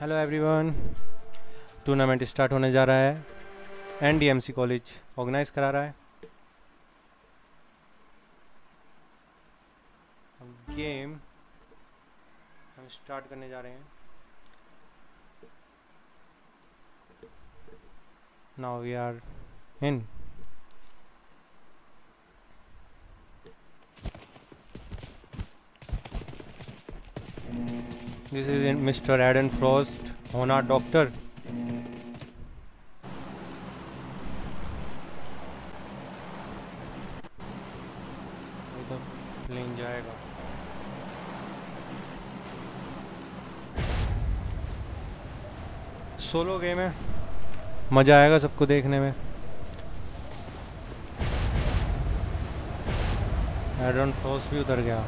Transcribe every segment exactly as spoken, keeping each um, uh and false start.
Hello everyone. Tournament start होने जा रहा है। एनडीएमसी कॉलेज ऑर्गेनाइज करा रहा है। अब गेम हम स्टार्ट करने जा रहे हैं। Now we are in. This is Mister Adam Frost, Honor Doctor. तो प्लेन जाएगा। सोलो गेम है, मज़ा आएगा सबको देखने में। एडन फ्रॉस्ट भी उतर गया।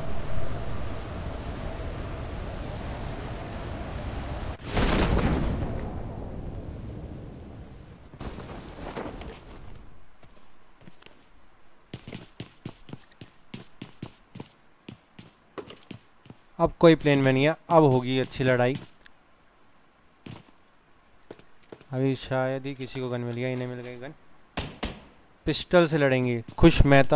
अब कोई प्लेन में नहीं है, अब होगी अच्छी लड़ाई। अभी शायद ही किसी को गन मिल गया, इन्हें मिल गई गन। पिस्टल से लड़ेंगे। खुश मेहता,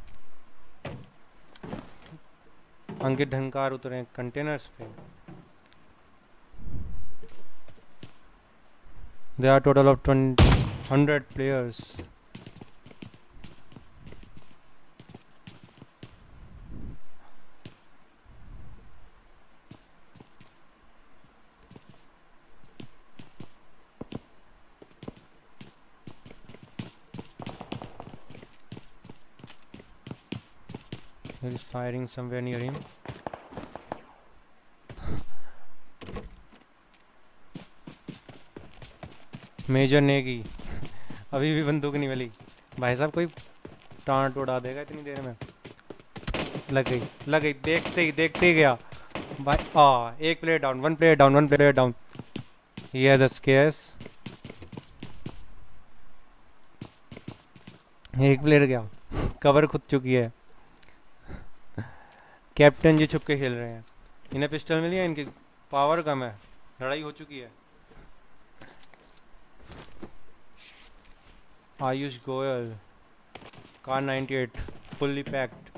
अंकित ढंकार उतरे कंटेनर्स पे। There are total of twenty hundred players. There is firing somewhere near him. Major Negi अभी भी बंदूक नहीं मिली। भाई साहब कोई टांट उड़ा देगा इतनी देर में। लग गई लग गई, देखते ही देखते ही गया भाई। आ एक player down, one player down, one player down. He has a scares. एक प्लेयर गया, कवर खुद चुकी है। कैप्टन जी छुप के खेल रहे हैं। इन्हें पिस्टल मिली है, इनकी पावर कम है। लड़ाई हो चुकी है। Ayush Goyal, kar ninety eight, fully packed.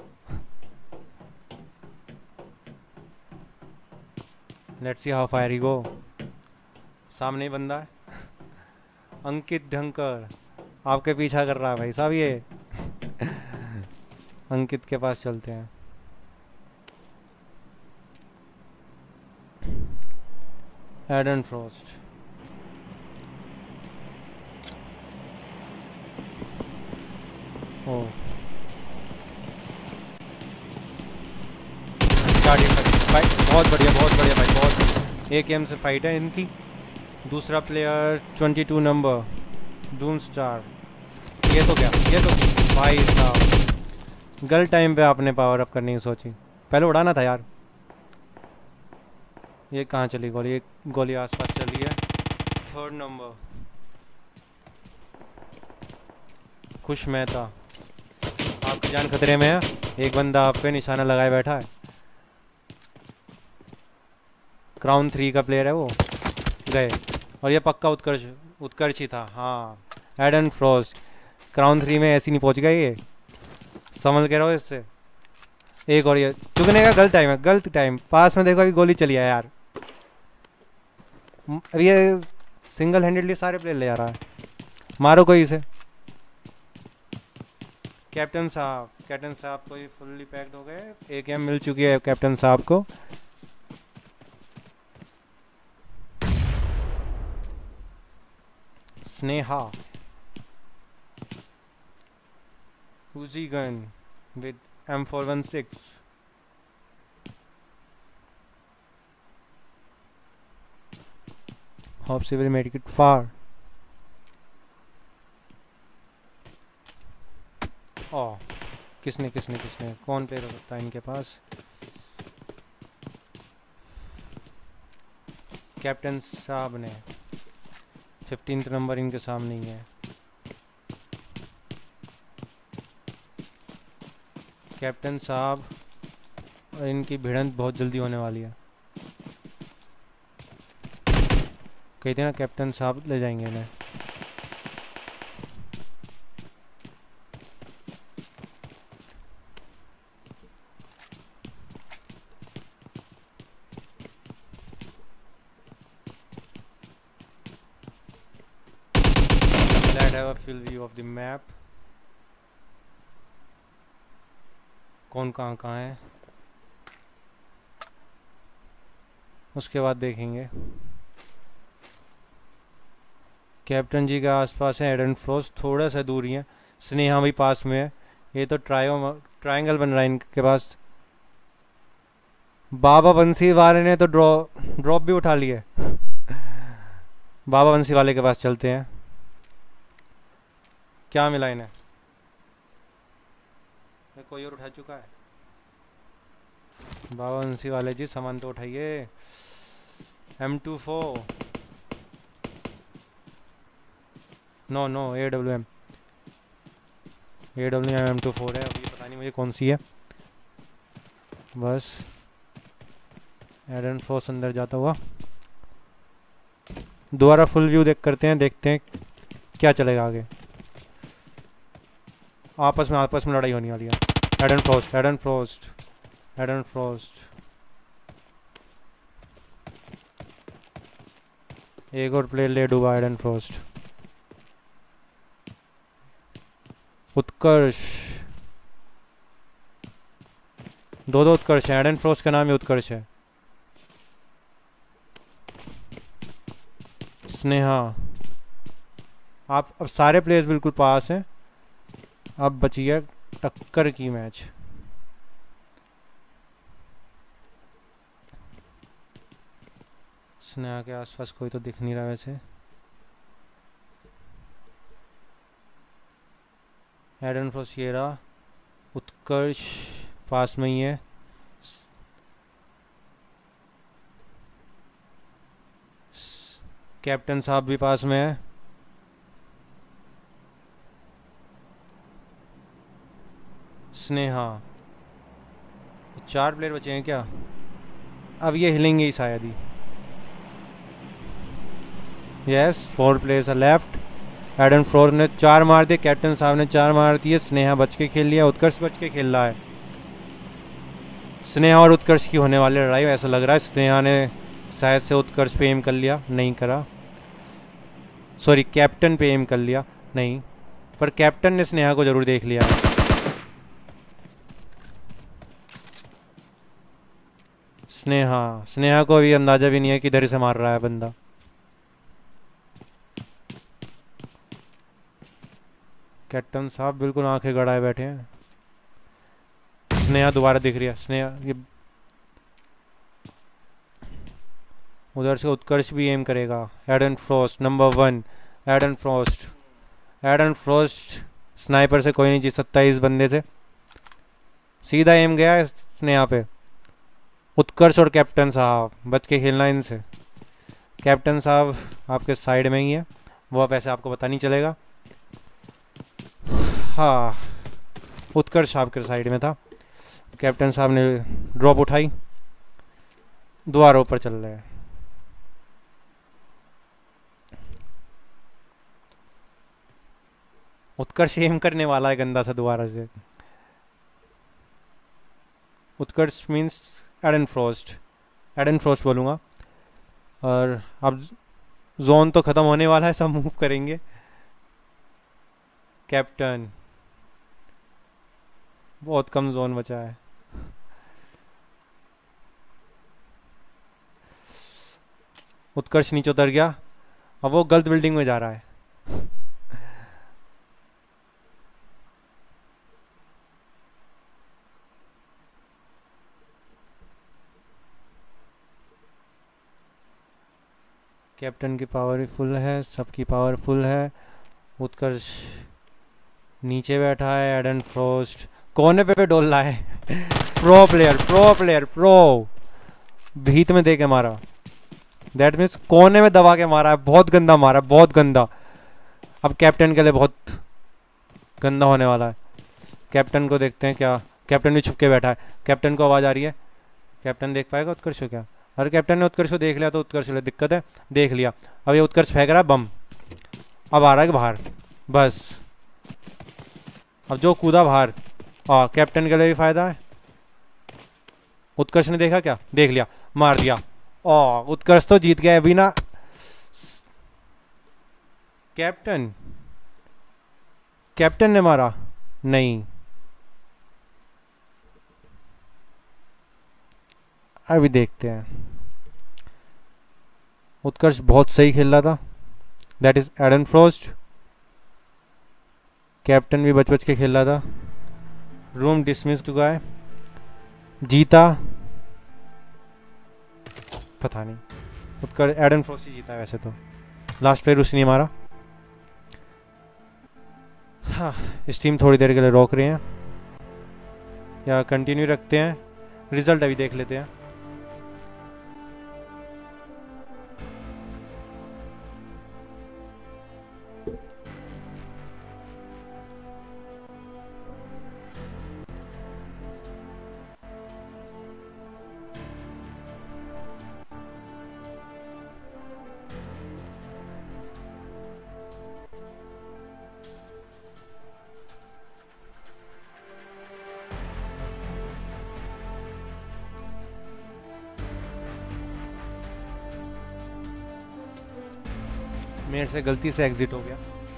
Let's see how fire he go. सामने ही बंदा है, अंकित ढंकर आपके पीछा कर रहा है भाई साहब ये। अंकित के पास चलते हैं। एडन फ्रॉस्ट, ओ भाई बहुत बढ़िया बहुत बढ़िया भाई, बहुत बढ़िया। एक एम से फाइट है इनकी। दूसरा player twenty two number doom star. ये तो क्या, ये तो भाई साहब गलत टाइम पे आपने पावर अप करने की सोची। पहले उड़ाना था यार। ये कहाँ चली गोली? एक गोली आसपास चल रही है। थर्ड नंबर खुश मेहता, आपकी जान खतरे में है। एक बंदा आप पे निशाना लगाए बैठा है। क्राउन थ्री का प्लेयर है वो। गए, और ये पक्का उत्कर्ष उत्कर्ष ही था। हाँ एडन फ्रॉस्ट क्राउन थ्री में ऐसी नहीं पहुंच गया ये। संभल के रहो इससे। एक और ये चुकने का गलत टाइम है, गलत टाइम। पास में देखो अभी गोली चली है यार। अब ये सिंगल हैंडेडली सारे प्लेयर ले जा रहा है। मारो कोई इसे। कैप्टन साहब, कैप्टन साहब को ये फुल्ली पैक्ड हो गए। एक एम मिल चुकी है कैप्टन साहब को। Sneha, Uzi gun with M four one six. Hope she will make it far. Oh, किसने किसने किसने कौन प्लेयर हो सकता है इनके पास? कैप्टन साहब ने फिफ्टींथ नंबर इनके सामने ही है। कैप्टन साहब और इनकी भिड़ंत बहुत जल्दी होने वाली है। कहते ना कैप्टन साहब ले जाएंगे इन्हें। Let's have a full view of the map. कौन कहाँ कहाँ है उसके बाद देखेंगे। कैप्टन जी के आसपास है एडन फ्रोस्ट, थोड़ा सा दूरी है। स्नेहा भी पास में है। ये तो ट्रायो ट्रायंगल बन रहा है इनके पास। बाबा बंसी वाले ने तो ड्रॉ ड्रॉप भी उठा लिया। बाबा बंसी वाले के पास चलते हैं। क्या मिला इन्हें? कोई और उठा चुका है। बाबा बंसी वाले जी सामान तो उठाइए। M two four no no A W M A W M M two four है। अभी पता नहीं मुझे कौन सी है। बस एडन फोर्स अंदर जाता हुआ। दोबारा फुल व्यू देख करते हैं, देखते हैं क्या चलेगा आगे। आपस में आपस में लड़ाई होने वाली है। Aidan Frost Aidan Frost Aidan Frost एक और प्लेयर ले डूबा। एडन फ्रोस्ट उत्कर्ष, दो दो उत्कर्ष है। एडन फ्रोस्ट का नाम ही उत्कर्ष है। स्नेहा, आप अब सारे प्लेयर्स बिल्कुल पास हैं। अब बची है टक्कर की मैच। स्नेहा के आसपास कोई तो दिख नहीं रहा वैसे। एडन फ्रोसिएरा उत्कर्ष पास में ही है। कैप्टन साहब भी पास में है। स्नेहा, चार प्लेयर बचे हैं क्या? अब ये हिलेंगे ही शायद ही। Yes, four players are left. Aidan Frost ने चार मार दिए, कैप्टन साहब ने चार मार दिए। स्नेहा बच के खेल लिया, उत्कर्ष बच के खेल रहा है। स्नेहा और उत्कर्ष की होने वाली लड़ाई ऐसा लग रहा है। स्नेहा ने शायद से उत्कर्ष पे एम कर लिया, नहीं करा। सॉरी, कैप्टन पे एम कर लिया, नहीं, पर कैप्टन ने स्नेहा को जरूर देख लिया है। स्नेहा स्नेहा को भी अंदाजा भी नहीं है किधर से मार रहा है बंदा। कैप्टन साहब बिल्कुल आंखें गड़ाए बैठे हैं। स्नेहा दोबारा दिख रही है। स्नेहा ये उधर से उत्कर्ष भी एम करेगा। Aidan Frost number one. Aidan Frost Aidan Frost sniper से कोई नहीं जीत सकता इस बंदे से। सीधा एम गया है स्नेहा पे। उत्कर्ष और कैप्टन साहब बच के खेलना इनसे। कैप्टन साहब आपके साइड में ही है, वो अब ऐसे आपको पता नहीं चलेगा। हाँ, उत्कर्ष आपके साइड में था। कैप्टन साहब ने ड्रॉप उठाई, दोबारा ऊपर चल रहे हैं। उत्कर्ष एम करने वाला है गंदा सा दोबारा से। Utkarsh means Aidan Frost Aidan Frost बोलूँगा। और अब जोन तो ख़त्म होने वाला है, सब मूव करेंगे। कैप्टन, बहुत कम जोन बचा है। उत्कर्ष नीचे उतर गया, अब वो गलत बिल्डिंग में जा रहा है। कैप्टन की पावर फुल है, सबकी पावर फुल है। उत्कर्ष नीचे बैठा है। एडन फ्रोस्ट कोने पे पे डोल रहा है। Pro player pro player pro भीत में दे के मारा। दैट मीन्स कोने में दबा के मारा है। बहुत गंदा मारा, बहुत गंदा। अब कैप्टन के लिए बहुत गंदा होने वाला है। कैप्टन को देखते हैं क्या। कैप्टन भी छुप के बैठा है। कैप्टन को आवाज़ आ रही है। कैप्टन देख पाएगा उत्कर्ष को क्या? हर कैप्टन ने उत्कर्ष को देख लिया तो उत्कर्ष को दिक्कत है, देख लिया। अब ये उत्कर्ष फेंक रहा है बम, अब आ रहा है बाहर, बस अब जो कूदा बाहर, हाँ कैप्टन के लिए भी फायदा है। उत्कर्ष ने देखा क्या, देख लिया, मार दिया, ओ उत्कर्ष तो जीत गया अभी ना। कैप्टन कैप्टन ने मारा नहीं, अभी देखते हैं। उत्कर्ष बहुत सही खेल रहा था, that is Aidan Frost. Captain भी बच बच के खेल रहा था। रूम डिसमिस चुका है, जीता पता नहीं, उत्कर्ष एडन फ्रॉस्ट ही जीता है वैसे तो, लास्ट प्लेयर उसने नहीं मारा। हाँ स्टीम थोड़ी देर के लिए रोक रहे हैं या कंटिन्यू रखते हैं, रिजल्ट अभी देख लेते हैं। मेरे से गलती से एग्जिट हो गया।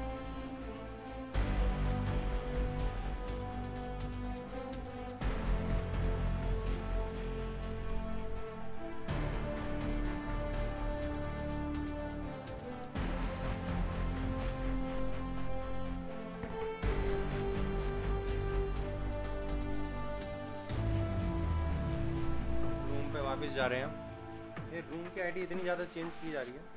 रूम पे वापस जा रहे हैं। ये रूम की आईडी इतनी ज़्यादा चेंज की जा रही है।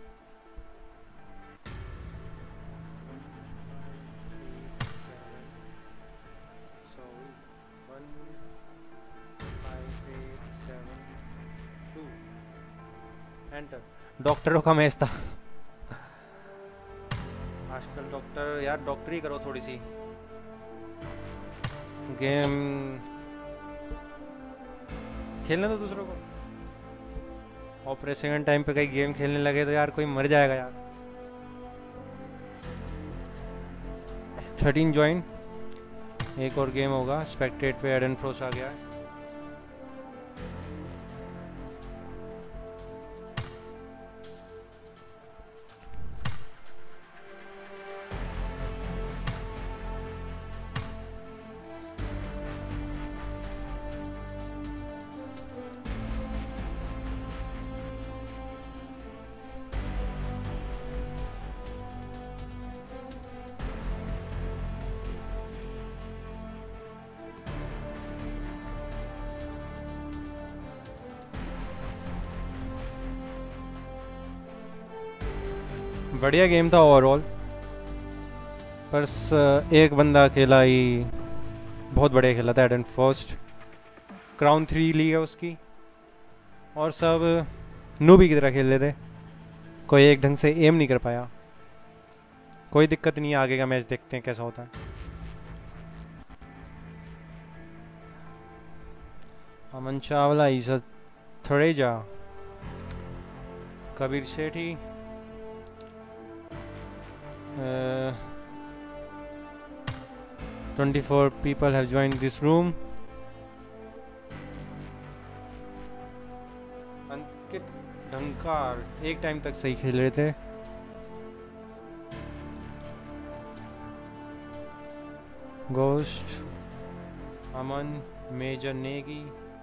डॉक्टरों का मैच था आजकल। डॉक्टर यार डॉक्टरी करो थोड़ी सी, गेम खेलने दो दूसरों को। ऑपरेशन टाइम पे कहीं गेम खेलने लगे तो यार कोई मर जाएगा यार। थर्टीन ज्वाइन, एक और गेम होगा। स्पेक्टेट पे एडन फ्रोस आ गया है। बढ़िया गेम था ओवरऑल, पर एक बंदा अकेला ही बहुत बढ़िया खेला था, एडन फर्स्ट। क्राउन थ्री ली है उसकी, और सब नूबी की तरह खेल रहे थे। कोई एक ढंग से एम नहीं कर पाया। कोई दिक्कत नहीं है, आगे का मैच देखते हैं कैसा होता है। अमन चावला, ईसा थरेजा, कबीर सेठी, Uh, twenty-four people have joined this room. अंकित ढंकार एक टाइम तक सही खेल रहे थे। गोस्ट, अमन, मेजर नेगी,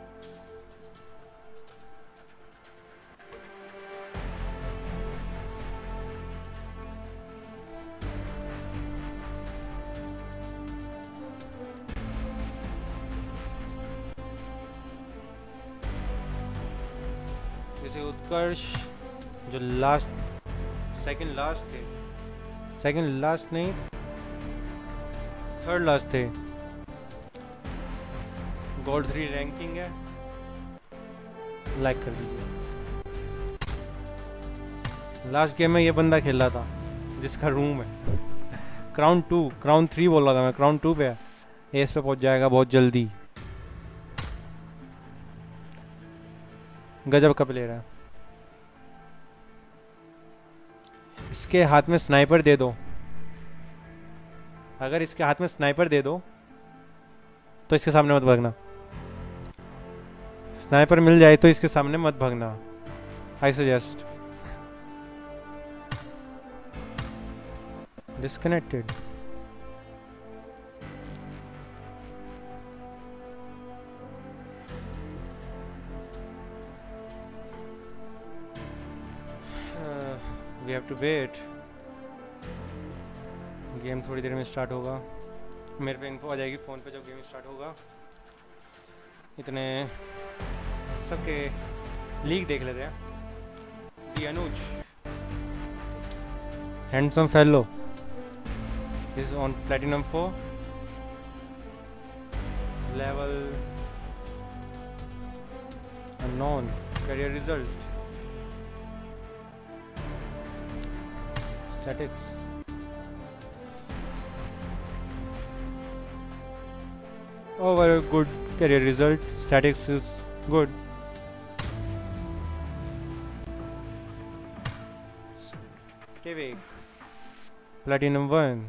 उत्कर्ष जो लास्ट सेकंड लास्ट थे, सेकंड लास्ट नहीं थर्ड लास्ट थे। गोल्ड थ्री रैंकिंग है, लाइक कर दीजिए। लास्ट गेम में ये बंदा खेल रहा था जिसका रूम है क्राउन टू, क्राउन थ्री बोल रहा था मैं, क्राउन टू पे है। एस पे पहुंच जाएगा बहुत जल्दी। गजब का प्लेयर है। इसके हाथ में स्नाइपर दे दो, अगर इसके हाथ में स्नाइपर दे दो तो इसके सामने मत भागना। स्नाइपर मिल जाए तो इसके सामने मत भागना, I suggest. Disconnected. We have to wait. Game थोड़ी देर में स्टार्ट होगा, मेरे पे इन्फो आ जाएगी फ़ोन पे जब गेम स्टार्ट होगा। इतने सबके लीक देख लेते हैं। The Anuj, handsome fellow is on platinum four level unknown. Career result statics. Overall good career result. Statics is good. Tevek, Platinum one.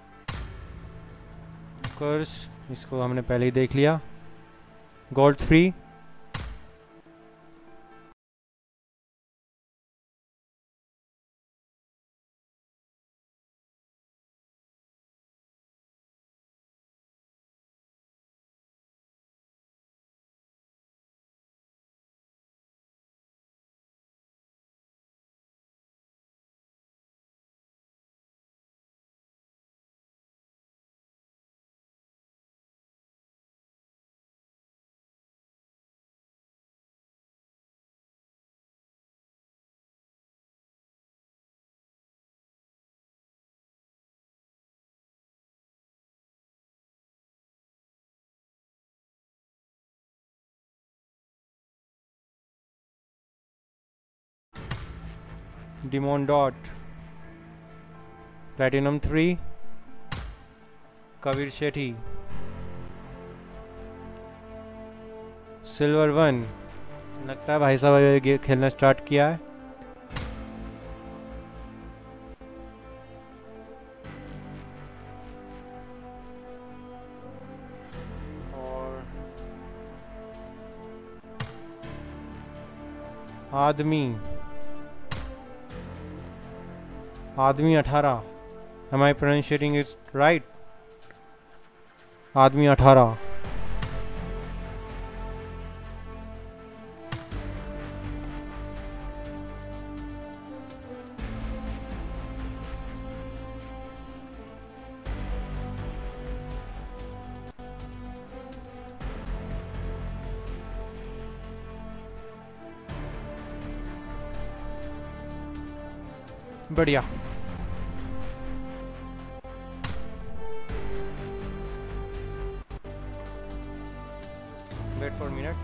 Curse इसको हमने पहले ही देख लिया। Gold three. Demon dot platinum three. Kabir Sethi silver one. लगता है भाई साहब ये खेलना स्टार्ट किया है। और आदमी आदमी अठारह। Am I pronounciating is right? आदमी अठारह। बढ़िया। Wait for minute.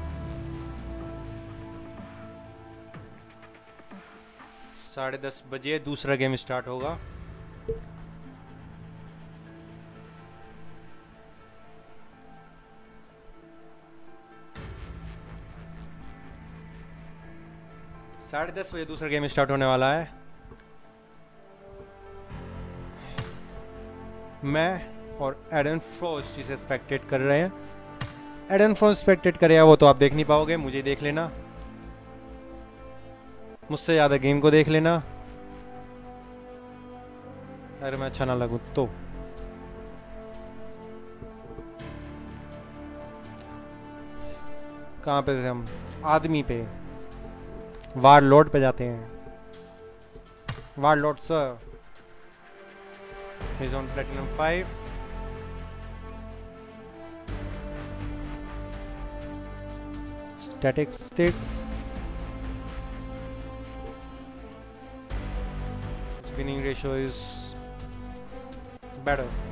साढ़े दस बजे दूसरा गेम स्टार्ट होगा। साढ़े दस बजे दूसरा गेम स्टार्ट होने वाला है। मैं और एडन फ्रोस्ट इसे स्पेक्टेट कर रहे हैं। एडन फ्रोस्ट स्पेक्टेट करेगा वो तो आप देख नहीं पाओगे, मुझे देख लेना, मुझसे ज़्यादा गेम को देख लेना। अरे मैं अच्छा ना लगूं तो। कहाँ पे थे हम? आदमी पे, वार लॉर्ड पे जाते हैं। War lord sir is on platinum five. Static sticks. Winning ratio is better.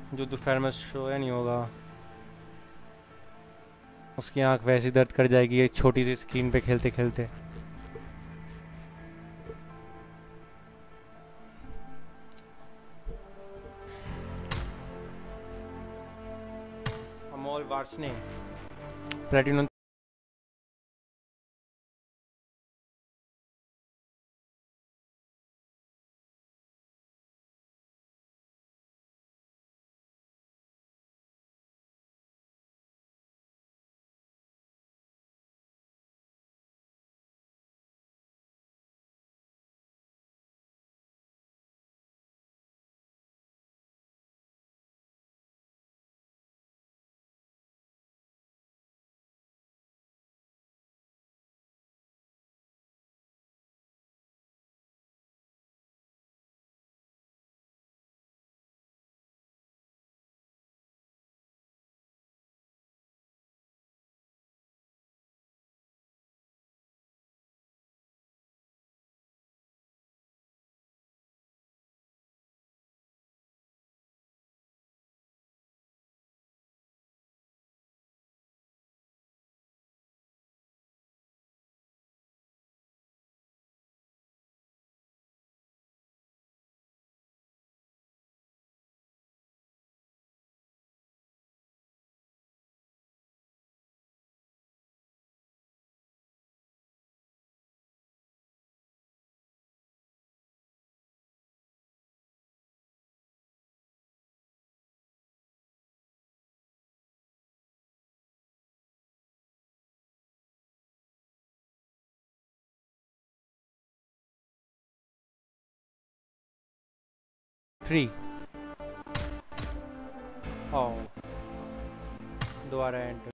जो दोपहर में सोया नहीं होगा, उसकी आंख वैसी दर्द कर जाएगी एक छोटी सी स्क्रीन पे खेलते खेलते। अमोल वार्ष्णे प्लेटिनम। थ्री। ओ, दोबारा एंटर।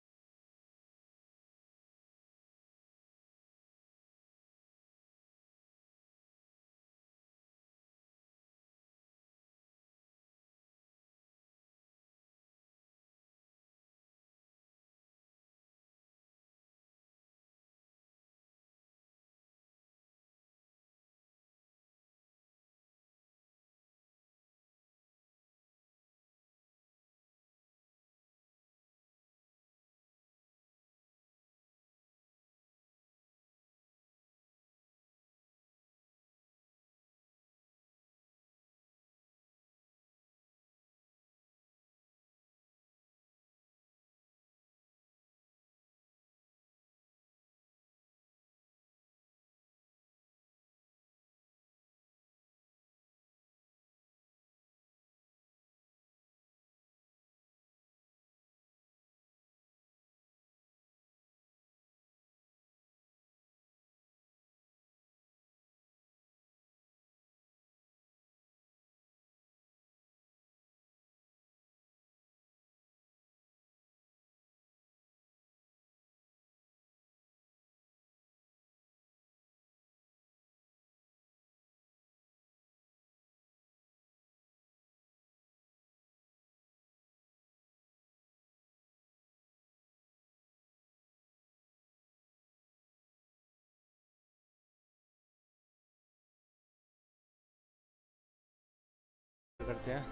करते हैं।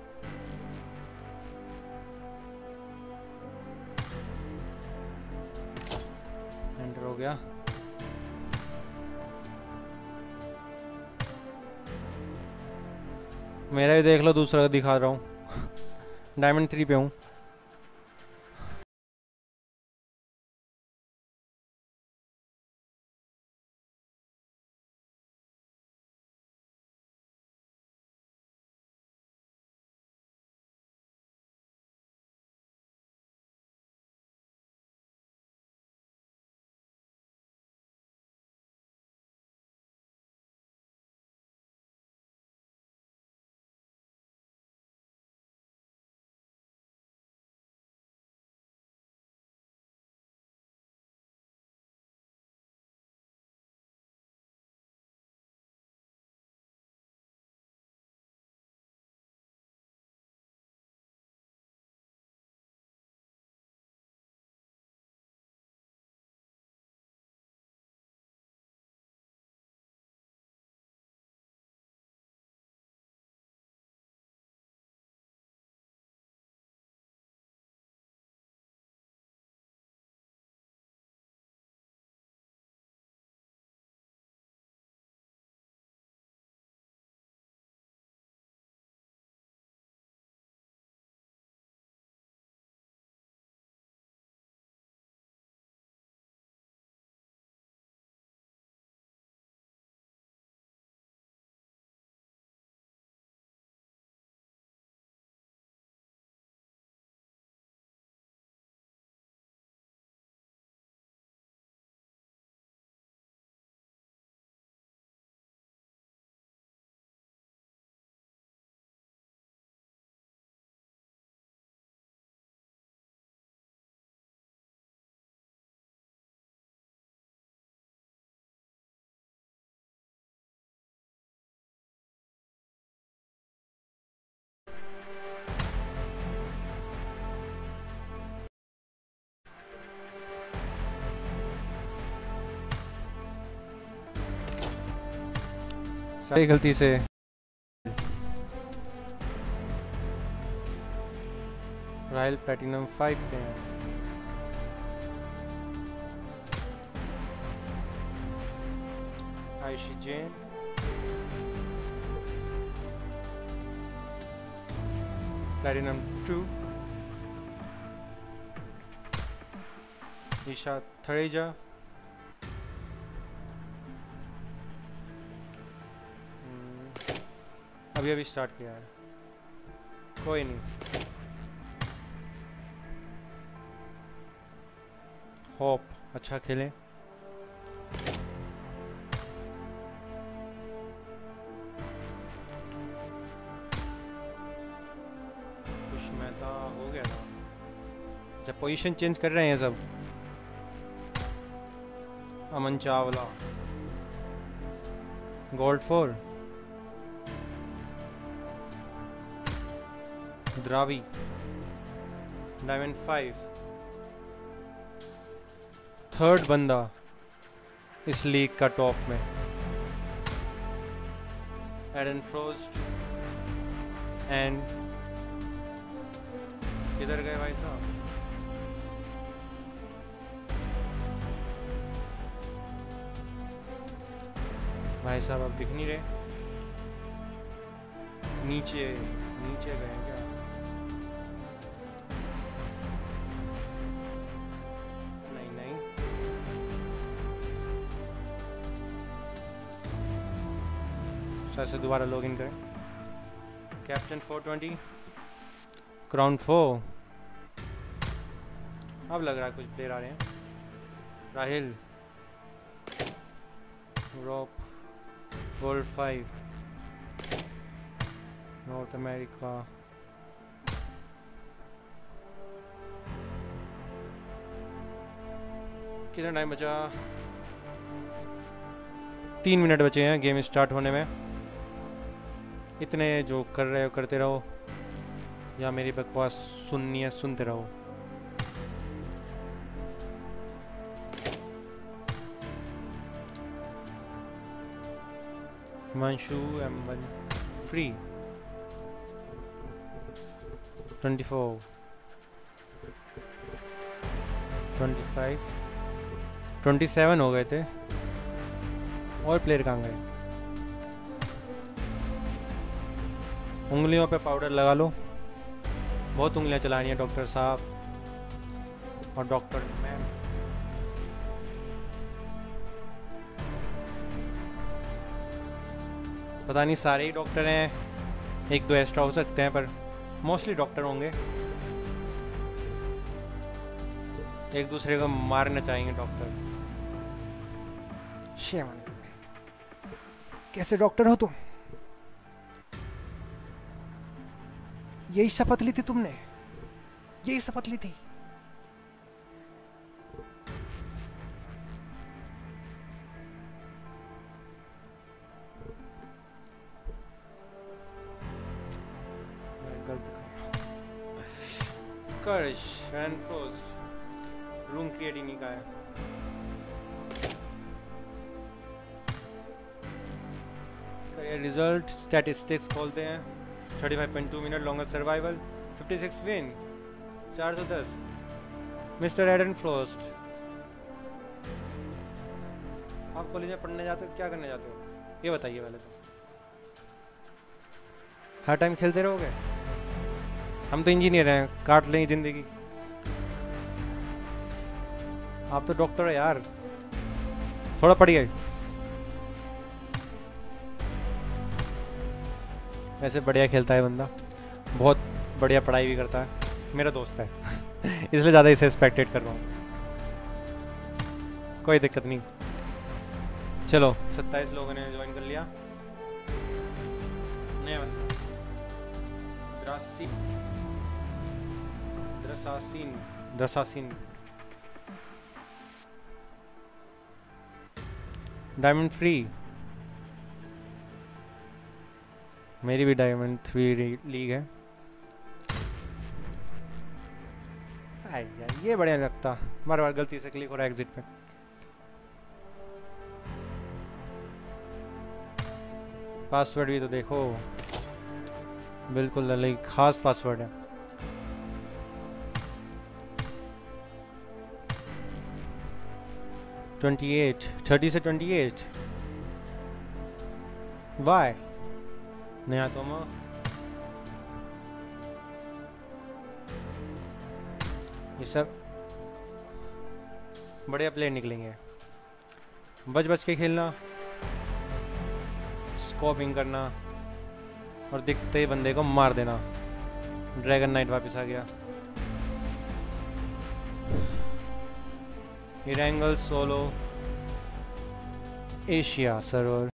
एंटर हो गया। मेरा भी देख लो, दूसरा दिखा रहा हूँ। डायमंड थ्री पे हूँ। सारी गलती से रायल प्लेटिनम फाइव पे हैं। आयशी जैन, प्लेटिनम टू, ईशा थरेजा, अभी अभी स्टार्ट किया है, कोई नहीं। होप अच्छा खेलें। कुछ मेहता हो गया था। अच्छा पोजीशन चेंज कर रहे हैं सब। Aman Chawla, gold four, Dravi, diamond five, third बंदा इस लीग का टॉप में, एडन फ्रोस्ट एंड किधर गए भाई साहब? भाई साहब अब दिख नहीं रहे, नीचे नीचे गए क्या? नहीं नहीं, सर से दोबारा लॉगिन करें। Captain four twenty, crown four, अब लग रहा है कुछ प्लेयर आ रहे हैं। राहिल, रॉप, गोल्ड फाइव, नॉर्थ अमेरिका, कितना टाइम बचा? तीन मिनट बचे हैं गेम स्टार्ट होने में। इतने जो कर रहे हो करते रहो या मेरी बकवास सुननी है सुनते रहो। Himanshu M one free, twenty four, twenty five, twenty seven हो गए थे। और प्लेयर कहाँ गए? उंगलियों पे पाउडर लगा लो, बहुत उंगलियां चलानी है डॉक्टर साहब और डॉक्टर मैम। पता नहीं सारे ही डॉक्टर हैं, एक दो एक्स्ट्रा हो सकते हैं, पर मोस्टली डॉक्टर होंगे। एक दूसरे को मारना चाहेंगे डॉक्टर। शेमान, कैसे डॉक्टर हो तुम? यही शपथ ली थी तुमने, यही शपथ ली थी। गलत कर्श रूम क्रिएट ही नहीं का है। करियर रिजल्ट स्टैटिस्टिक्स खोलते हैं। Thirty five point two minute longer survival, fifty six win, चार सौ दस। मिस्टर एडन फ्रोस्ट, आप कॉलेज में पढ़ने जाते हो, क्या करने जाते हो ये बताइए पहले तो। हर टाइम खेलते रहोगे? हम तो इंजीनियर हैं, काट लेंगे जिंदगी। आप तो डॉक्टर हो यार, थोड़ा पढ़िए। वैसे बढ़िया खेलता है बंदा, बहुत बढ़िया पढ़ाई भी करता है, मेरा दोस्त है इसलिए ज़्यादा इसे एक्सपेक्टेड कर रहा हूँ। कोई दिक्कत नहीं। चलो सत्ताईस लोगों ने ज्वाइन कर लिया। नया बंदा द्रासी द्रसासीन द्रसासीन डायमंड थ्री, मेरी भी डायमंड थ्री लीग है। आई यार ये बढ़िया लगता, बार बार गलती से क्लिक हो रहा है एग्जिट पे। पासवर्ड भी तो देखो, बिल्कुल अलग खास पासवर्ड है। ट्वेंटी एट, थर्टी से ट्वेंटी एट, वाई नया तो मैं ये सब बढ़िया प्लेयर निकलेंगे। बच बच के खेलना, स्कोपिंग करना और दिखते ही बंदे को मार देना। ड्रैगन नाइट वापस आ गया। Erangel solo Asia server.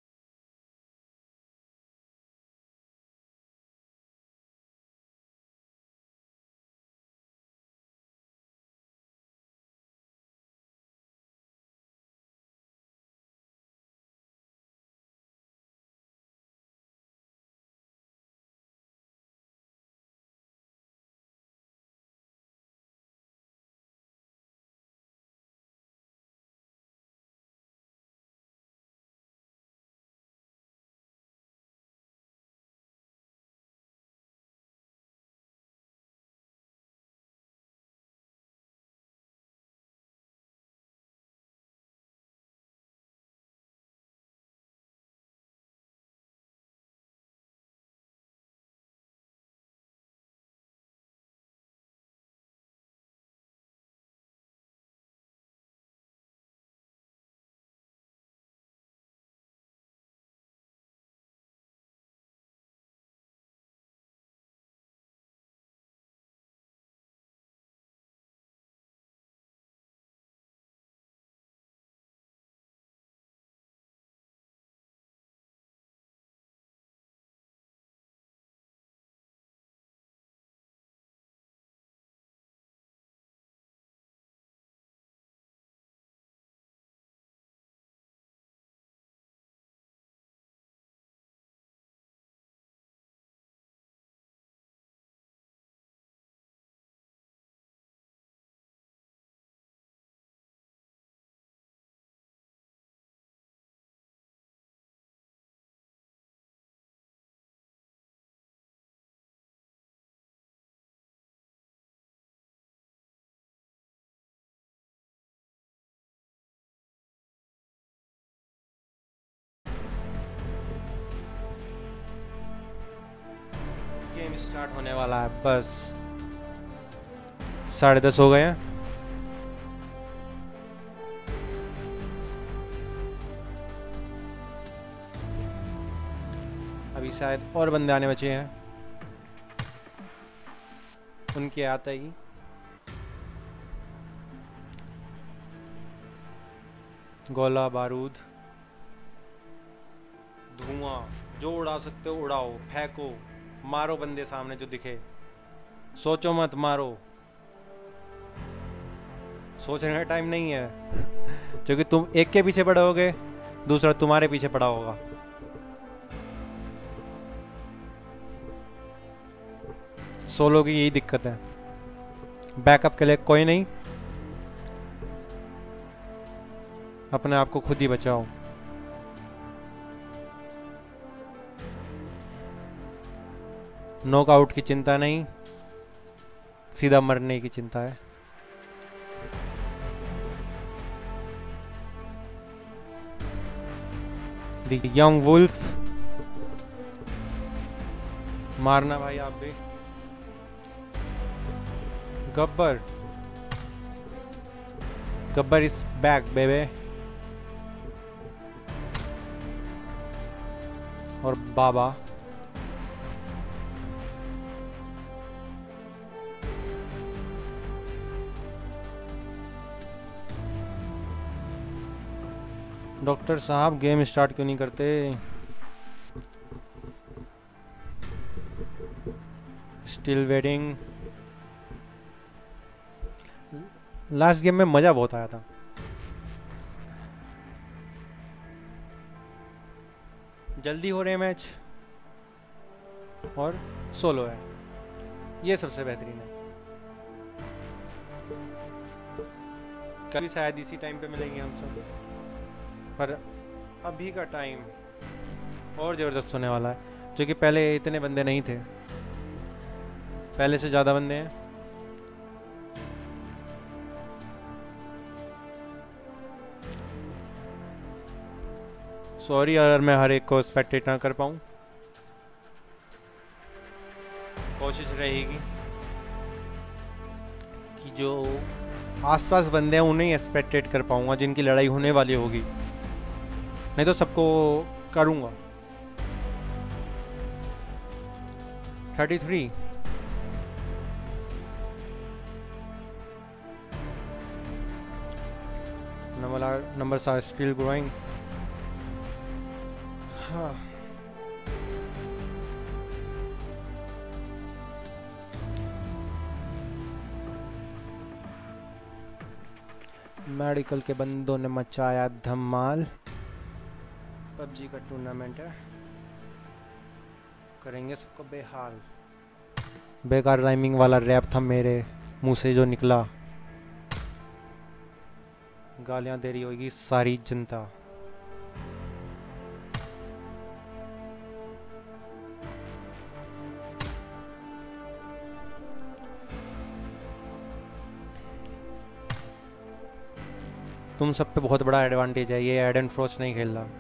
Game start होने वाला है, बस साढ़े दस हो गए हैं। अभी शायद और बंदे आने बचे हैं, उनके आते ही गोला बारूद धुआं जो उड़ा सकते हो उड़ाओ, फेंको, मारो बंदे सामने जो दिखे। सोचो मत, मारो। सोचने का टाइम नहीं है क्योंकि तुम एक के पीछे पड़े होगे, दूसरा तुम्हारे पीछे पड़ा होगा। सोलो की यही दिक्कत है, बैकअप के लिए कोई नहीं, अपने आप को खुद ही बचाओ। नॉकआउट की चिंता नहीं, सीधा मरने की चिंता है। द यंग वुल्फ, मारना भाई आप भी। Gabbar, Gabbar is back babe. और बाबा डॉक्टर साहब गेम स्टार्ट क्यों नहीं करते? Still waiting. लास्ट गेम में मजा बहुत आया था। जल्दी हो रहे मैच और सोलो है, ये सबसे बेहतरीन है। कभी शायद इसी टाइम पे मिलेंगे हम सब, पर अभी का टाइम और ज़बरदस्त होने वाला है, जो कि पहले इतने बंदे नहीं थे, पहले से ज़्यादा बंदे हैं। सॉरी अगर मैं हर एक को स्पेक्टेट ना कर पाऊँ, कोशिश रहेगी कि जो आसपास बंदे हैं उन्हें स्पेक्टेट कर पाऊँगा जिनकी लड़ाई होने वाली होगी, नहीं तो सबको करूँगा। Thirty three number are, numbers are still growing. Medical के बंदों ने मचाया धमाल। पबजी का टूर्नामेंट है, करेंगे सबको बेहाल। बेकार राइमिंग वाला रैप था मेरे मुंह से जो निकला, गालियां दे रही होगी सारी जनता। तुम सब पे बहुत बड़ा एडवांटेज है, ये एडन फ्रॉस्ट नहीं खेल रहा।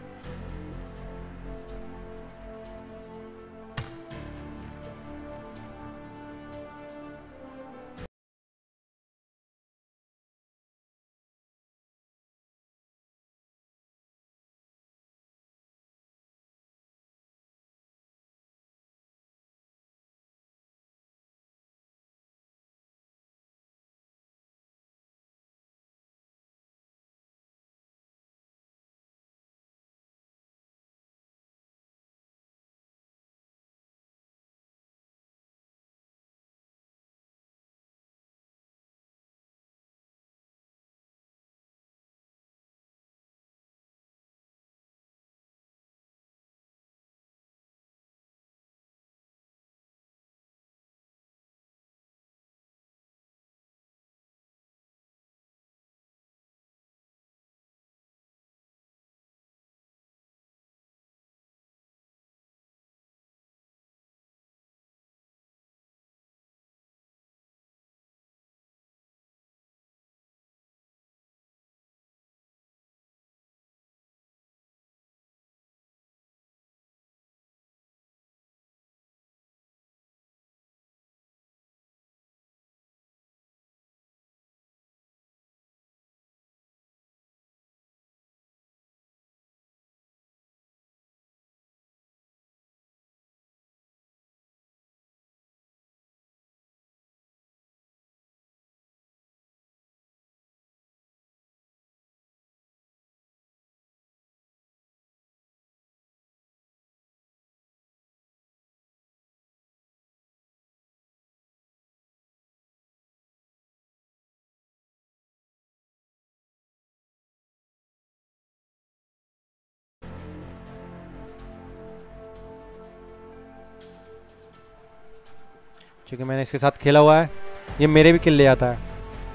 क्योंकि मैंने इसके साथ खेला हुआ है, ये मेरे भी किल ले आता है।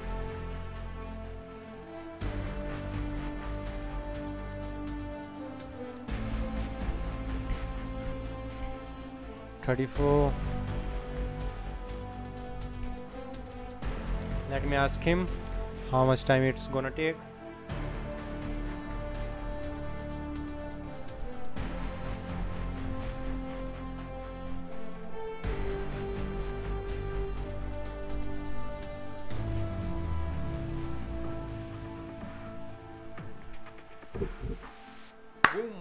Thirty four. Let me ask him how much time it's gonna take. Boom.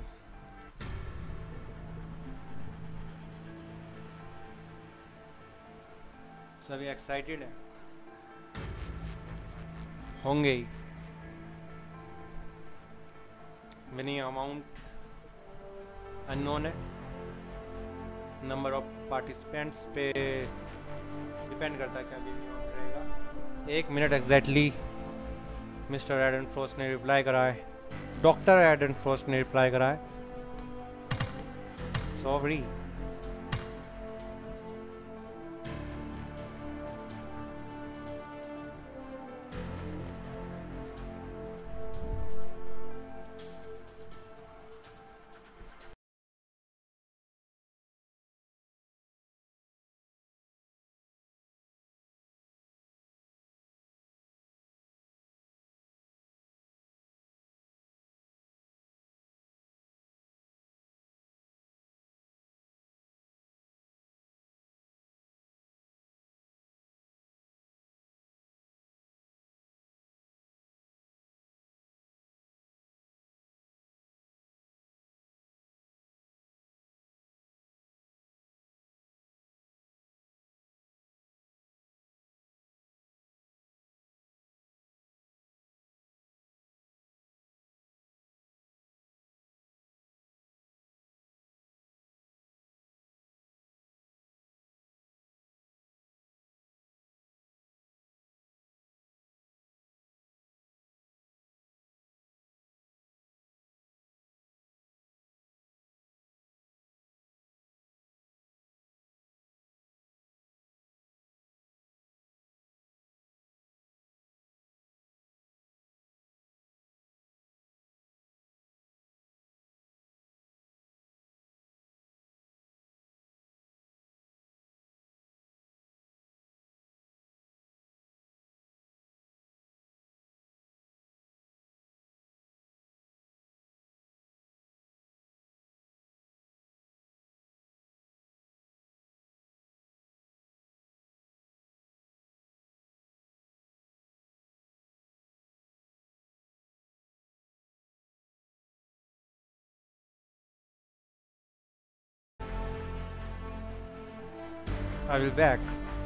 सभी एक्साइटेड है होंगे ही। विनिंग अमाउंट अननोन है, नंबर ऑफ पार्टिसिपेंट्स पे डिपेंड करता है क्या विनिंग अमाउंट रहेगा। एक मिनट एग्जैक्टली मिस्टर एडन फ्रॉस्ट ने रिप्लाई करा है, डॉक्टर एडन फ्रॉस्ट ने रिप्लाई करा है। Sorry. I will back.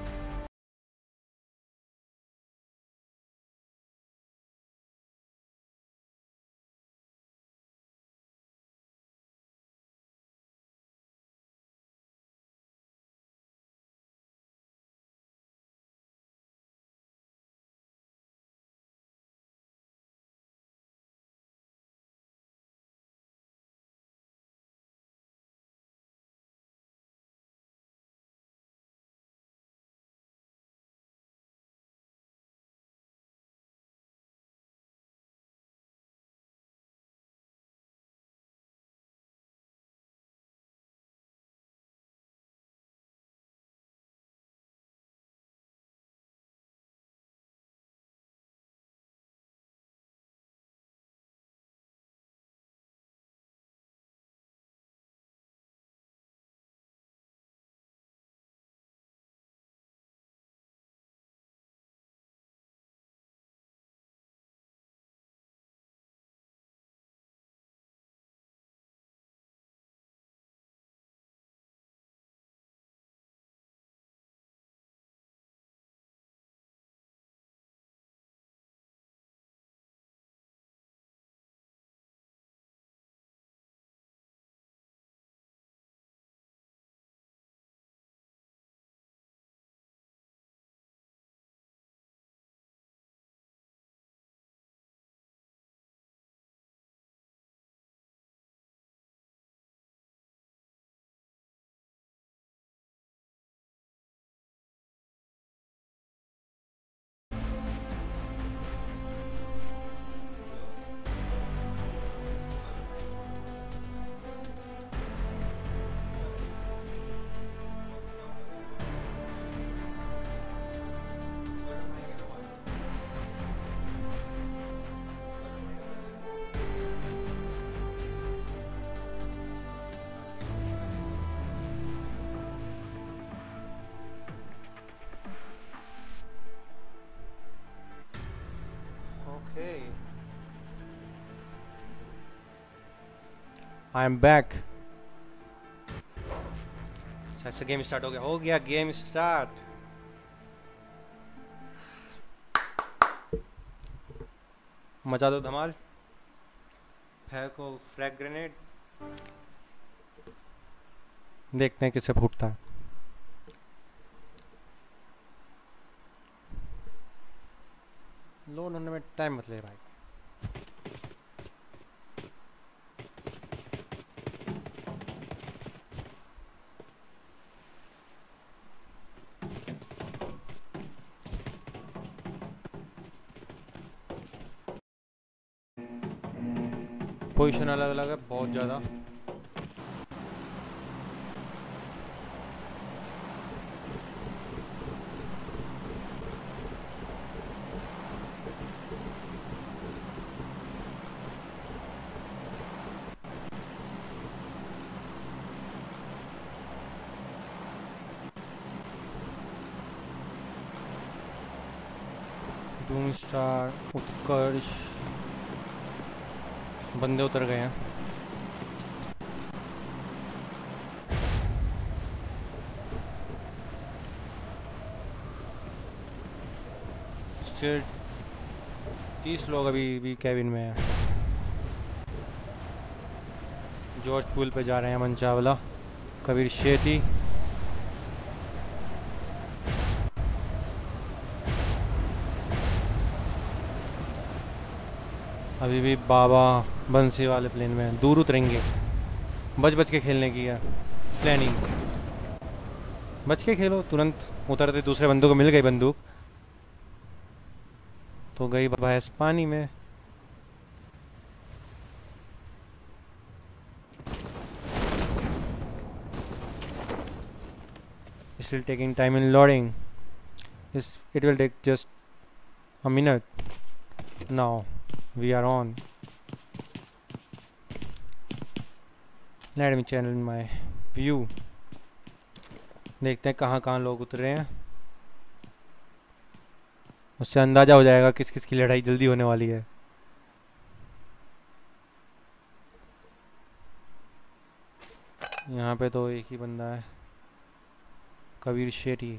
Okay. I am back. अच्छा गेम स्टार्ट हो गया हो गया गेम स्टार्ट. मचा दो धमाल. फेंको फ्रैग ग्रेनेड. देखते हैं किससे फूटता है. लोड होने में टाइम मत ले भाई. पोजीशन अलग अलग है बहुत ज़्यादा. डूम स्टार उत्कर्ष बंदे उतर गए हैं. स्टिल तीस लोग अभी भी कैबिन में हैं. जॉर्ज पूल पे जा रहे हैं. अमन चावला, कबीर शेती, अभी भी बाबा बंसी वाले प्लेन में दूर उतरेंगे. बच बच के खेलने की है प्लानिंग. बच के खेलो. तुरंत उतरते दूसरे बंदों को मिल गई बंदूक तो गई भैंस पानी में. Still taking time in loading. It's, it will take just a minute. Now we are on. Let me channel my view. देखते हैं कहाँ कहाँ लोग उतरे हैं. उससे अंदाज़ा हो जाएगा किस किस की लड़ाई जल्दी होने वाली है. यहाँ पे तो एक ही बंदा है. कबीर शेठी।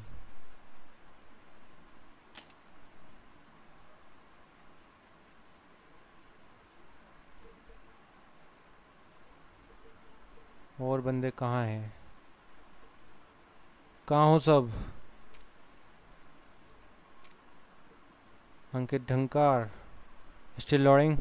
और बंदे कहाँ हैं? कहाँ हो सब? Ankit Dhankar still loading.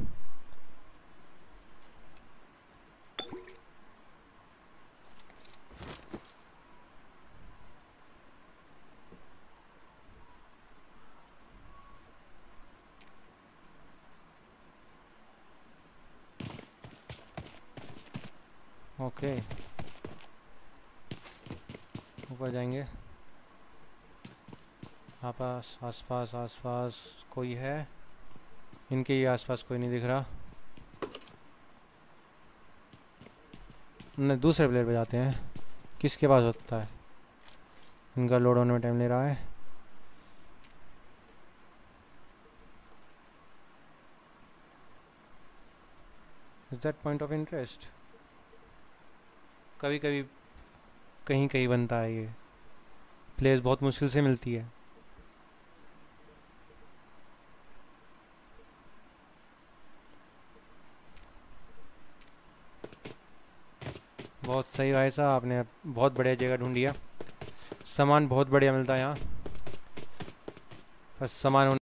Okay, ऊपर जाएंगे। आसपास आसपास आसपास कोई है? इनके ही आसपास कोई नहीं दिख रहा। नहीं, दूसरे प्लेयर पे जाते हैं। किसके पास होता है? इनका लोड होने में टाइम ले रहा है। Is that point of interest? कभी कभी कहीं कहीं बनता है ये। प्लेस बहुत मुश्किल से मिलती है। बहुत सही भाई साहब, आपने बहुत बढ़िया जगह ढूंढ लिया। सामान बहुत बढ़िया मिलता है यहाँ। बस सामान होने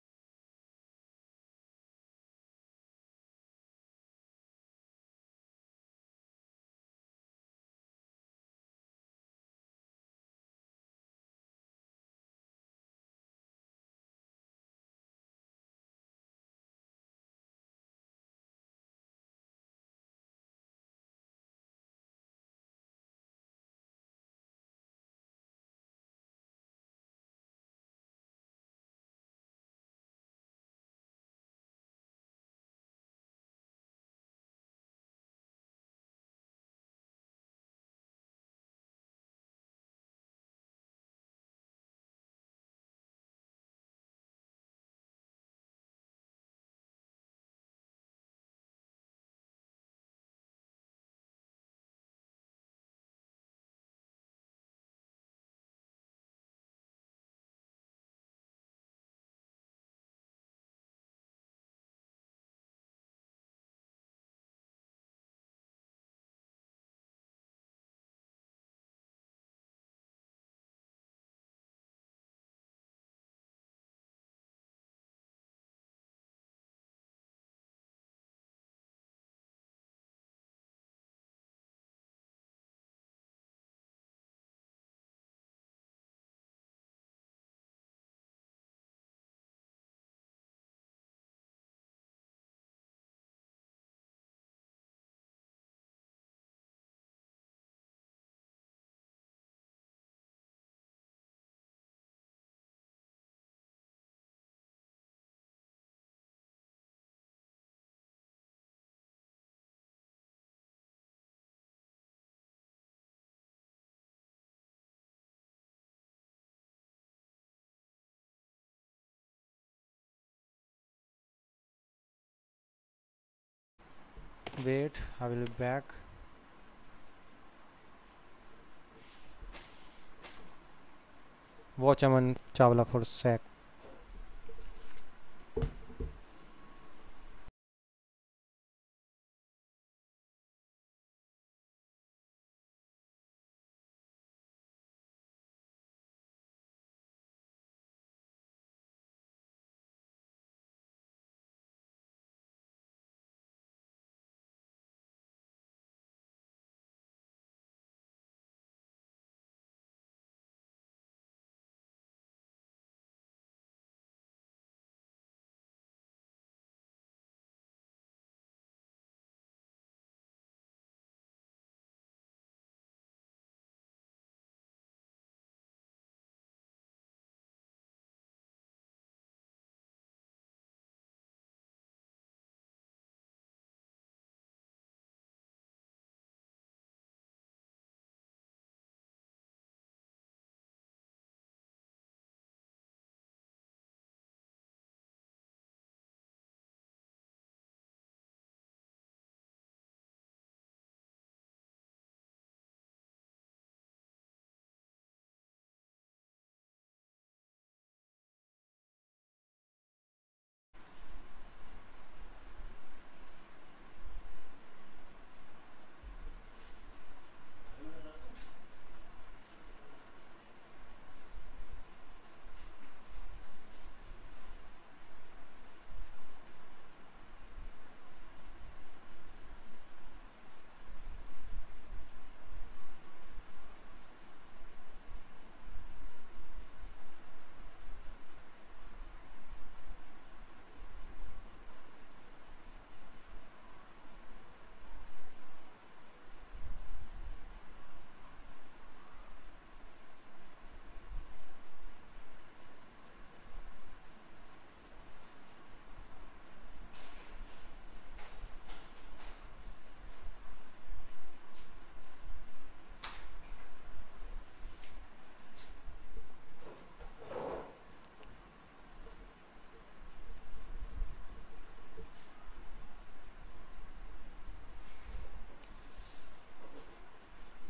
wait, I will be back. Watch Aman Chawla for sake.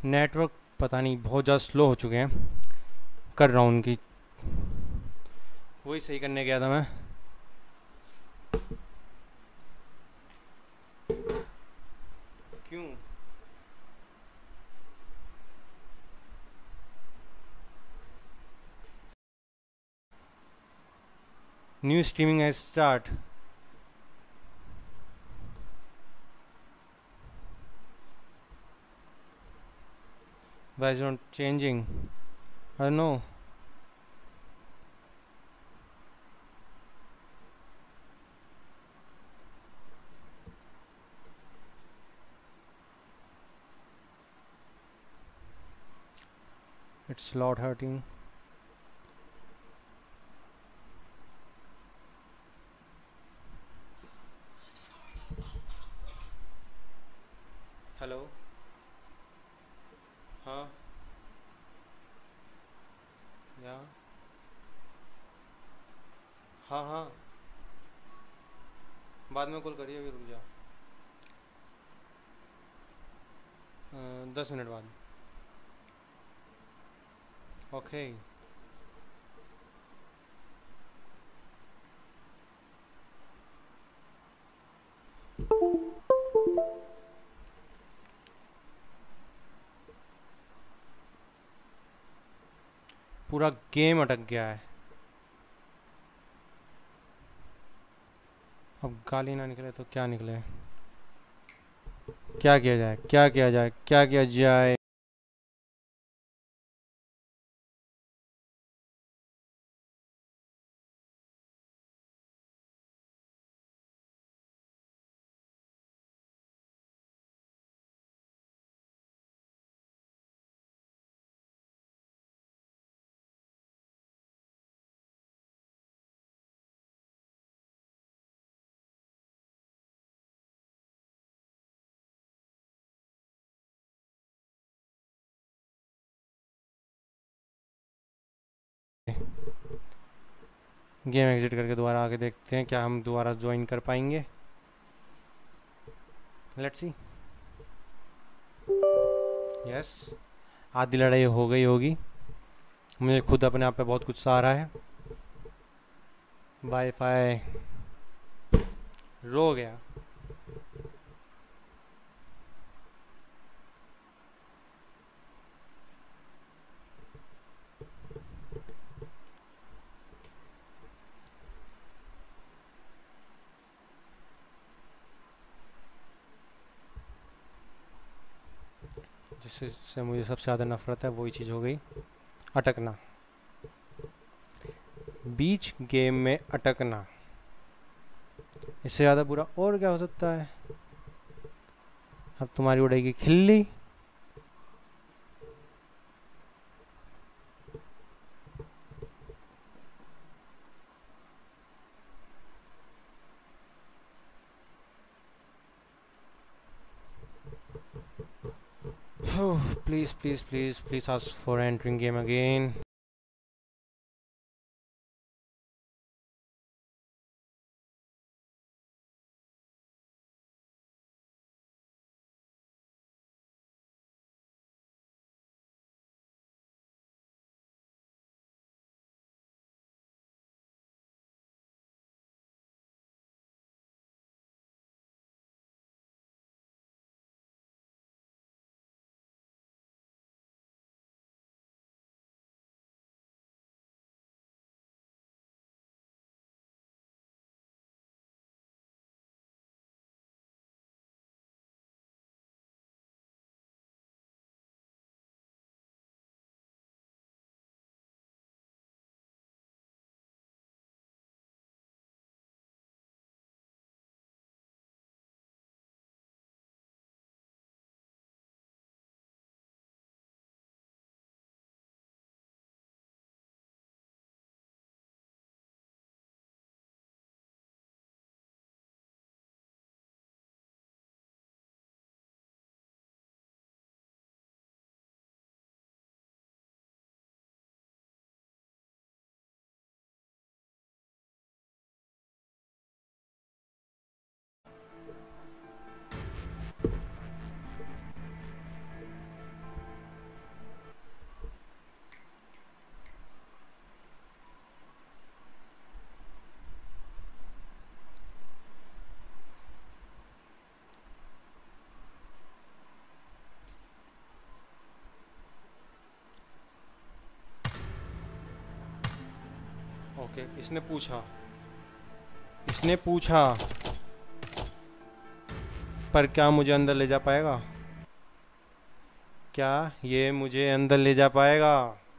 Network पता नहीं बहुत ज़्यादा स्लो हो चुके हैं। कर रहा हूँ उनकी, वही सही करने गया था मैं। क्यों? न्यू स्ट्रीमिंग है start. Why is not changing? I don't know. It's a lot hurting. Hello. हाँ। या। हाँ हाँ, बाद में कॉल करिए, अभी रुक जा। अ, दस मिनट बाद। ओके। पूरा गेम अटक गया है। अब गाली ना निकले तो क्या निकले? क्या किया जाए, क्या किया जाए, क्या किया जाए? गेम एग्जिट करके दोबारा आके देखते हैं क्या हम दोबारा ज्वाइन कर पाएंगे। Let's see. यस, आधी लड़ाई हो गई होगी। मुझे खुद अपने आप पे बहुत गुस्सा आ रहा है। वाईफाई रो गया। जिससे मुझे सबसे ज़्यादा नफरत है वही चीज़ हो गई, अटकना। बीच गेम में अटकना, इससे ज़्यादा बुरा और क्या हो सकता है? अब तुम्हारी उड़ेगी खिल्ली। Please please please please ask for entering game again. Okay, इसने पूछा इसने पूछा पर क्या मुझे अंदर ले जा पाएगा? क्या ये मुझे अंदर ले जा पाएगा?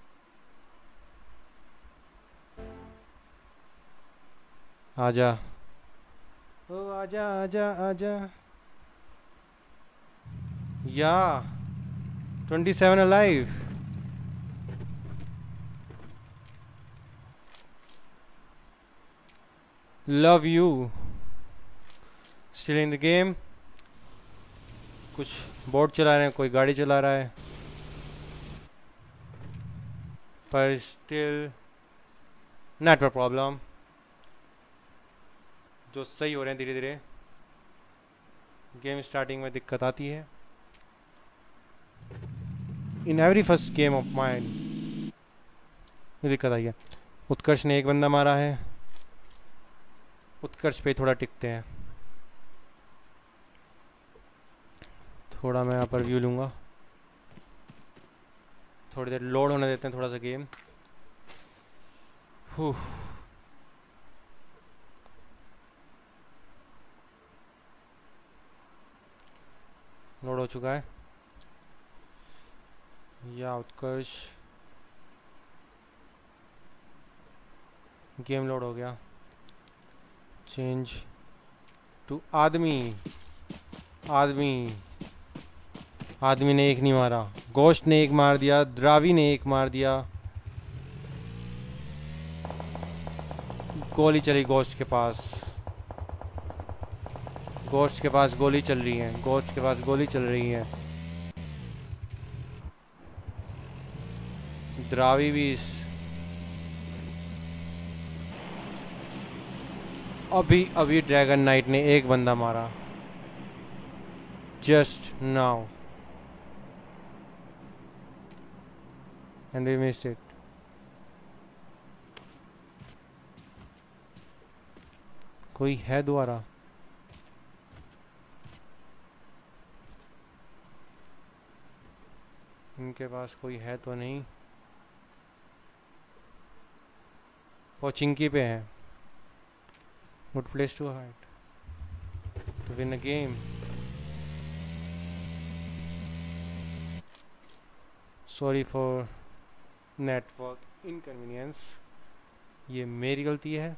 आजा, ओ आजा आजा आजा। Yeah twenty seven alive. Love you. Still in the game. कुछ बोट चला रहे हैं, कोई गाड़ी चला रहा है, पर स्टिल नेटवर्क प्रॉब्लम जो सही हो रहे हैं धीरे धीरे। गेम स्टार्टिंग में दिक्कत आती है in every first game of mind. दिक्कत आई है। उत्कर्ष ने एक बंदा मारा है। उत्कर्ष पे थोड़ा टिकते हैं। थोड़ा मैं यहाँ पर व्यू लूँगा, थोड़ी देर लोड होने देते हैं थोड़ा सा गेम। लोड हो चुका है। या उत्कर्ष, गेम लोड हो गया। चेंज टू आदमी। आदमी आदमी ने एक नहीं मारा, गोश्त ने एक मार दिया, द्रावी ने एक मार दिया। गोली चली गोश्त के पास। गोश्त के पास गोली चल रही है। गोश्त के पास गोली चल रही है। द्रावी भी इस अभी अभी ड्रैगन नाइट ने एक बंदा मारा just now and we missed it. कोई है दोबारा? इनके पास कोई है तो नहीं। वो चिंकी पे है। Good place to hide to win a game. Sorry for network inconvenience, ये मेरी गलती है।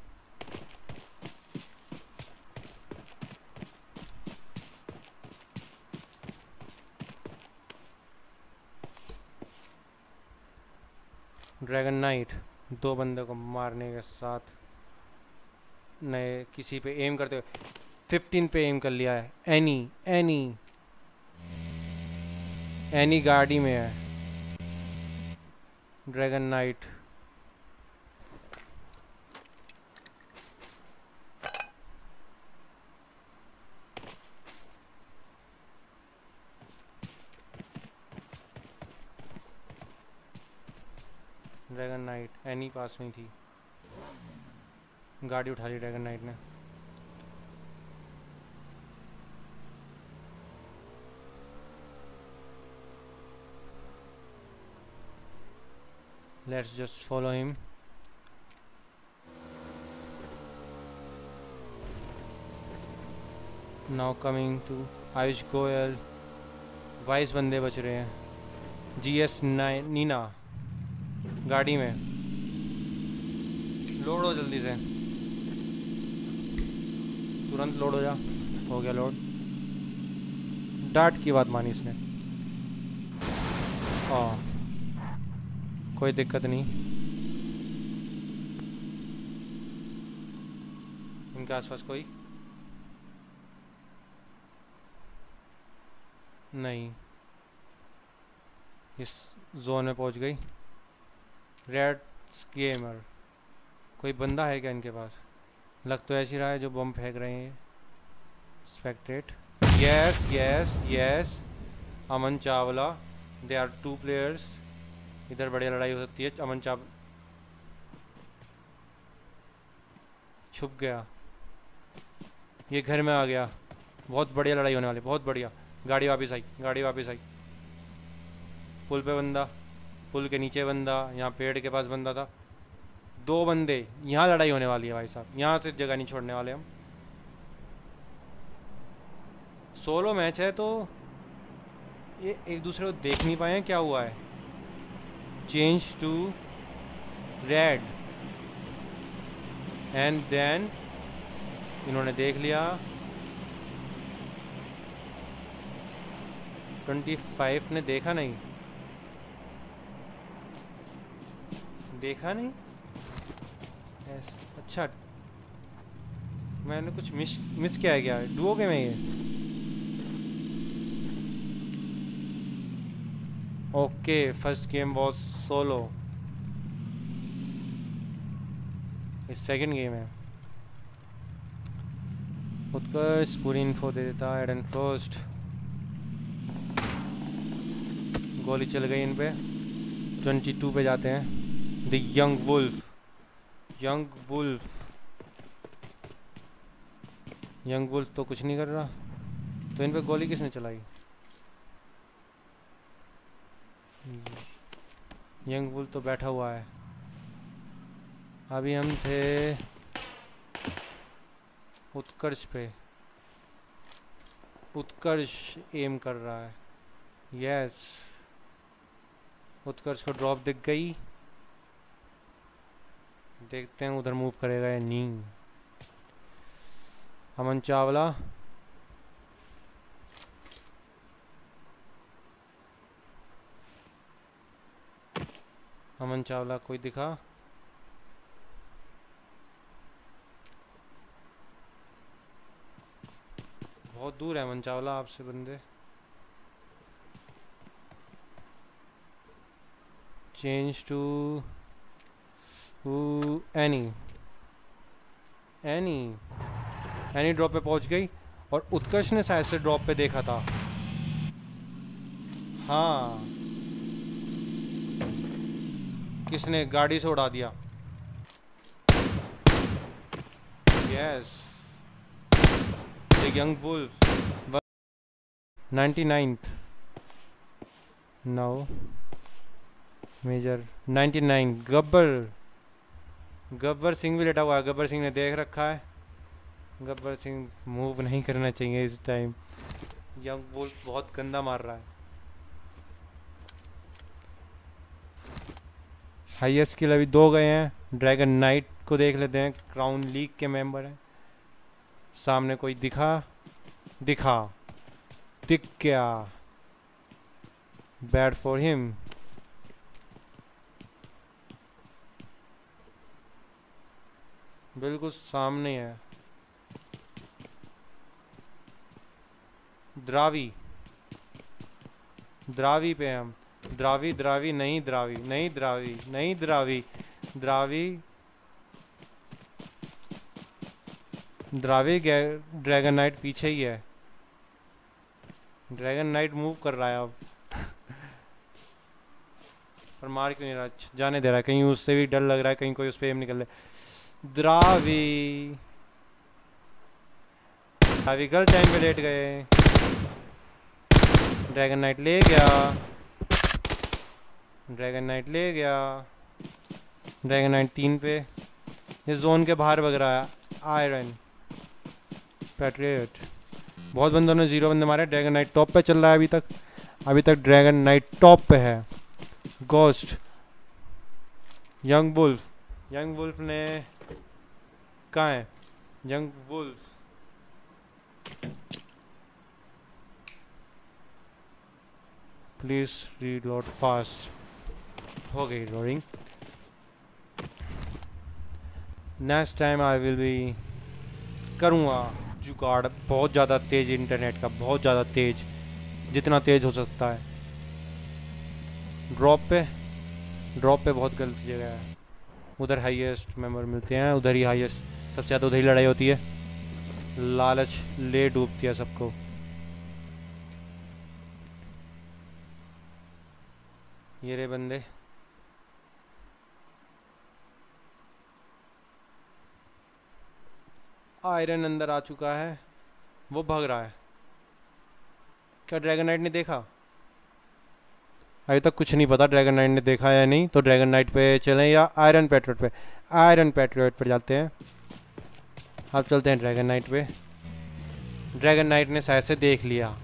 ड्रैगन नाइट दो बंदों को मारने के साथ नए किसी पे एम करते हुए फिफ्टीन पे एम कर लिया है। एनी एनी एनी गाड़ी में है dragon knight. Dragon knight Annie पास में थी, गाड़ी उठा ली ड्रैगन नाइट ने। Let's just follow him. Now coming to Ayush Goyal. बाईस बंदे बच रहे हैं। जी एस नाइन नीना गाड़ी में। लोड हो जल्दी से, तुरंत लोड हो जा। हो गया लोड। डार्ट की बात मानी इसने। हाँ कोई दिक्कत नहीं। इनके आसपास कोई नहीं। इस जोन में पहुंच गई। रेड गेमर, कोई बंदा है क्या इनके पास? लग तो ऐसी रहा है जो बम फेंक रहे हैं। Spectate, yes yes yes. Aman Chawla, they are two players. इधर बढ़िया लड़ाई हो सकती है। अमन चाव छुप गया, ये घर में आ गया। बहुत बढ़िया लड़ाई होने वाली, बहुत बढ़िया। गाड़ी वापस आई, गाड़ी वापस आई। पुल पे बंदा, पुल के नीचे बंदा, यहाँ पेड़ के पास बंदा था। दो बंदे, यहाँ लड़ाई होने वाली है भाई साहब, यहाँ से जगह नहीं छोड़ने वाले हम। सोलो मैच है तो ये एक दूसरे को देख नहीं पाए हैं, क्या हुआ है। Change to red and then इन्होंने देख लिया। ट्वेंटी फाइव ने देखा नहीं, देखा नहीं ऐस, अच्छा मैंने कुछ मिस मिस किया है क्या, डुओ के में ये। Okay first game was solo, ये सेकंड गेम है। उत्कर्ष पूरी इन्फो दे देता है। एडन फ्रोस्ट, गोली चल गई इन पे। ट्वेंटी टू पे जाते हैं। The young wolf, young wolf, young wolf तो कुछ नहीं कर रहा, तो इन पे गोली किसने चलाई। यंग वुल्फ तो बैठा हुआ है। अभी हम थे उत्कर्ष पे, उत्कर्ष एम कर रहा है। यस, उत्कर्ष को ड्रॉप दिख गई, देखते हैं उधर मूव करेगा या नहीं। अमन चावला, अमन चावला कोई दिखा। बहुत दूर है अमन चावला आपसे बंदे। Change to Annie, Annie Annie drop पे पहुंच गई और उत्कर्ष ने शायद से ड्रॉप पे देखा था। हाँ, किसने गाड़ी से उड़ा दिया। Yes, the young wolf. Ninety ninth now major ninety nine. Gabbar, Gabbar Singh भी लेटा हुआ है। गब्बर सिंह ने देख रखा है। गब्बर सिंह मूव नहीं करना चाहिए इस टाइम। यंग वुल्फ बहुत गंदा मार रहा है। हाईएस्ट किल अभी दो गए हैं। ड्रैगन नाइट को देख लेते हैं, क्राउन लीग के मेंबर हैं। सामने कोई दिखा, दिखा, दिख गया। Bad for him. बिल्कुल सामने है। द्रावी, द्रावी पे हम। द्रावी, द्रावी नहीं, द्रावी नहीं, द्रावी नहीं, द्रावी, द्रावी, द्रावी। ड्रैगन नाइट पीछे ही है। ड्रैगन नाइट मूव कर रहा है अब पर मार क्यों नहीं रहा, जाने दे रहा है। कहीं उससे भी डर लग रहा है, कहीं कोई उस पर एम निकल ले। द्रावी, द्रावी गल टाइम पे लेट गए। ड्रैगन नाइट ले गया, ड्रैगन नाइट ले गया। ड्रैगन नाइट तीन पे, इस जोन के बाहर भग रहा है। आयरन पैट्रियट, बहुत बंदों ने जीरो बंदे मारे। ड्रैगन नाइट टॉप पे चल रहा है अभी तक, अभी तक ड्रैगन नाइट टॉप पे है। Ghost, young wolf, young wolf ने कहाँ है young wolf. Please reload fast. हो गई loading. Next time I will be करूँगा जुगाड़, बहुत ज़्यादा तेज इंटरनेट का, बहुत ज़्यादा तेज, जितना तेज हो सकता है। ड्रॉप पे, ड्रॉप पे बहुत गलत जगह है। उधर हाईएस्ट मेंबर मिलते हैं, उधर ही हाईएस्ट, सबसे ज़्यादा उधर ही लड़ाई होती है। लालच ले डूबती है सबको। ये रे बंदे, आयरन अंदर आ चुका है, वो भाग रहा है। क्या ड्रैगन नाइट ने देखा? अभी तक कुछ नहीं पता, ड्रैगन नाइट ने देखा या नहीं, तो ड्रैगन नाइट पे चलें या आयरन पैट्रियट पे? आयरन पैट्रियट पर जाते हैं। अब चलते हैं ड्रैगन नाइट पे। ड्रैगन नाइट ने शायद से देख लिया।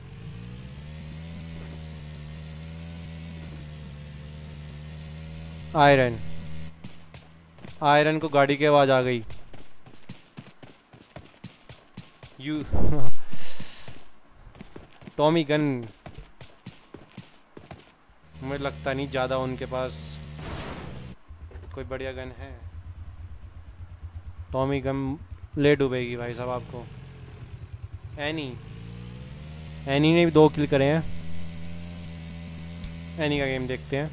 आयरन आयरन को गाड़ी की आवाज़ आ गई। यू टॉमी गन, मुझे लगता नहीं ज़्यादा उनके पास कोई बढ़िया गन है। टॉमी गन ले डूबेगी भाई साहब आपको। एनी एनी ने भी दो किल करे हैं। एनी का गेम देखते हैं।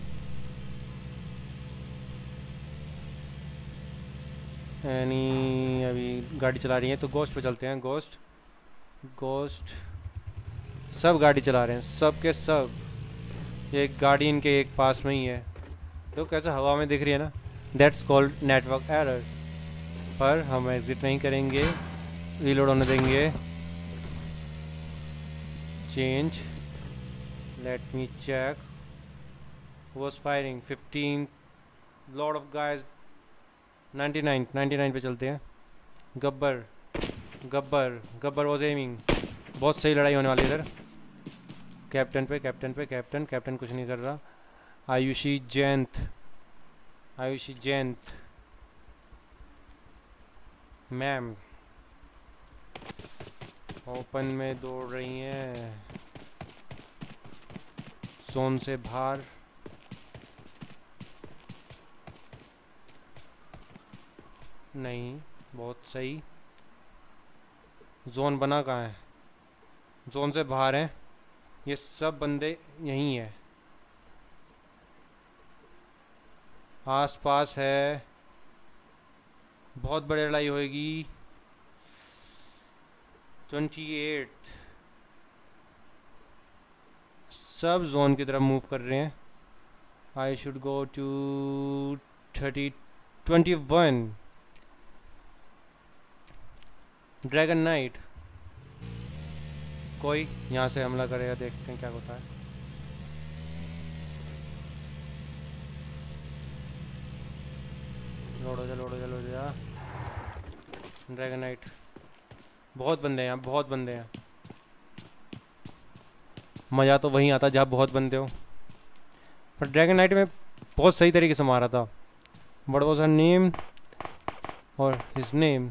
एनी अभी गाड़ी चला रही है, तो गोस्ट पे चलते हैं। गोस्ट गोस्ट सब गाड़ी चला रहे हैं, सब के सब। एक गाड़ी इनके एक पास में ही है, तो कैसे हवा में दिख रही है ना। That's called network error. पर हम एग्जिट नहीं करेंगे, रीलोड होने देंगे। Change, let me check. Was firing fifteen, lord of guys ninety nine ninety nine पे चलते हैं। Gabbar Gabbar Gabbar was aiming. बहुत सही लड़ाई होने वाली है इधर। कैप्टन पे कैप्टन पे कैप्टन कैप्टन कुछ नहीं कर रहा। आयुषी जयंत आयुषी जयंत मैम ओपन में दौड़ रही हैं, जोन से बाहर। नहीं, बहुत सही। जोन बना कहाँ है? जोन से बाहर है, ये सब बंदे यहीं है, आस पास है। बहुत बड़ी लड़ाई होएगी। ट्वेंटी एट सब जोन की तरफ मूव कर रहे हैं। I should go to thirty twenty one. Dragon knight कोई यहाँ से हमला करेगा, देखते हैं क्या होता है। लोडो जा लोडो जा लोडो जा। ड्रैगन नाइट, बहुत बंदे हैं यहाँ, बहुत बंदे हैं। मज़ा तो वहीं आता जहाँ बहुत बंदे हो। पर ड्रैगन नाइट में बहुत सही तरीके से मारा था। व्हाट वाज हर नेम और his name?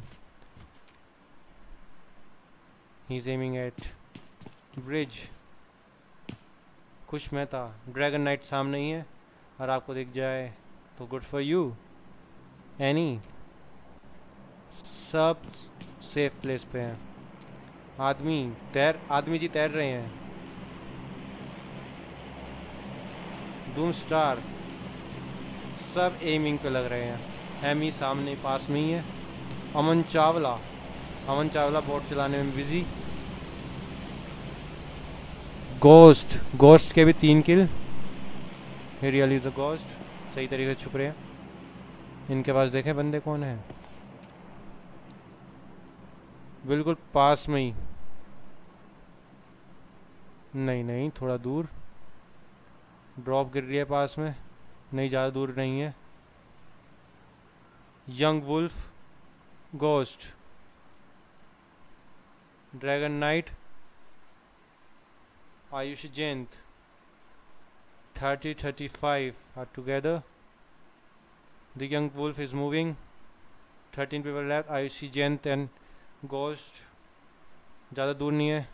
He is aiming at bridge. खुश मैं था। ड्रैगन नाइट सामने ही है, और आपको दिख जाए तो गुड फॉर यू। एनी सब सेफ प्लेस पे हैं। आदमी तैर आदमी जी तैर रहे हैं। डूम स्टार सब एमिंग पे लग रहे हैं। एमी सामने पास में ही है। अमन चावला अमन चावला बोट चलाने में बिजी। गोस्ट गोस्ट के भी तीन kill. He really is a ghost. सही तरीके से छुप रहे हैं। इनके पास देखें बंदे कौन है, बिल्कुल पास में ही। नहीं नहीं, थोड़ा दूर। ड्रॉप गिर रही है पास में, नहीं ज़्यादा दूर नहीं है। Young wolf, ghost, dragon knight, Ayush Jayant. Thirty thirty five are together. The young wolf is moving. Thirteen people left, Ayushi Jayant and ghost. ज़्यादा दूर नहीं है।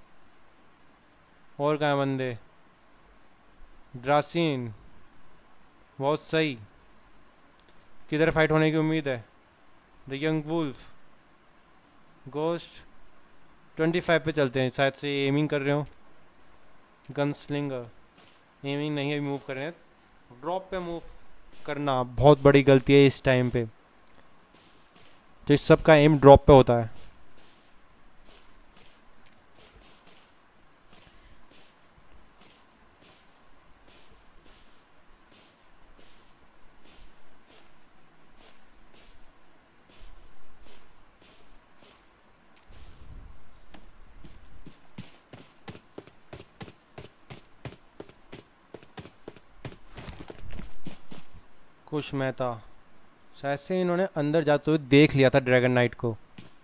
और कहाँ बंदे? ड्रासीन, बहुत सही। किधर फाइट होने की उम्मीद है? The young wolf, ghost. Twenty five पे चलते हैं, शायद से एमिंग कर रहे हो। गन स्लिंगर एमिंग नहीं, अभी मूव कर रहे हैं। ड्रॉप पे मूव करना बहुत बड़ी गलती है इस टाइम पे, तो इस सब का एम ड्रॉप पे होता है। कुश मेहता, शायद से इन्होंने अंदर जाते हुए देख लिया था ड्रैगन नाइट को,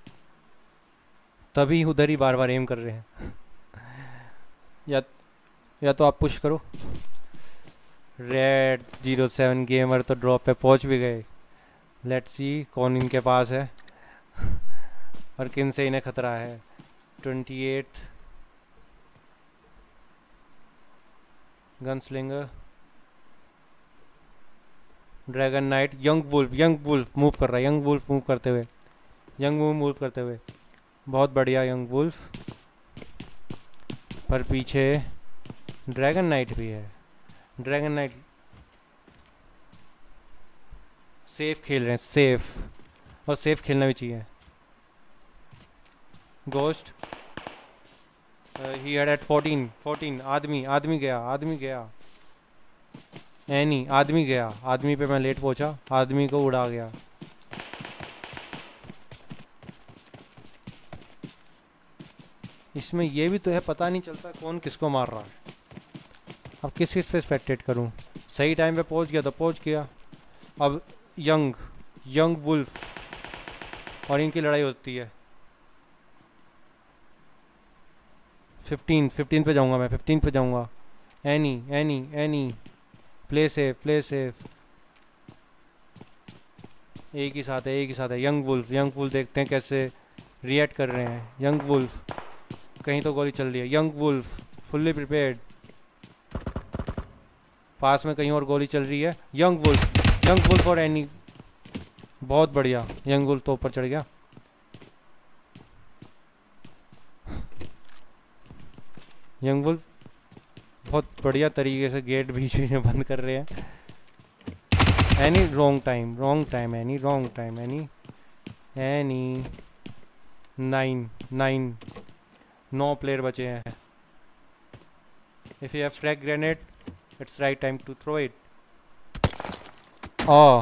तभी उधर ही बार बार एम कर रहे हैं। या या तो आप पुश करो। रेड जीरो सेवन गेमर तो ड्रॉप पे पहुंच भी गए। लेट्स सी कौन इनके पास है और किन से इन्हें खतरा है। Twenty eight gunslinger, dragon knight, young wolf, young wolf move कर रहा है, यंग वुल्फ मूव करते हुए, यंग वुल्फ मूव करते हुए, बहुत बढ़िया यंग वुल्फ। पर पीछे ड्रैगन नाइट भी है। ड्रैगन नाइट सेफ खेल रहे हैं, सेफ, और सेफ खेलना भी चाहिए। Ghost he had at fourteen fourteen आदमी आदमी गया आदमी गया एनी आदमी गया आदमी पे मैं लेट पहुंचा, आदमी को उड़ा गया। इसमें ये भी तो है, पता नहीं चलता कौन किसको मार रहा है। अब किस किस पे स्पेक्टेट करूं? सही टाइम पे पहुंच गया तो पहुंच गया। अब यंग यंग वुल्फ और इनकी लड़ाई होती है। फिफ्टीन फिफ्टीन पे जाऊंगा मैं, फिफ्टीन पे जाऊंगा। Annie Annie Annie play safe, play safe. एक ही साथ है, एक ही साथ है। यंग वुल्फ, यंग वुल्फ देखते हैं कैसे रिएक्ट कर रहे हैं। यंग वुल्फ, कहीं तो गोली चल रही है। यंग वुल्फ फुल्ली प्रिपेयर्ड, पास में कहीं और गोली चल रही है। यंग वुल्फ, यंग वुल्फ और एनी, बहुत बढ़िया। यंग वुल्फ तो ऊपर चढ़ गया। यंग वुल्फ बहुत बढ़िया तरीके से गेट बीच में बंद कर रहे हैं। Annie wrong time, wrong time Annie, wrong time Annie, Annie. Nine nine नौ प्लेयर बचे हैं। If you have frag grenade it's right time to throw it. आ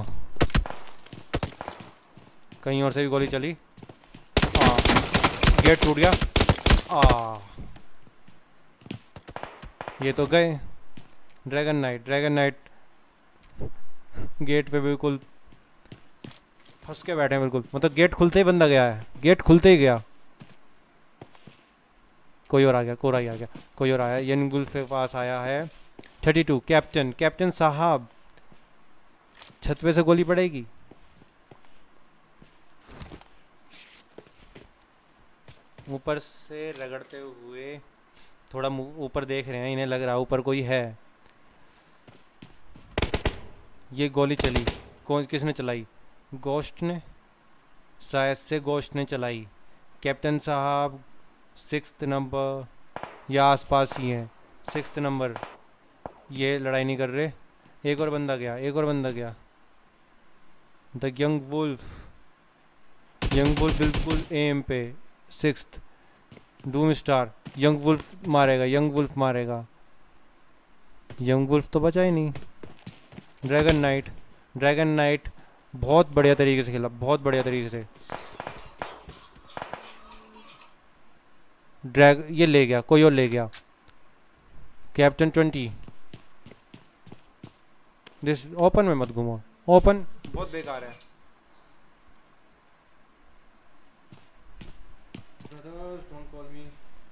कहीं और से भी गोली चली। आ गेट टूट गया। आ ये तो गए। Dragon knight, dragon knight gate पे बिल्कुल फंस के बैठे हैं, बिल्कुल। मतलब गेट खुलते ही बंदा गया है, गेट खुलते ही गया। कोई और आ गया, कोई और आ गया, कोई और आया। यंग वुल्फ के पास आया है थर्टी टू। कैप्टन, कैप्टन साहब छत पे से गोली पड़ेगी। ऊपर से रगड़ते हुए थोड़ा ऊपर देख रहे हैं, इन्हें लग रहा है ऊपर कोई है। ये गोली चली, कौन किसने चलाई? गोस्ट ने, शायद से गोस्ट ने चलाई। कैप्टन साहब सिक्स्थ नंबर या आसपास ही हैं, सिक्स्थ नंबर। ये लड़ाई नहीं कर रहे। एक और बंदा गया, एक और बंदा गया। The young wolf, young wolf बिल्कुल एम पे। Sixth doom star, young wolf मारेगा, यंग वुल्फ मारेगा। यंग वुल्फ तो बचा ही नहीं। ड्रैगन नाइट, ड्रैगन नाइट बहुत बढ़िया तरीके से खेला, बहुत बढ़िया तरीके से। ड्रैग ये ले गया, कोई और ले गया। कैप्टन ट्वेंटी, दिस ओपन में मत घूमो, ओपन बहुत बेकार है। Brothers don't call me,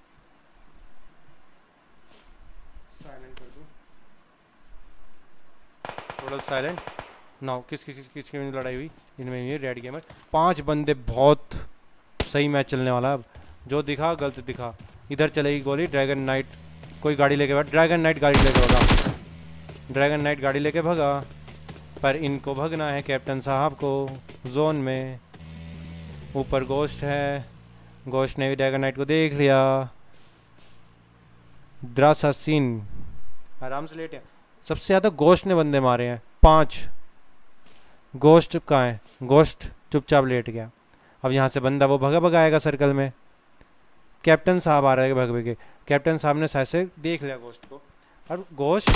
silent कर दो थोड़ा, साइलेंट नाउ। किस किस किस की लड़ाई हुई इनमें? ये रेड गेमर, पांच बंदे, बहुत सही मैच चलने वाला। अब जो दिखा गलत दिखा। इधर चलेगी गोली। ड्रैगन नाइट कोई गाड़ी लेके भागा, ड्रैगन नाइट गाड़ी लेके भागा, ड्रैगन नाइट गाड़ी लेके भागा। पर इनको भगना है कैप्टन साहब को जोन में। ऊपर गोश्त है, गोश्त ने भी ड्रैगन नाइट को देख लिया। द्रासा सीन आराम से लेटे। सबसे ज़्यादा गोश्त ने बंदे मारे हैं, पांच। गोश्त कहाँ है? गोश्त चुपचाप लेट गया। अब यहाँ से बंदा वो भगा भगाएगा सर्कल में। कैप्टन साहब आ रहे हैं भग भगे। कैप्टन साहब ने शायद से देख लिया गोश्त को। और गोश्त,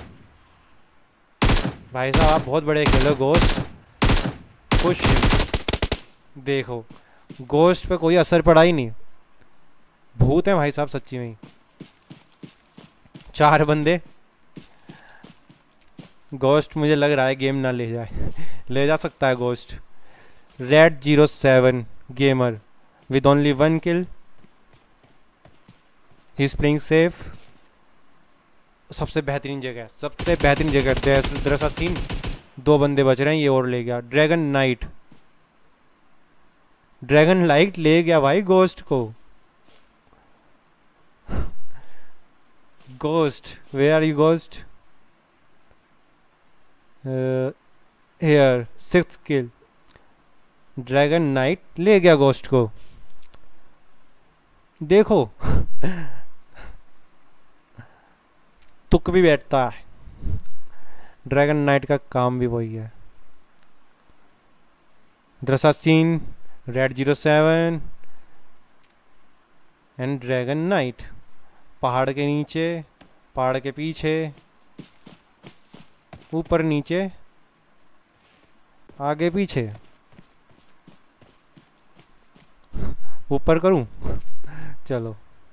भाई साहब आप बहुत बड़े खेलो। गोश्त खुश, देखो गोश्त पे कोई असर पड़ा ही नहीं। भूत हैं भाई साहब सच्ची में ही। चार बंदे गोस्ट मुझे लग रहा है गेम ना ले जाए ले जा सकता है ghost. Red zero seven gamer with only one kill, he is playing safe. सबसे बेहतरीन जगह, सबसे बेहतरीन जगह दरअसल सीन। दो बंदे बच रहे हैं, ये और ले गया। ड्रैगन नाइट, ड्रैगन लाइट ले गया भाई गोस्ट को। Ghost, where are you ghost? Here, sixth kill. Dragon knight ले गया गोस्ट को। देखो तुक भी बैठता है। ड्रैगन नाइट का काम भी वही है। ड्रेसासीन, red zero seven and dragon knight. पहाड़ के नीचे, पहाड़ के पीछे, ऊपर नीचे, आगे पीछे। ऊपर करूं? चलो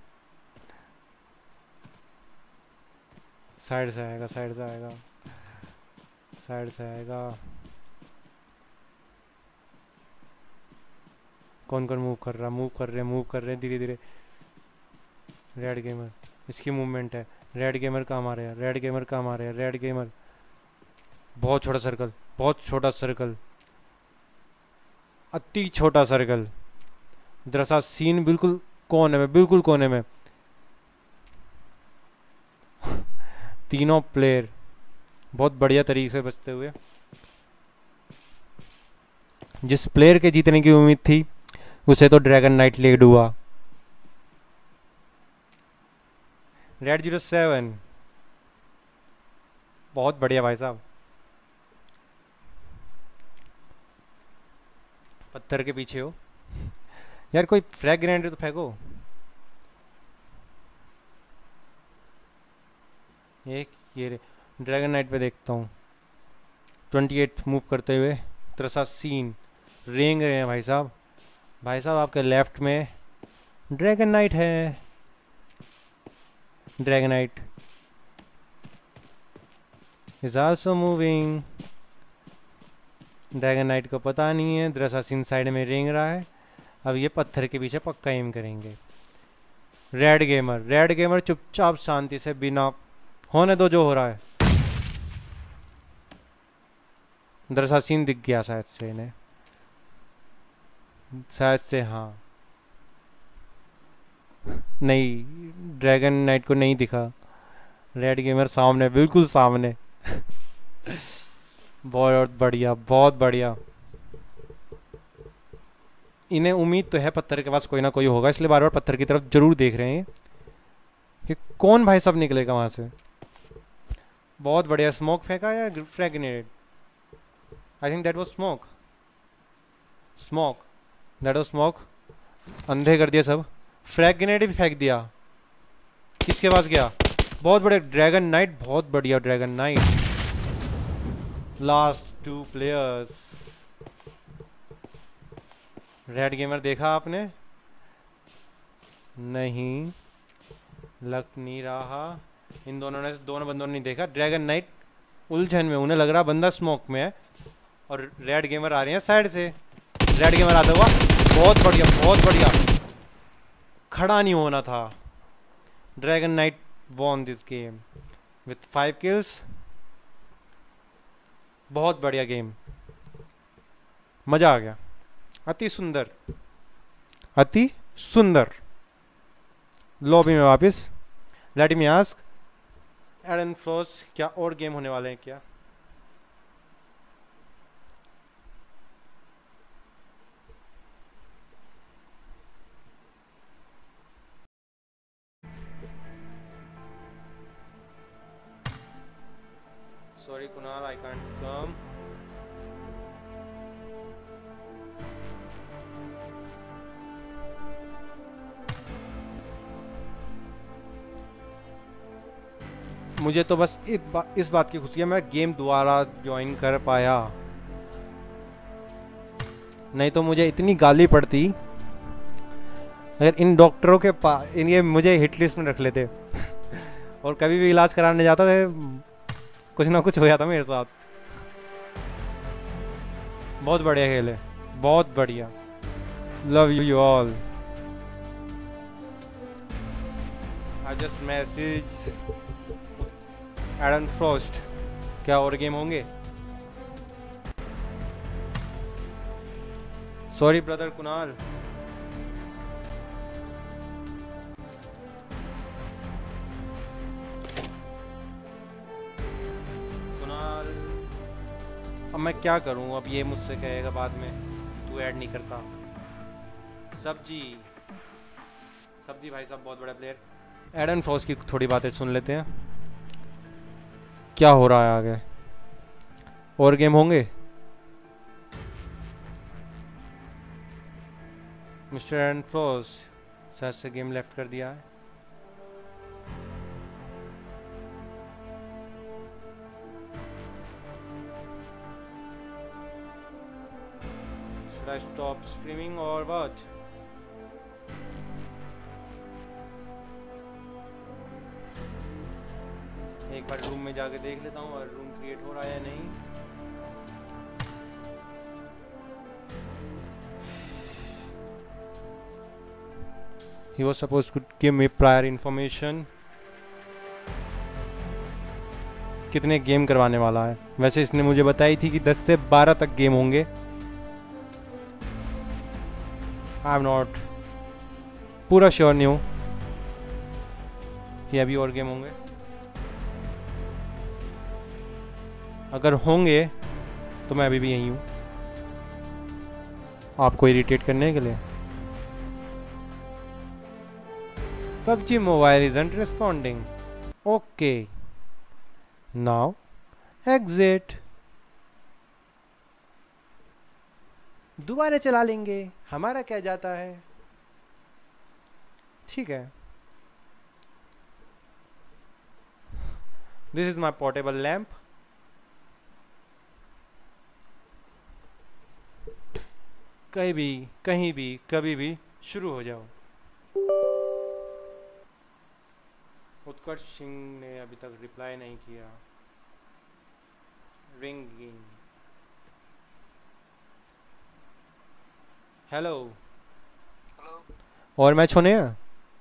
साइड से आएगा, साइड से आएगा, साइड से आएगा। कौन कौन मूव कर रहा? मूव कर रहे हैं, मूव कर रहे हैं धीरे धीरे। रेड गेमर, इसकी मूवमेंट है। रेड गेमर कहाँ मारे हैं? रेड गेमर कहाँ मारे हैं? रेड गेमर, बहुत छोटा सर्कल, बहुत छोटा सर्कल, अति छोटा सर्कल। दरअसल सीन बिल्कुल कोने में, बिल्कुल कोने में। तीनों प्लेयर बहुत बढ़िया तरीके से बचते हुए। जिस प्लेयर के जीतने की उम्मीद थी उसे तो ड्रैगन नाइट ले डूबा। रेड जीरो सेवन, बहुत बढ़िया भाई साहब। पत्थर के पीछे हो यार, कोई फ्रैग ग्रेनेड तो फेंको। एक ये ड्रैगन नाइट पे देखता हूँ। अट्ठाईस मूव करते हुए तरसा सीन रेंग रहे हैं भाई साहब। भाई साहब आपके लेफ्ट में ड्रैगन नाइट है। Dragon knight is also moving. Dragon knight को पता नहीं है दरअसल सीन साइड में रेंग रहा है। अब ये पत्थर के पीछे पक्का एम करेंगे। रेड गेमर, रेड गेमर चुपचाप शांति से, बिना होने दो जो हो रहा है। दरअसल सीन दिख गया शायद से इन्हें, शायद से। हाँ नहीं, ड्रैगन नाइट को नहीं दिखा। रेड गेमर सामने, बिल्कुल सामने। बहुत बढ़िया, बहुत बढ़िया। इन्हें उम्मीद तो है पत्थर के पास कोई ना कोई होगा, इसलिए बार बार पत्थर की तरफ जरूर देख रहे हैं कि कौन भाई सब निकलेगा वहां से। बहुत बढ़िया। स्मोक फेंका या frag grenade? I think that was smoke. Smoke, that was smoke. अंधे कर दिया सब। फ्रैग ग्रेनेड भी फेंक दिया। किसके पास गया? बहुत बढ़िया ड्रैगन नाइट, बहुत बढ़िया dragon knight. Last two players. Red gamer देखा आपने? नहीं, लग नहीं रहा। इन दोनों ने, दोनों बंदों ने नहीं देखा। ड्रैगन नाइट उलझन में, उन्हें लग रहा बंदा स्मोक में है और रेड गेमर आ रहे हैं साइड से। रेड गेमर आता हुआ, बहुत बढ़िया, बहुत बढ़िया। खड़ा नहीं होना था। Dragon knight won this game with five kills. बहुत बढ़िया गेम, मजा आ गया। अति सुंदर, अति सुंदर। लॉबी में वापस। Let me ask Aidan Frost, क्या और गेम होने वाले हैं क्या? Sorry Kunal, I can't come. मुझे तो बस इस, बा, इस बात की खुशी है मैं गेम दोबारा ज्वाइन कर पाया, नहीं तो मुझे इतनी गाली पड़ती अगर इन डॉक्टरों के पास, इन ये मुझे हिट लिस्ट में रख लेते और कभी भी इलाज कराने जाता था कुछ ना कुछ हो जाता मेरे साथ। बहुत बढ़िया खेल है, बहुत बढ़िया। Love you all. I just message Aidan Frost. क्या और गेम होंगे? Sorry brother Kunal. कुणाल अब मैं क्या करूं? अब ये मुझसे कहेगा बाद में तू ऐड नहीं करता। सब्जी सब्जी भाई साहब बहुत बड़ा प्लेयर। एडन फ्रॉस्ट की थोड़ी बातें सुन लेते हैं, क्या हो रहा है आगे। और गेम होंगे? मिस्टर एडन फ्रॉस्ट शायद से गेम लेफ्ट कर दिया है। Should I stop streaming or what? एक बार रूम में जाके देख लेता हूँ और रूम क्रिएट हो रहा है या नहीं। He was supposed to give me prior information. कितने गेम करवाने वाला है? वैसे इसने मुझे बताई थी कि दस से बारह तक गेम होंगे। आई एम नॉट पूरा श्योर नहीं हूँ कि अभी और गेम होंगे। अगर होंगे तो मैं अभी भी यहीं हूँ आपको इरिटेट करने के लिए। PUBG mobile isn't responding. Okay. Now exit. दोबारा चला लेंगे, हमारा क्या जाता है। ठीक है। This is my portable lamp. कहीं भी कहीं भी कभी भी शुरू हो जाओ। उत्कर्ष सिंह ने अभी तक रिप्लाई नहीं किया। रिंगिंग। Hello hello. और मैच होने हैं?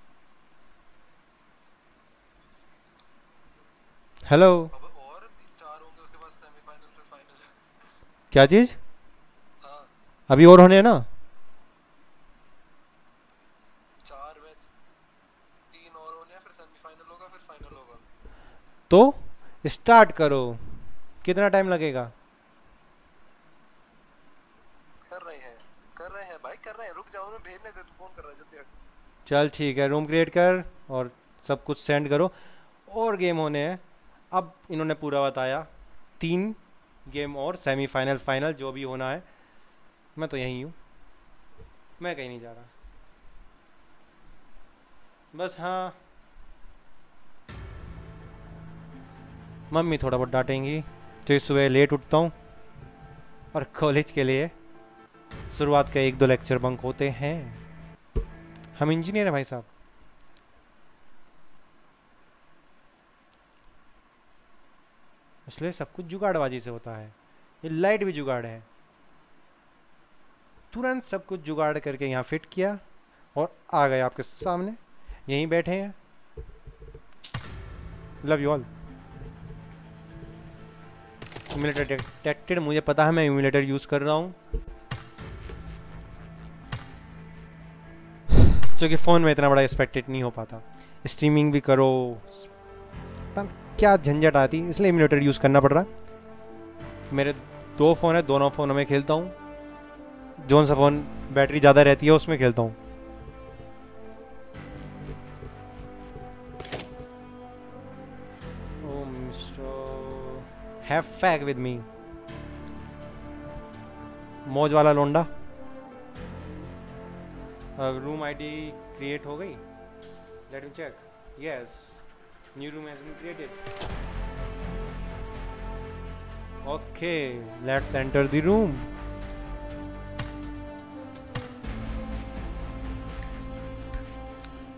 हेलो। अब और तीन चार होंगे, उसके बाद सेमीफाइनल फिर फाइनल। क्या चीज? हाँ अभी और होने हैं ना? चार मैच, तीन और होने हैं, फिर सेमीफाइनल होगा, फिर फाइनल होगा। तो स्टार्ट करो। कितना टाइम लगेगा? कर रहे हैं कर रहे हैं भाई, कर रहे हैं। रुक जाओ, मैं भेजने दे, तू फोन कर रहा है, जल्दी हट। चल ठीक है, रूम क्रिएट कर और सब कुछ सेंड करो। और गेम होने हैं। अब इन्होंने पूरा बताया, तीन गेम और सेमीफाइनल फाइनल जो भी होना है। मैं तो यहीं हूँ, मैं कहीं नहीं जा रहा। बस हाँ, मम्मी थोड़ा बहुत डांटेंगी तो इस सुबह लेट उठता हूँ और कॉलेज के लिए शुरुआत का एक दो लेक्चर बंक होते हैं। हम इंजीनियर हैं भाई साहब। इसलिए सब कुछ जुगाड़बाजी से होता है। ये लाइट भी जुगाड़ है। तुरंत सब कुछ जुगाड़ करके यहाँ फिट किया और आ गए आपके सामने, यहीं बैठे हैं। Love you all. Emulator detected. मुझे पता है मैं इम्यूलेटर यूज कर रहा हूँ, जो कि फ़ोन में इतना बड़ा एक्सपेक्टेड नहीं हो पाता। स्ट्रीमिंग भी करो, पर क्या झंझट आती, इसलिए इम्यूलेटर यूज़ करना पड़ रहा है। मेरे दो फ़ोन है, दोनों फ़ोनों में खेलता हूँ। जोन सा फ़ोन बैटरी ज़्यादा रहती है उसमें खेलता हूँ। Oh mister have fag with me. मौज वाला लोंडा। रूम आईडी क्रिएट हो गई? Let me check. Yes, new room has been created. Okay, let's enter the room.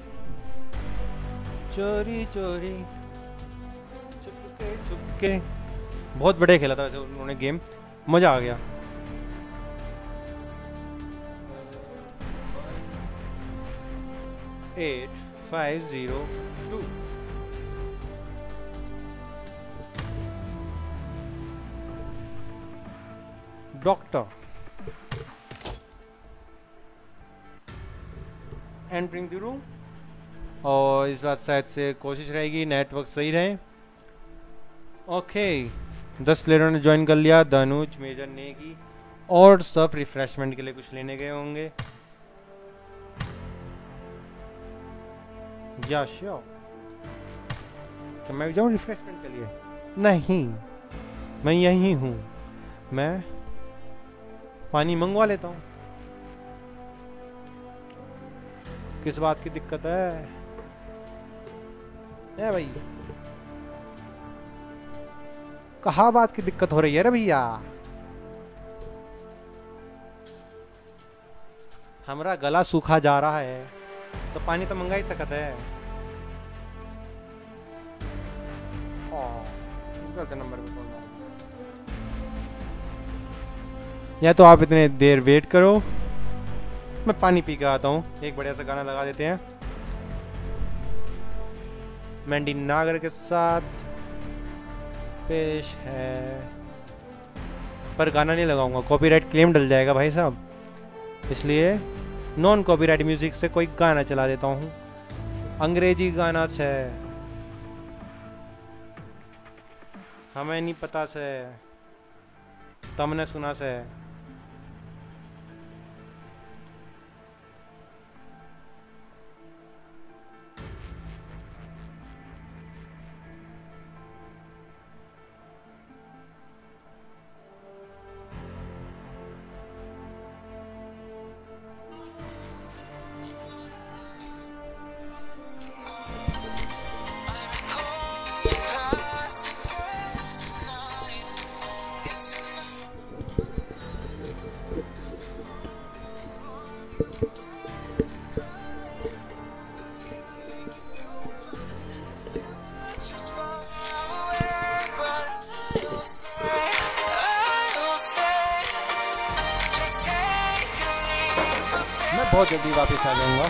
चोरी चोरी, छुपके छुपके बहुत बढ़िया खेला था वैसे उन्होंने गेम, मज़ा आ गया। Eight five zero two. Doctor entering the room, और इस बात शायद से कोशिश रहेगी नेटवर्क सही रहे। ओके, दस प्लेयरों ने ज्वाइन कर लिया। धनुज, मेजर, नेगी और सब रिफ्रेशमेंट के लिए कुछ लेने गए होंगे। या श्योर, क्या मैं भी जाऊँ रिफ्रेशमेंट के लिए? नहीं, मैं यहीं हूँ, मैं पानी मंगवा लेता हूँ। किस बात की दिक्कत है? ए भाई, कहाँ बात की दिक्कत हो रही है रे भैया? हमारा गला सूखा जा रहा है तो पानी तो मंगा ही सकता है। गलत नंबर पे फोन मारा। या तो आप इतने देर वेट करो, मैं पानी पी के आता हूँ। एक बढ़िया सा गाना लगा देते हैं मैंडी नागर के साथ। पेश है, पर गाना नहीं लगाऊंगा, कॉपीराइट क्लेम डल जाएगा भाई साहब, इसलिए नॉन कॉपीराइट म्यूजिक से कोई गाना चला देता हूँ। अंग्रेजी गाना है, हमें नहीं पता से, तुमने सुना से। मैं बहुत जल्दी वापस आ जाऊंगा।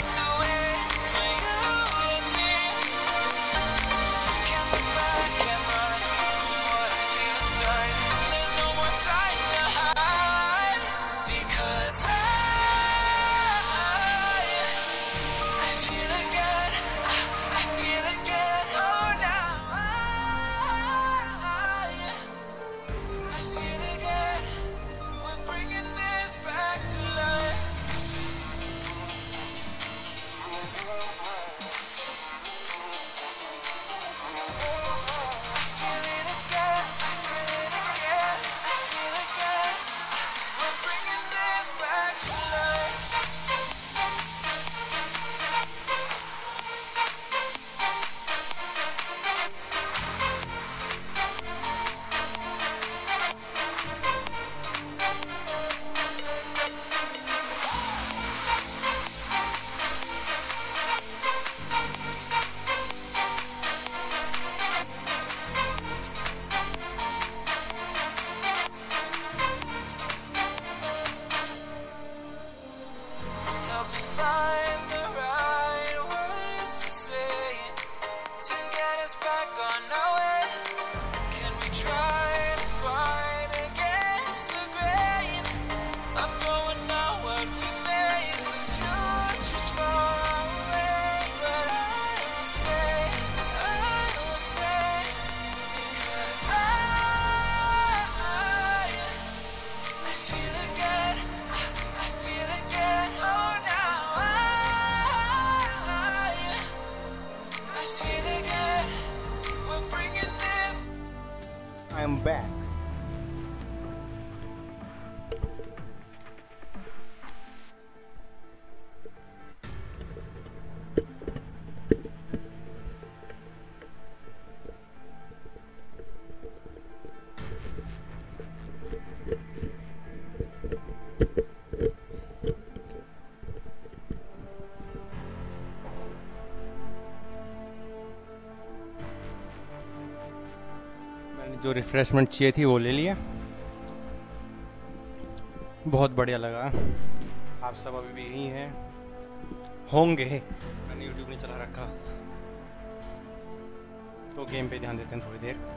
I'm back. जो रिफ्रेशमेंट चाहिए थी वो ले लिया, बहुत बढ़िया लगा। आप सब अभी भी यहीं हैं होंगे, मैंने यूट्यूब नहीं चला रखा तो गेम पे ध्यान देते हैं थोड़ी देर।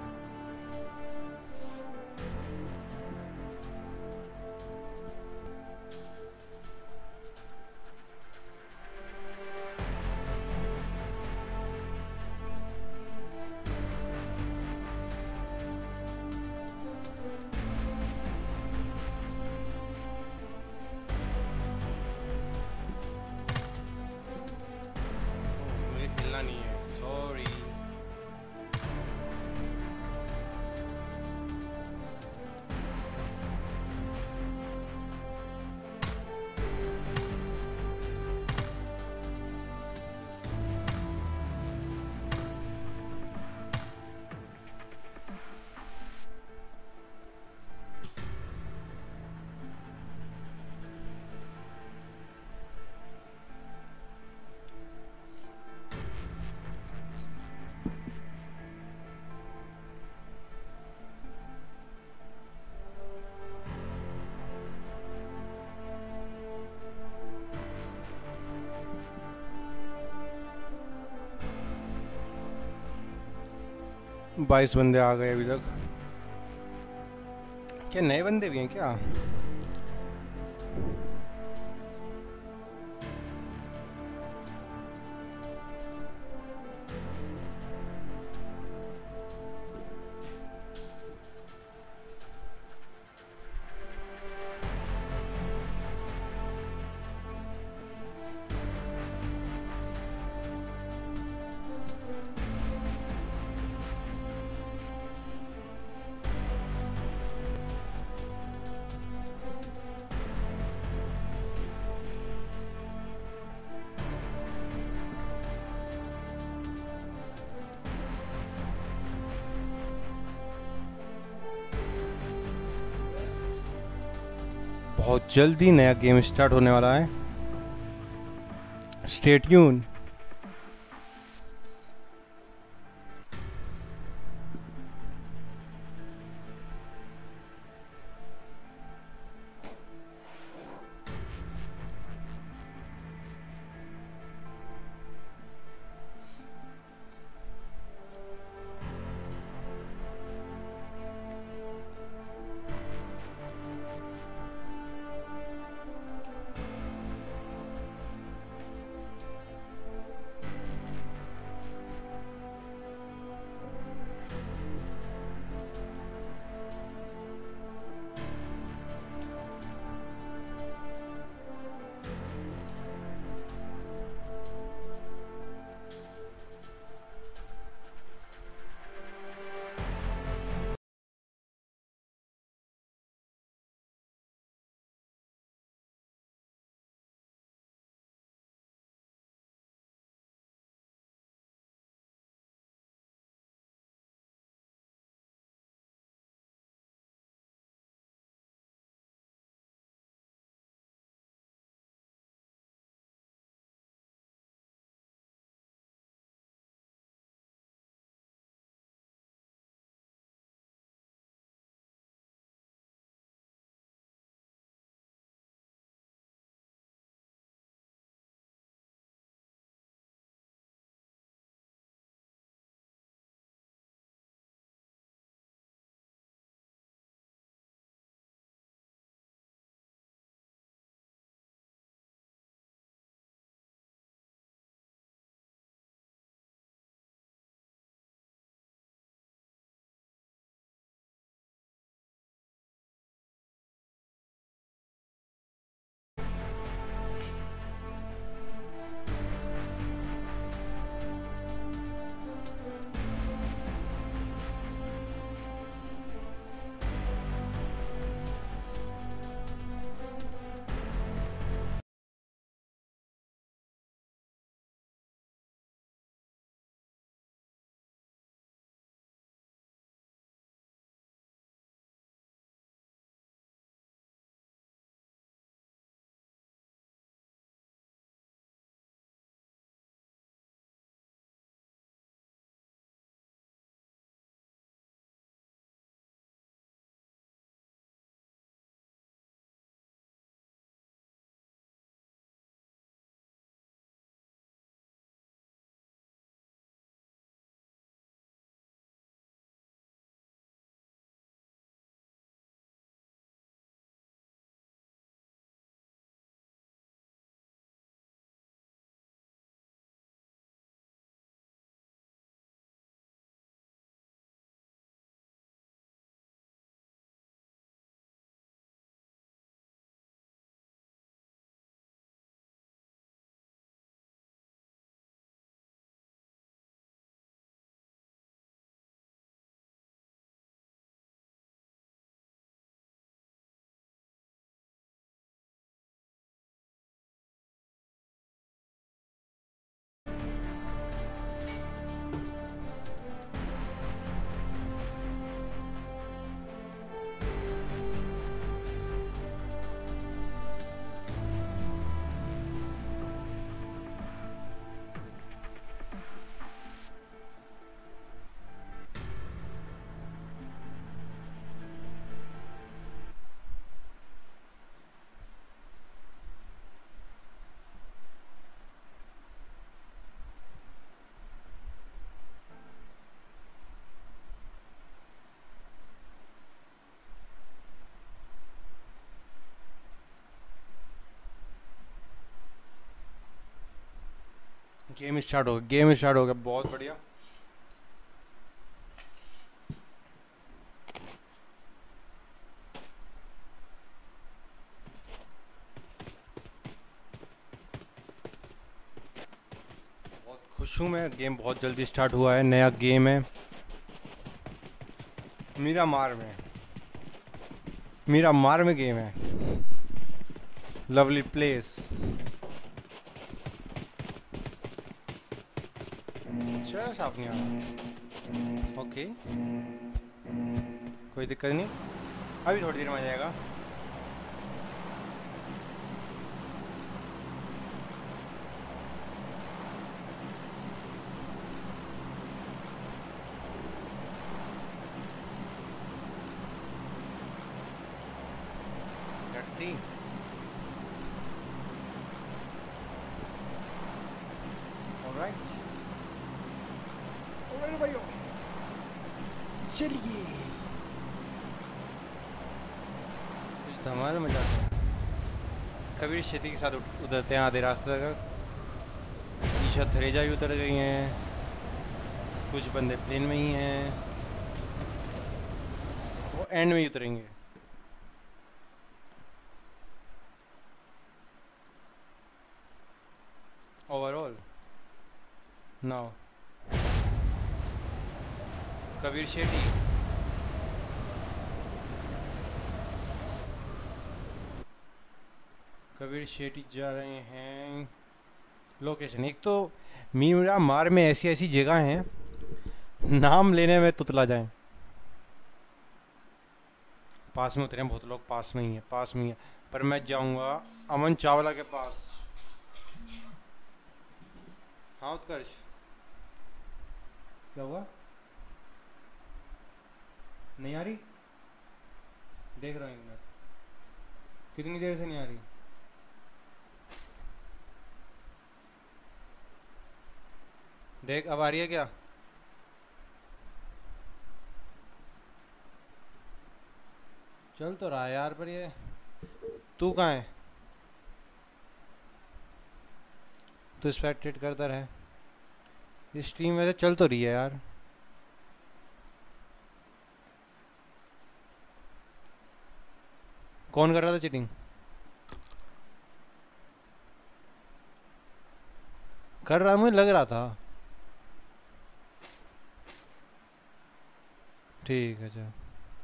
मुझे खेलना नहीं है, सॉरी। बाईस बंदे आ गए अभी तक। क्या नए बंदे भी हैं क्या? बहुत जल्दी नया गेम स्टार्ट होने वाला है, स्टे ट्यून। गेम स्टार्ट हो गया, गेम स्टार्ट हो गया, बहुत बढ़िया। बहुत खुश हूँ मैं, गेम बहुत जल्दी स्टार्ट हुआ है, नया गेम है मीरा मार में, मीरा मार में गेम है। Lovely place. चलो साफ नहीं आ रहा, ओके कोई दिक्कत नहीं, अभी थोड़ी देर में आ जाएगा। Let's see. ऑलराइट ऑलराइट भाइयों, चलिए कुछ धमाल मचाते हैं। कबीर शेती के साथ उठ- उतरते हैं आधे रास्ते तक। ईशा थरेजा भी उतर गई हैं, कुछ बंदे प्लेन में ही हैं, वो एंड में ही उतरेंगे। ओवरऑल नाउ कबीर शेट्टी कबीर शेट्टी जा रहे हैं लोकेशन। एक तो मीरा मार में ऐसी ऐसी जगह हैं, नाम लेने में तुतला जाए। पास में उतरे हैं बहुत लोग, पास में ही है, पास में ही है, पर मैं जाऊंगा अमन चावला के पास। हाँ उत्कर्ष, क्या हुआ? नहीं आ रही? देख रहा हूँ एक मिनट, कितनी देर से नहीं आ रही? देख अब आ रही है क्या? चल तो रहा है यार, पर ये तू कहाँ है? तू स्पेक्टेट करता रहे, ये स्ट्रीम वैसे चल तो रही है यार। कौन कर रहा था चीटिंग? कर रहा, मुझे लग रहा था। ठीक है चल।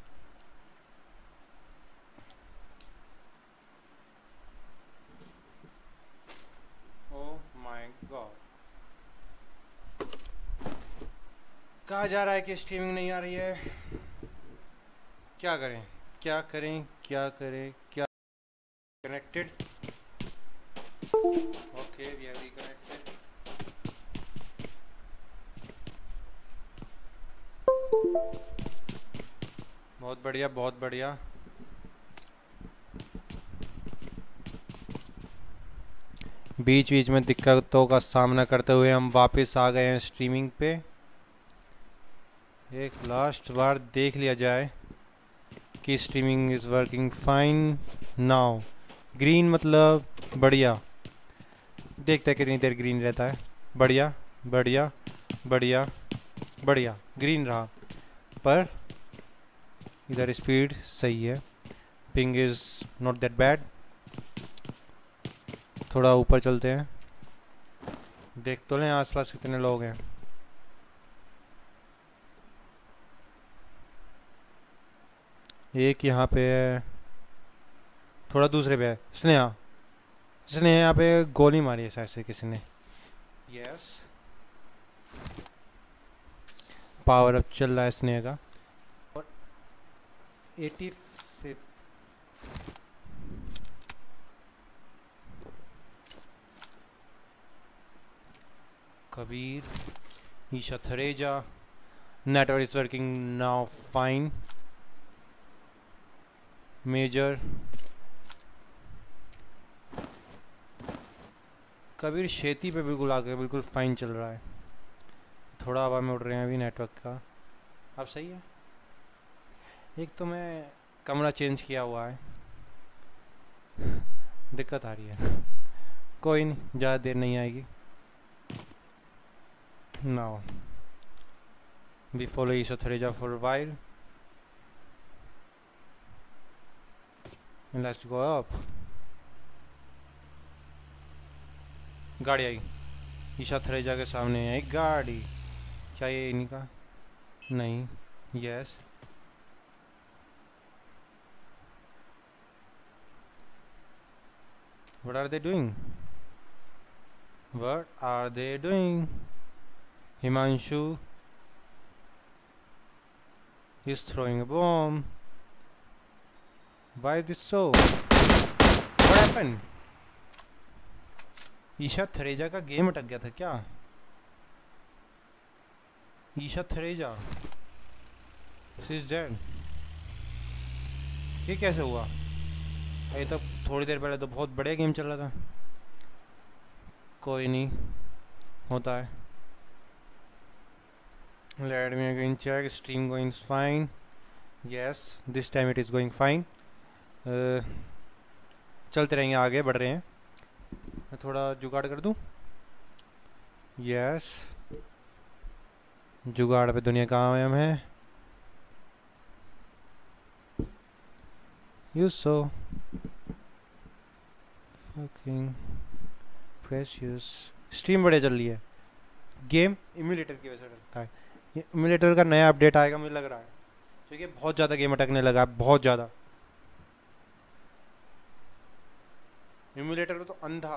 ओह माय गॉड, कहा जा रहा है कि स्ट्रीमिंग नहीं आ रही है। क्या करें क्या करें क्या करें क्या? Connected, okay we are reconnected. बहुत बढ़िया बहुत बढ़िया। बीच बीच में दिक्कतों का सामना करते हुए हम वापस आ गए हैं स्ट्रीमिंग पे। एक लास्ट बार देख लिया जाए कि streaming is working fine now. Green मतलब बढ़िया, देखते हैं कितनी देर ग्रीन रहता है। बढ़िया बढ़िया बढ़िया बढ़िया, ग्रीन रहा, पर इधर स्पीड सही है, ping is not that bad. थोड़ा ऊपर चलते हैं, देख तो लें आसपास कितने लोग हैं। एक यहाँ पे है, थोड़ा दूसरे पे है स्नेहा। स्नेहा यहाँ पे गोली मारी है शायद से किसी ने। यस, पावर अप चल रहा है स्नेहा का। और eighty fifth Kabir, Isha Thareja, network is working now fine. Major Kabir Shetty पे बिल्कुल आगे बिल्कुल फाइन चल रहा है। थोड़ा हवा में उड़ रहे हैं अभी नेटवर्क का, अब सही है। एक तो मैं कमरा चेंज किया हुआ है, दिक्कत आ रही है, कोई नहीं, ज़्यादा देर नहीं आएगी। Now we follow Isha Thareja for a while and let's go up. गाड़ी आई ईशा थरेजा के सामने है एक गाड़ी। क्या ये इन्हीं का? नहीं। Yes What are they doing? What are they doing? Himanshu is throwing a bomb. Why is this so? What happened? Isha Thareja का गेम अटक गया था क्या? Isha Thareja she is dead. ये कैसे हुआ? ये तो थोड़ी देर पहले तो बहुत बढ़िया गेम चल रहा था। कोई नहीं, होता है। Let me again check. Stream going fine. Yes, this time it is going fine. uh, चलते रहेंगे, आगे बढ़ रहे हैं। मैं थोड़ा जुगाड़ कर दूं। यस, जुगाड़ पे दुनिया कामयाब है। You so fucking precious. Stream बढ़िया चल रही है। गेम इम्यूलेटर की वजह से डरता है। ये इम्यूलेटर का नया अपडेट आएगा मुझे लग रहा है, क्योंकि बहुत ज़्यादा गेम अटकने लगा है, बहुत ज़्यादा। इम्यूलेटर तो अंधा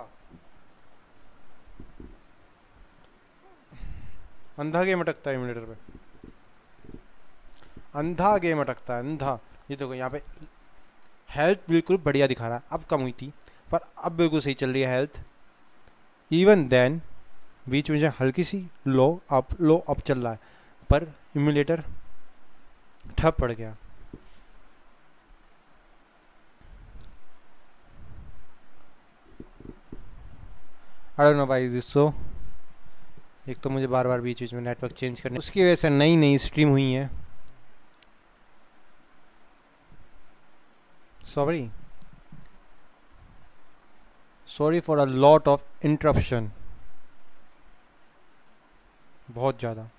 अंधा गेम अटकता है इम्यूलेटर पे, अंधा गेम अटकता है, अंधा। ये देखो यहाँ पे हेल्थ बिल्कुल बढ़िया दिखा रहा है, अब कम हुई थी पर अब बिल्कुल सही चल रही है हेल्थ। इवन देन बीच में हल्की सी लो अप लो अप चल रहा है, पर इम्यूलेटर ठप पड़ गया। I don't know why is this so। एक तो मुझे बार बार बीच बीच में नेटवर्क चेंज करने, उसकी वजह से नई नई स्ट्रीम हुई है। Sorry sorry for a lot of interruption, बहुत ज़्यादा।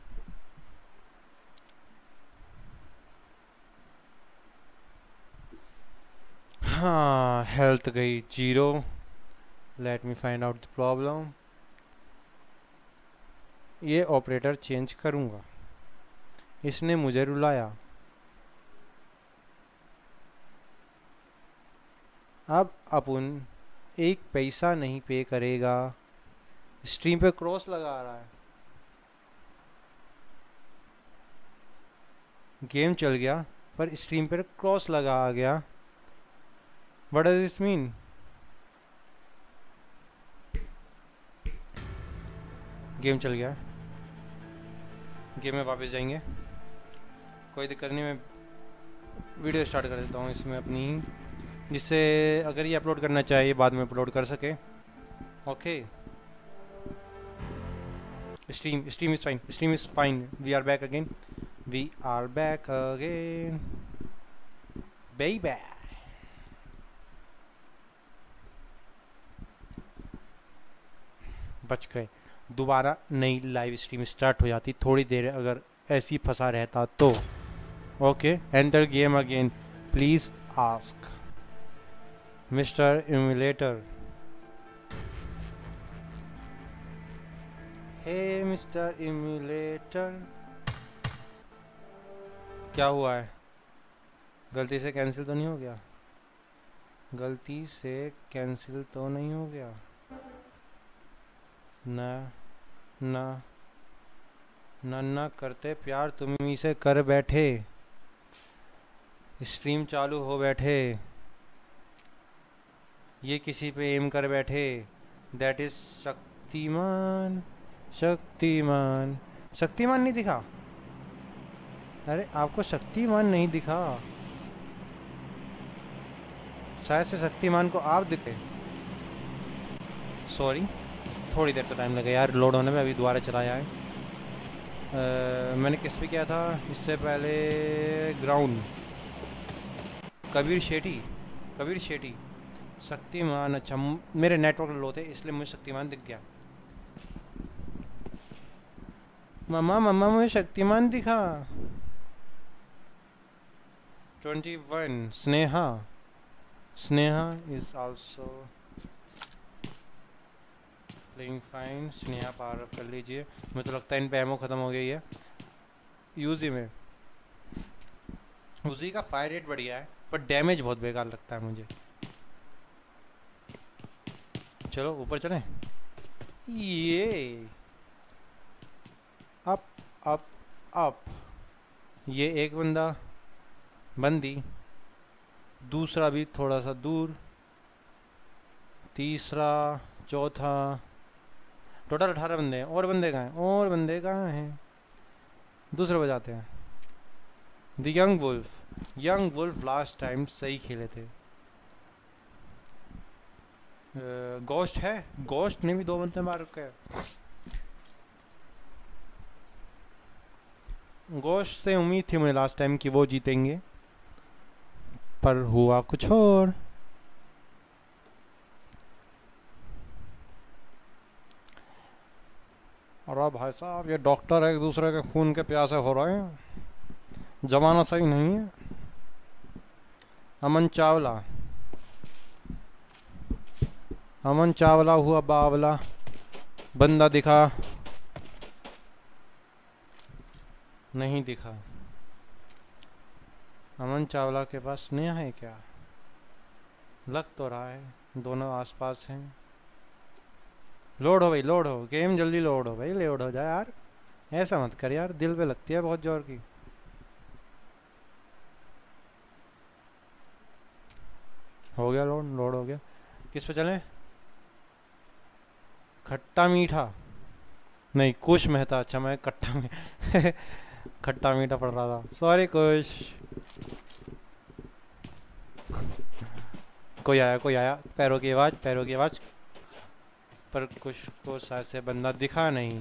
हाँ, हेल्थ गई zero. Let me find out the problem. ये ऑपरेटर चेंज करूँगा, इसने मुझे रुलाया। अब अपन एक पैसा नहीं पे करेगा। स्ट्रीम पे क्रॉस लगा रहा है, गेम चल गया पर स्ट्रीम पर क्रॉस लगा आ गया। What does this mean? Game चल गया, गेम में वापस जाएंगे, कोई दिक्कत नहीं। मैं वीडियो स्टार्ट कर देता हूँ इसमें अपनी, जिससे अगर ये अपलोड करना चाहिए बाद में अपलोड कर सके। Okay, stream stream is fine, stream is fine. We are back again, we are back again baby. बच गए। दोबारा नई लाइव स्ट्रीम स्टार्ट हो जाती थोड़ी देर अगर ऐसी फंसा रहता तो। Okay, enter game again please ask mister emulator. Hey mister emulator, क्या हुआ है? गलती से कैंसिल तो नहीं हो गया? गलती से कैंसिल तो नहीं हो गया ना? ना ना ना करते प्यार तुम ही से कर बैठे, स्ट्रीम चालू हो बैठे, ये किसी पे एम कर बैठे। That is Shaktimaan. शक्तिमान शक्तिमान नहीं दिखा? अरे आपको शक्तिमान नहीं दिखा? शायद से शक्तिमान को आप दिखे। सॉरी, थोड़ी देर तो टाइम लगा यार लोड होने में, अभी दोबारा चलाया है। आ, मैंने किस पे किया था इससे पहले? ग्राउंड, कबीर शेट्टी। कबीर शेट्टी शक्तिमान। अच्छा, मेरे नेटवर्क लो थे इसलिए मुझे शक्तिमान दिख गया। मम्मा मम्मा मुझे शक्तिमान दिखा। Twenty one Sneha Sneha is also playing fine. Sneha power up कर लीजिए। मुझे तो लगता है इन पे एमो ख़त्म हो गई है। यूजी में उसी का फायर रेट बढ़िया है पर डैमेज बहुत बेकार लगता है मुझे। चलो ऊपर चलें। ये अप अप अप। ये एक बंदा बंदी, दूसरा भी थोड़ा सा दूर, तीसरा, चौथा, टोटल अठारह बंदे हैं। और बंदे कहाँ हैं? और बंदे कहाँ हैं? दूसरे बजाते हैं। The young wolf. Young wolf last time सही खेले थे। गोस्ट है, गोस्ट ने भी दो बंदे मार रखे हैं। गोस्ट से उम्मीद थी मुझे लास्ट टाइम कि वो जीतेंगे, पर हुआ कुछ और। अरे भाई साहब, ये डॉक्टर एक दूसरे के खून के प्यासे हो रहे हैं। जमाना सही नहीं है। अमन चावला, अमन चावला हुआ बावला। बंदा दिखा नहीं दिखा। अमन चावला के पास स्नेहा है क्या? लग तो रहा है, दोनों आसपास हैं। लोड हो भाई, लोड हो, गेम जल्दी लोड हो भाई, लोड हो जाए यार। ऐसा मत कर यार, दिल पे लगती है बहुत जोर की। हो गया लोड, लोड हो गया। किस पे चलें? खट्टा मीठा नहीं, कुश मेहता। अच्छा मैं कट्टा में खट्टा मीठा पढ़ रहा था, सॉरी कुश। कोई आया, कोई आया। पैरों की आवाज़, पैरों की आवाज़। पर कुछ को शायद से बंदा दिखा नहीं।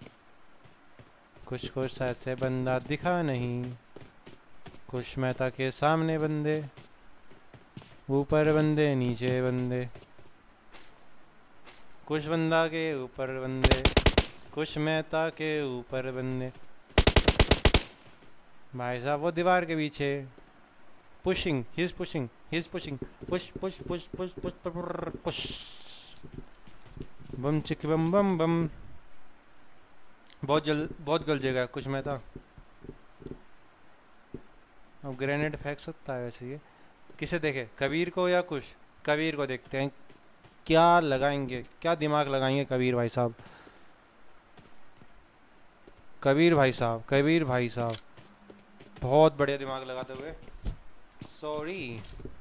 कुछ को शायद से बंदा दिखा नहीं। कुश मेहता के सामने बंदे, ऊपर बंदे, नीचे बंदे। कुछ बंदा के ऊपर बंदे, कुछ मेहता के ऊपर बंदे। भाई साहब वो दीवार के पीछे। Pushing, he is pushing, he is pushing. Push push push push push push. बम चिक बम बम बम। बहुत जल बहुत गल जाएगा कुछ मेहता। अब ग्रेनेड फेंक सकता है वैसे ये। किसे देखे, कबीर को या कुछ? कबीर को देखते हैं क्या लगाएंगे, क्या दिमाग लगाएंगे कबीर भाई साहब। कबीर भाई साहब, कबीर भाई साहब बहुत बढ़िया दिमाग लगाते हुए। सॉरी,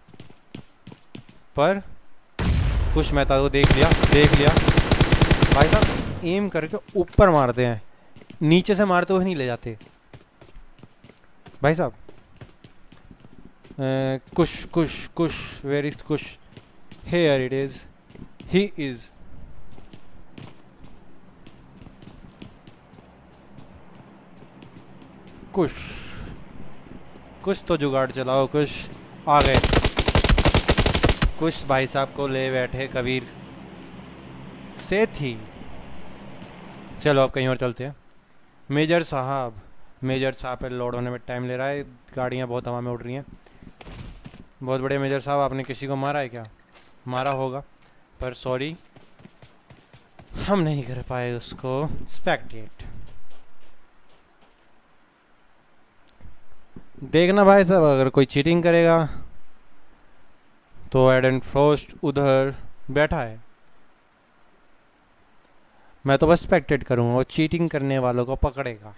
पर कुछ मेहता को देख लिया, देख लिया भाई साहब। एम करके ऊपर मारते हैं, नीचे से मारते हुए नहीं ले जाते भाई साहब। Kush Kush Kush, where is Kush? Here it is, he is. Kush, कुछ तो जुगाड़ चलाओ कुश। आ गए कुश भाई साहब को ले बैठे कबीर से थी। चलो अब कहीं और चलते हैं। मेजर साहब, मेजर साहब पे लोड होने में टाइम ले रहा है। गाड़ियाँ बहुत हवा में उड़ रही हैं। बहुत बढ़िया मेजर साहब, आपने किसी को मारा है क्या? मारा होगा, पर सॉरी हम नहीं कर पाए उसको स्पेक्टेट। देखना भाई साहब, अगर कोई चीटिंग करेगा तो एडन फ्रोस्ट उधर बैठा है। मैं तो बस स्पेक्टेट करूँगा, वो चीटिंग करने वालों को पकड़ेगा।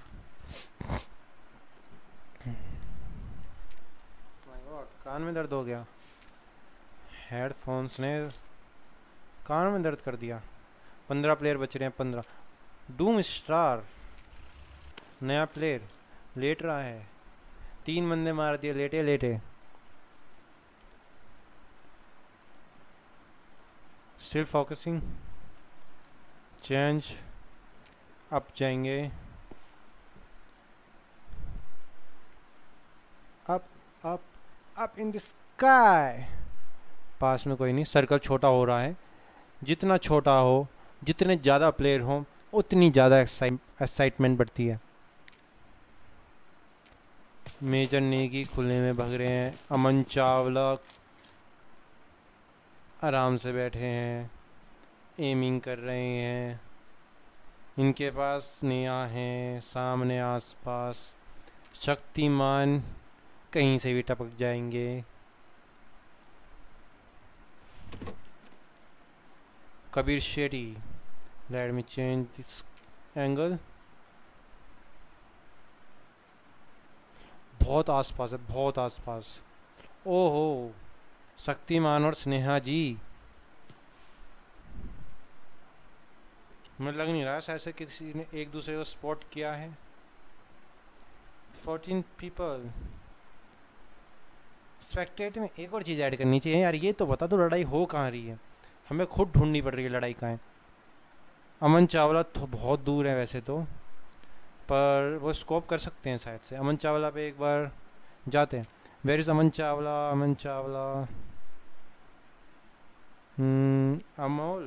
कान में दर्द हो गया, हेडफोन्स ने कान में दर्द कर दिया। पंद्रह प्लेयर बच रहे हैं, पंद्रह। डूम स्टार नया प्लेयर लेट रहा है। तीन बंदे मार दिए लेटे लेटे। Still focusing. चेंज अप जाएंगे, up up up in the sky. पास में कोई नहीं, सर्कल छोटा हो रहा है। जितना छोटा हो, जितने ज़्यादा प्लेयर हों उतनी ज़्यादा एक्साइटमेंट बढ़ती है। मेजर नेगी खुले में भग रहे हैं। अमन चावला आराम से बैठे हैं, एमिंग कर रहे हैं। इनके पास नेहा हैं सामने आसपास। शक्तिमान कहीं से भी टपक जाएंगे। Kabir Shetty, let me change this angle. बहुत आसपास है, बहुत आसपास। ओहो, शक्तिमान और स्नेहा जी। मुझे लग नहीं रहा ऐसे किसी ने एक दूसरे को स्पॉट किया है। Fourteen people. स्पेक्टेट में एक और चीज़ ऐड करनी चाहिए यार, ये तो बता दो लड़ाई हो कहाँ रही है, हमें खुद ढूंढनी पड़ रही है लड़ाई कहाँ है। अमन चावला तो बहुत दूर है वैसे तो, पर वो स्कोप कर सकते हैं शायद से। अमन चावला पे एक बार जाते हैं। Where is Aman Chawla? Aman Chawla, hmm, Amol,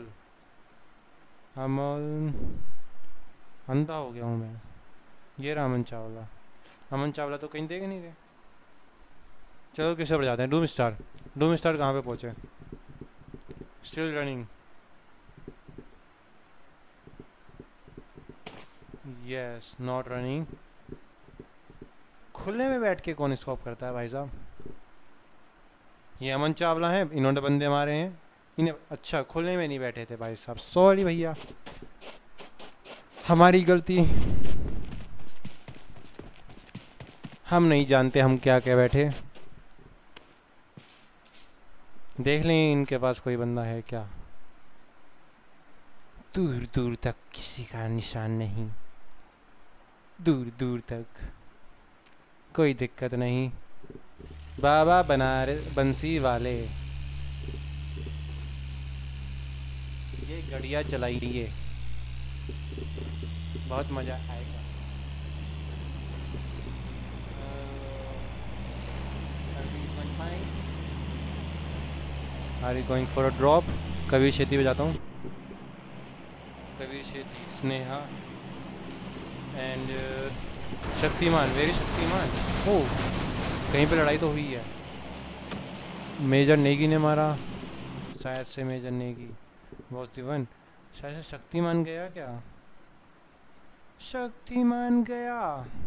Amol, अंधा हो गया हूँ मैं। ये रहा अमन चावला। अमन चावला तो कहीं देख नहीं रहे। चलो किसे पर जाते हैं। डूम स्टार। डूम स्टार कहाँ पे पहुँचे? Still running. Yes, not running. खुले में बैठ के कौन स्कोप करता है भाई साहब? ये अमन चावला है, इन्होंने बंदे मारे हैं इन्हें। अच्छा, खुले में नहीं बैठे थे भाई साहब, सॉरी भैया, हमारी गलती। हम नहीं जानते हम क्या क्या बैठे। देख लें इनके पास कोई बंदा है क्या। दूर दूर तक किसी का निशान नहीं, दूर दूर तक कोई दिक्कत नहीं। बाबा बनारस बंसी वाले, ये गड़िया चलाइए, बहुत मज़ा आएगा। Are you going for a drop? Kabir Shetty पे जाता हूँ। कबीर शेट्टी, स्नेहा एंड शक्तिमान। वेरी शक्तिमान। ओ, कहीं पे लड़ाई तो हुई है। मेजर नेगी ने मारा शायद से। Major Negi was the one. शायद से शक्तिमान गया क्या? शक्तिमान गया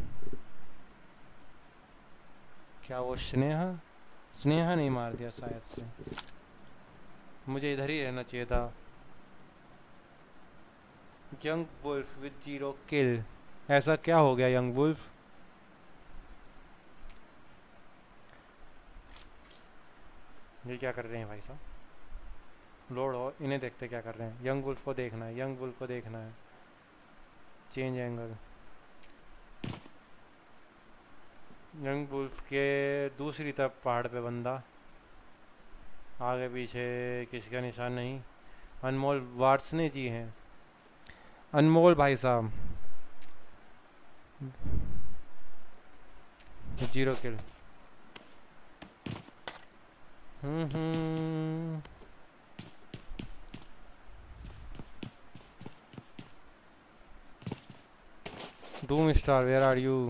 क्या? वो स्नेहा, स्नेहा नहीं मार दिया शायद से। मुझे इधर ही रहना चाहिए था। Young wolf with zero kill. ऐसा क्या हो गया यंग वुल्फ? ये क्या कर रहे हैं भाई साहब? लोड हो, इन्हें देखते क्या कर रहे हैं। यंग वुल्फ को देखना है, यंग वुल्फ को देखना है। Change angle. यंग वुल्फ के दूसरी तरफ पहाड़ पे बंदा, आगे पीछे किसी का निशान नहीं। अनमोल वार्सने जी हैं। अनमोल भाई साहब, zero kill. Hmm hmm doom star, where are you?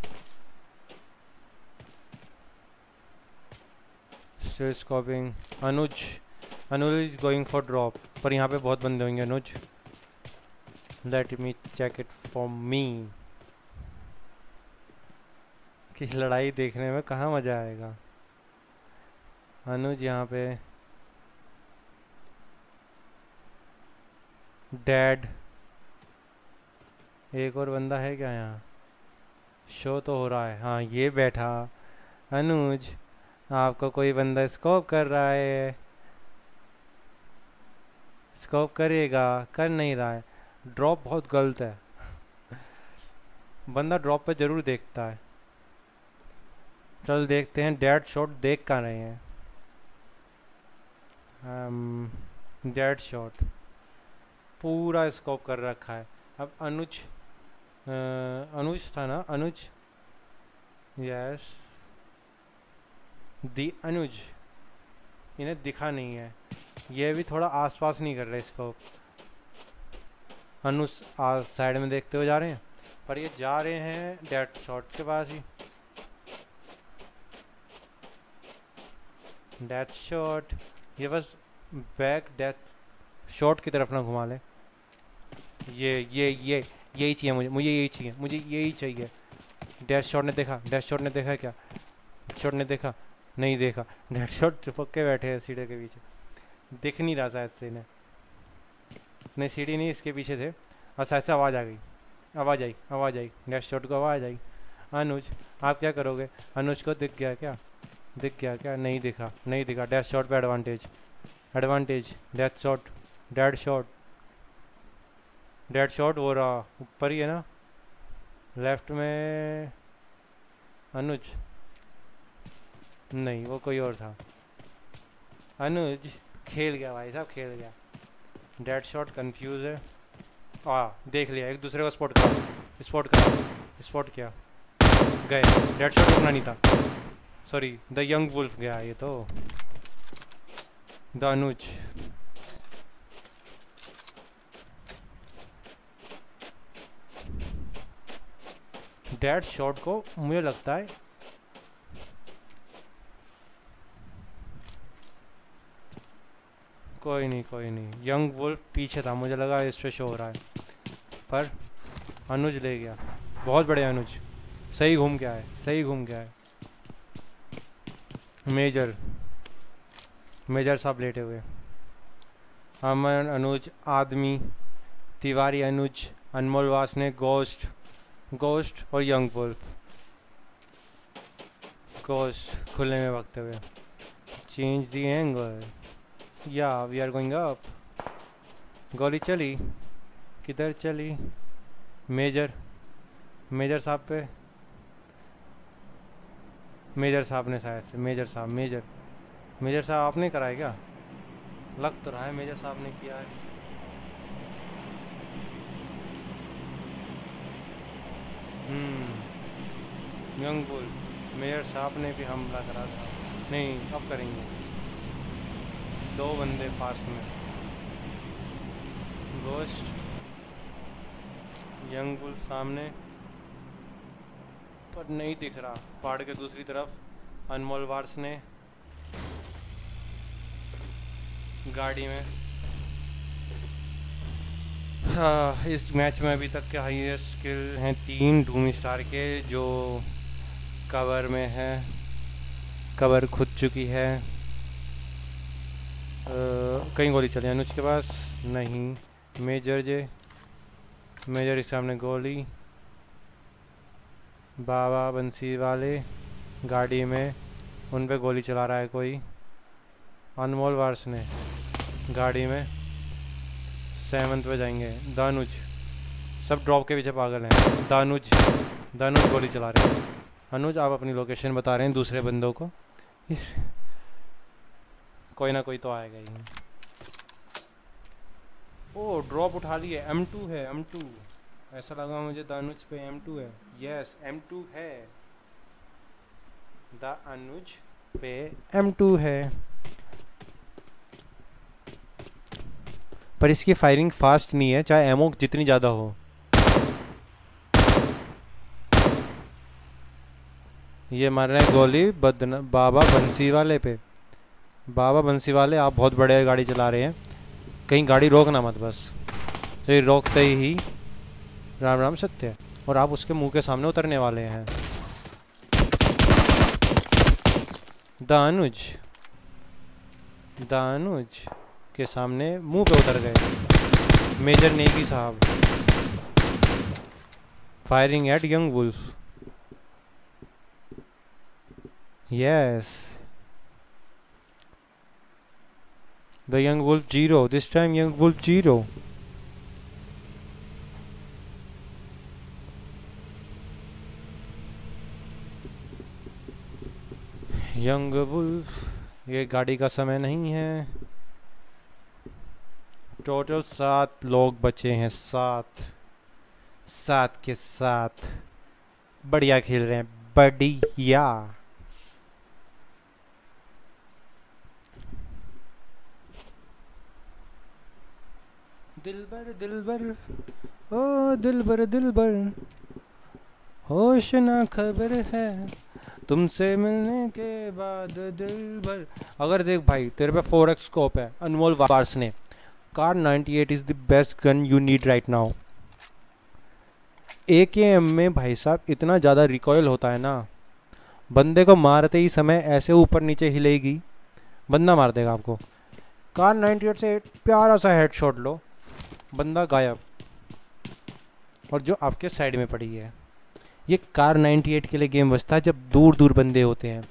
Still scoping. Anuj, Anuj is going for drop, पर यहाँ पे बहुत बंदे होंगे। Anuj, let me check it for me. कि लड़ाई देखने में कहाँ मज़ा आएगा। अनुज यहाँ पे डैड। एक और बंदा है क्या यहाँ? शो तो हो रहा है, हाँ ये बैठा। अनुज, आपको कोई बंदा स्कोप कर रहा है। स्कोप करेगा, कर नहीं रहा है। ड्रॉप बहुत गलत है। बंदा ड्रॉप पे ज़रूर देखता है। चल देखते हैं डेड शॉट देख कहाँ रहे हैं। डेड शॉट पूरा स्कोप कर रखा है। अब अनुज, अनुज था ना? Anuj, yes, the Anuj. इन्हें दिखा नहीं है, ये भी थोड़ा आसपास नहीं कर रहे स्कोप। अनुस आज साइड में देखते हुए जा रहे हैं, पर ये जा रहे हैं डेथ शॉट के पास ही। डेथ शॉट, ये बस बैक डेथ शॉट की तरफ ना घुमा ले। ये ये ये यही चाहिए मुझे, मुझे यही चाहिए, मुझे यही चाहिए। डेथ शॉट ने देखा, डेथ शॉट ने देखा क्या? शॉट ने देखा? नहीं देखा। डेथ शॉट चिपक के बैठे हैं सीढ़ी के पीछे, दिख नहीं रहा शायद से इन्हें। नहीं सीढ़ी नहीं, इसके पीछे थे। और शायद से आवाज़ आ गई, आवाज़ आई, आवाज़ आई, डेथ शॉट को आवाज़ आई। अनुज आप क्या करोगे? अनुज को दिख गया क्या? दिख गया क्या? नहीं दिखा, नहीं दिखा। डेथ शॉट पे advantage, advantage. Death shot, dead shot, dead shot हो रहा ऊपर ही है ना, लेफ्ट में। अनुज नहीं, वो कोई और था। अनुज खेल गया भाई साहब, खेल गया। डेड शॉट कंफ्यूज है। आ देख लिया, एक दूसरे को स्पॉट करा, स्पॉट करा, स्पॉट किया, गए। डेड शॉट रुकना नहीं था, सॉरी द यंग वुल्फ गया ये तो। द अनुज डेड शॉट को मुझे लगता है कोई नहीं, कोई नहीं। यंग वुल्फ पीछे था, मुझे लगा इस पे शो हो रहा है, पर अनुज ले गया। बहुत बड़े अनुज, सही घूम के आए, सही घूम के आए। मेजर, मेजर साहब लेटे हुए। अमन अनुज, आदमी, तिवारी अनुज, अनमोल वासने, गोस्ट, गोस्ट और यंग वुल्फ। गोस्ट खुले में भागते हुए। चेंज दी एंगल, या वी आर गोइंग अप। गोली चली, किधर चली? मेजर, मेजर साहब पे, मेजर साहब ने शायद से, मेजर साहब, मेजर, मेजर साहब आपने कराया क्या? लग तो रहा है मेजर साहब ने किया है। हम्म यंग बुल, मेजर साहब ने भी हमला करा था। नहीं अब करेंगे, दो बंदे पास में। गोस्ट, यंग बुल सामने, पर नहीं दिख रहा। पहाड़ के दूसरी तरफ अनमोल वार्स ने गाड़ी में। हाँ, इस मैच में अभी तक के हाईएस्ट स्किल हैं तीन डूम स्टार के, जो कवर में है, कवर खुद चुकी है। कहीं गोली चली अनुज के पास? नहीं। मेजर जे, मेजर के सामने गोली। बाबा बंसी वाले गाड़ी में, उन पे गोली चला रहा है कोई। अनमोल वार्स ने गाड़ी में सेवंथ पे जाएंगे। दानुज, सब ड्रॉप के पीछे पागल हैं। दानुज, दानुज गोली चला रहे हैं। अनुज आप अपनी लोकेशन बता रहे हैं दूसरे बंदों को, कोई ना कोई तो आएगा ही। ओ ड्रॉप उठा लिए, एम टू है, एम टू। ऐसा लगा मुझे दानुज पे एम टू है। यस एम टू है, द अनुज पे एम टू है। पर इसकी फायरिंग फास्ट नहीं है, चाहे एमो जितनी ज़्यादा हो। ये मार रहे हैं गोली बदन बाबा बंसी वाले पे। बाबा बंसी वाले आप बहुत बड़े गाड़ी चला रहे हैं, कहीं गाड़ी रोकना मत बस। तो ये रोकते ही राम राम सत्य, और आप उसके मुंह के सामने उतरने वाले हैं। दानुज, दानुज के सामने मुंह पे उतर गए मेजर नेगी साहब। Firing at young wolf. Yes the young wolf zero, this time young wolf zero. Young wolf, ये गाड़ी का समय नहीं है। टोटल सात लोग बचे हैं, सात, सात के साथ बढ़िया खेल रहे हैं, बढ़िया। दिलबर दिलबर ओ दिलबर दिलबर होश ना खबर है तुमसे मिलने के बाद दिलबर। अगर देख भाई तेरे पे फोर एक्स स्कोप है, अनमोल वार्स ने, kar ninety eight is the best gun you need right now. A K M में भाई साहब इतना ज़्यादा रिकॉयल होता है ना, बंदे को मारते ही समय ऐसे ऊपर नीचे हिलेगी, बंदा मार देगा आपको। कार नाइंटी एट से प्यारा सा हेडशॉट लो, बंदा गायब, और जो आपके साइड में पड़ी है। ये कार नाइंटी एट के लिए गेम बचता है जब दूर दूर बंदे होते हैं।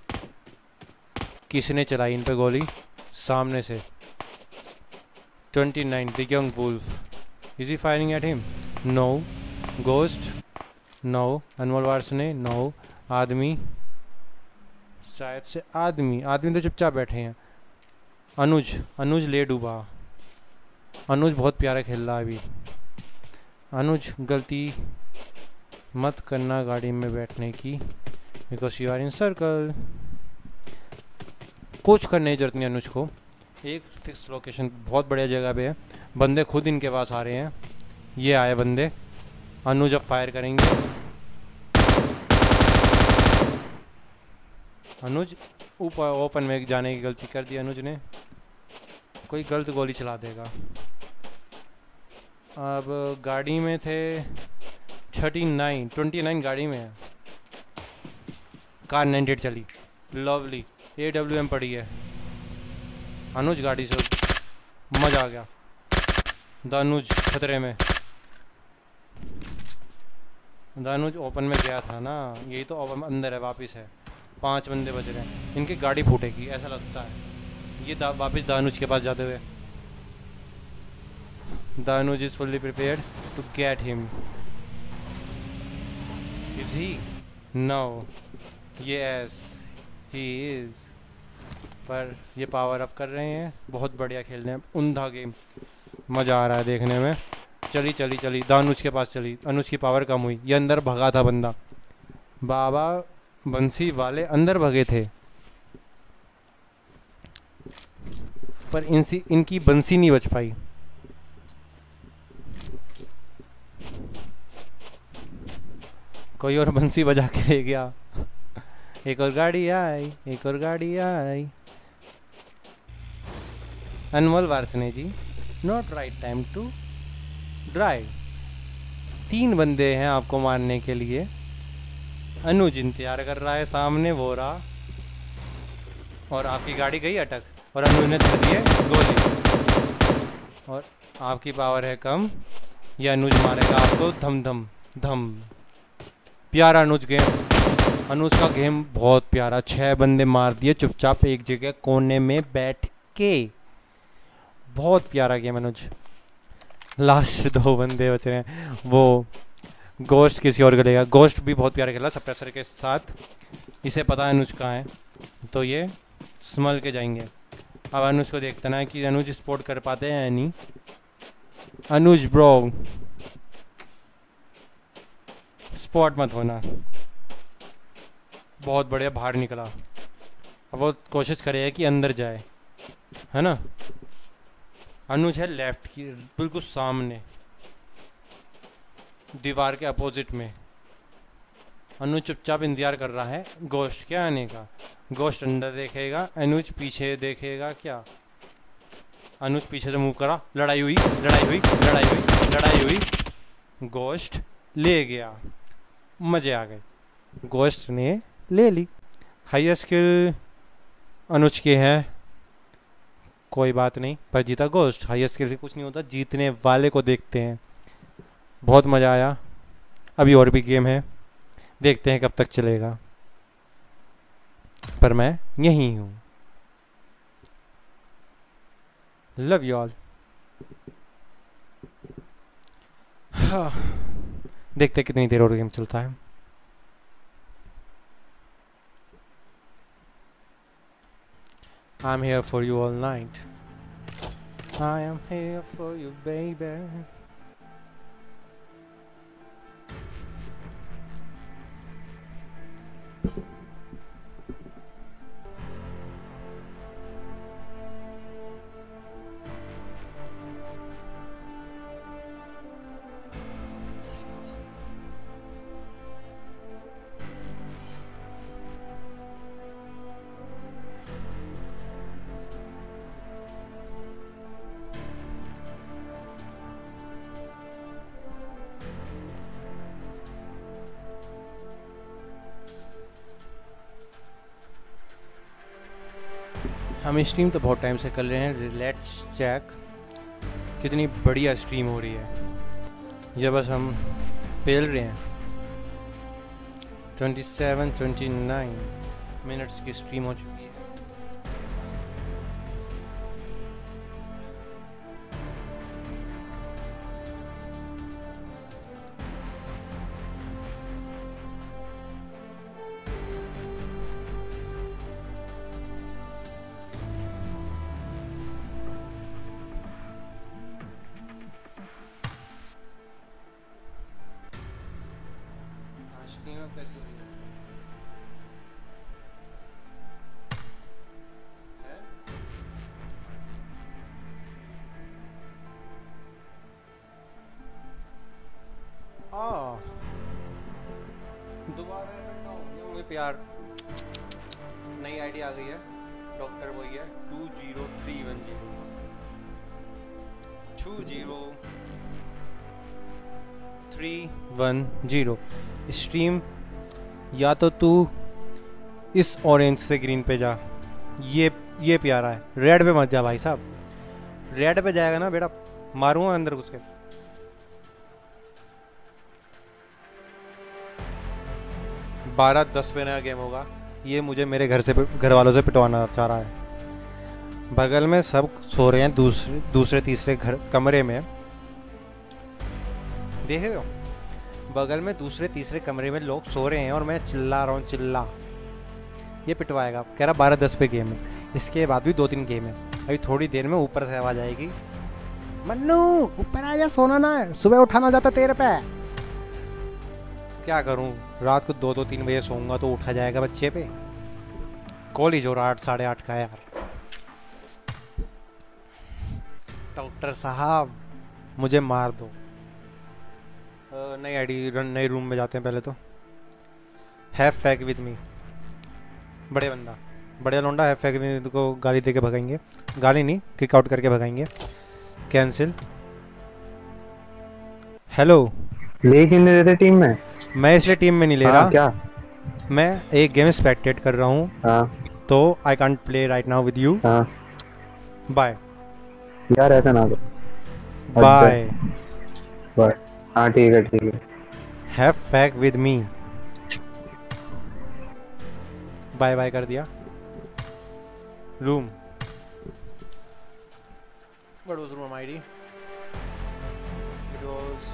किसने चलाई इन पे गोली? सामने से twenty nine the young wolf. Is he firing at him? No. Ghost? No. Anmol wars ने? नो। आदमी? शायद से आदमी आदमी तो चुपचाप बैठे हैं। अनुज अनुज ले डूबा। अनुज बहुत प्यारा खेल रहा है अभी। अनुज गलती मत करना गाड़ी में बैठने की, because you are in circle. कुछ करने की जरूरत नहीं अनुज को, एक फिक्स लोकेशन बहुत बढ़िया जगह पे है, बंदे खुद इनके पास आ रहे हैं। ये आए बंदे, अनुज अब फायर करेंगे। अनुज ऊपर ओपन में जाने की गलती कर दी अनुज ने, कोई गलत गोली चला देगा। अब गाड़ी में थे थर्टी नाइन ट्वेंटी नाइन गाड़ी में है। कार नाइंटी एट चली, लवली। ए डब्ल्यू एम पड़ी है। अनुज गाड़ी से मजा आ गया। दानुज खतरे में। दानुज ओपन में गया था ना, यही तो ओपन अंदर है, वापस है। पांच बंदे बच रहे हैं, इनकी गाड़ी फूटेगी ऐसा लगता है। ये दा, वापस दानुज के पास जाते हुए। दानुज is fully prepared to get him. Is he? No. Yes he is. पर ये पावर अप कर रहे हैं, बहुत बढ़िया खेल रहे हैं, उंधा गेम, मज़ा आ रहा है देखने में। चली चली चली दानुज के पास चली, अनुज की पावर कम हुई, ये अंदर भगा था बंदा। बाबा बंसी वाले अंदर भगे थे, पर इनसी इनकी बंसी नहीं बच पाई। कोई और बंसी बजा के ले गया। एक और गाड़ी आई, एक और गाड़ी आई। Anmol Varsne ji, not right time to drive. तीन बंदे हैं आपको मारने के लिए। अनुज इंतजार कर रहा है सामने, वो रहा, और आपकी गाड़ी गई अटक, और अनुज ने धर दी है गोली, और आपकी पावर है कम। ये अनुज मारेगा आपको धम धम धम। प्यारा अनुज गेम, अनुज का गेम बहुत प्यारा। छह बंदे मार दिए चुपचाप एक जगह कोने में बैठ के, बहुत प्यारा गेम अनुज। लास्ट दो बंदे बच रहे हैं, वो गोश्त किसी और को लेगा। गोश्त भी बहुत प्यारा खेला सप्रेसर के साथ, इसे पता है अनुज कहाँ है, तो ये संभल के जाएंगे। अब अनुज को देखते ना कि अनुज स्पोर्ट कर पाते हैं या नहीं। अनुज ब्रो स्पॉट मत होना। बहुत बढ़िया बाहर निकला। अब वो कोशिश करेगा कि अंदर जाए, है ना। अनुज है लेफ्ट की बिल्कुल सामने, दीवार के अपोजिट में। अनुज चुपचाप इंतजार कर रहा है गोश्त के आने का। गोश्त अंदर देखेगा, अनुज पीछे देखेगा क्या। अनुज पीछे से मूव करा, लड़ाई हुई लड़ाई हुई लड़ाई हुई लड़ाई हुई गोश्त ले गया, मजे आ गए, गोश्त ने ले ली। हाईएस्ट स्किल अनुज के हैं, कोई बात नहीं, पर जीता गोश्त। हाईएस्ट स्किल से कुछ नहीं होता, जीतने वाले को देखते हैं। बहुत मज़ा आया। अभी और भी गेम है, देखते हैं कब तक चलेगा, पर मैं यहीं हूँ। Love you all. हाँ, देखते हैं कितनी देर और गेम चलता है। I'm here for you all night. I am here for you, baby. हम स्ट्रीम तो बहुत टाइम से कर रहे हैं। लेट्स चेक कितनी बढ़िया स्ट्रीम हो रही है। ये बस हम पेल रहे हैं। Twenty seven twenty nine minutes की स्ट्रीम हो चुकी है। स्ट्रीम अब कैसी हो रही है? हैं? आ, दोबारा करना हो मुझे प्यार। नई आईडी आ गई है, डॉक्टर वही है two zero three one zero two zero three one zero. Stream या तो तू इस ऑरेंज से ग्रीन पे जा, ये ये प्यारा है। रेड पे मत जा भाई साहब। रेड पे जाएगा ना बेटा मारूंगा अंदर घुस के। बारह दस पे नया गेम होगा। ये मुझे मेरे घर से घर वालों से पिटवाना चाह रहा है। बगल में सब सो रहे हैं दूसरे दूसरे तीसरे घर कमरे में, देख रहे हो? बगल में दूसरे तीसरे कमरे में लोग सो रहे हैं और मैं चिल्ला रहा हूँ चिल्ला। ये पिटवाएगा, कह रहा बारह दस पे गेम है। इसके बाद भी दो तीन गेम है। अभी थोड़ी देर में ऊपर से आवाज आएगी, मन्नू ऊपर आ जा, सोना ना है, सुबह उठाना जाता तेरे पे। क्या करूं, रात को दो दो तीन बजे सोऊंगा तो उठा जाएगा बच्चे पे। कॉलेज हो रहा आठ साढ़े आठ का यार। डॉक्टर साहब मुझे मार दो। नई आईडी रन नए रूम में जाते हैं पहले तो। Have fun with me. बड़े बंदा बढ़िया लौंडा है। फैक विद मी को गाली दे के भगाएंगे। गाली नहीं, किक आउट करके भगाएंगे। कैंसिल। हेलो, ले क्यों नहीं देते टीम में? मैं इसलिए टीम में नहीं ले हाँ, रहा। क्या? मैं एक गेम स्पेक्टेट कर रहा हूँ, हाँ तो I can't play right now with you. हाँ बाय यार, ऐसा ना करो। बाय। बाय। हाँ ठीक है ठीक है। Have fun with me. Bye bye कर दिया। Room What was room I D? It was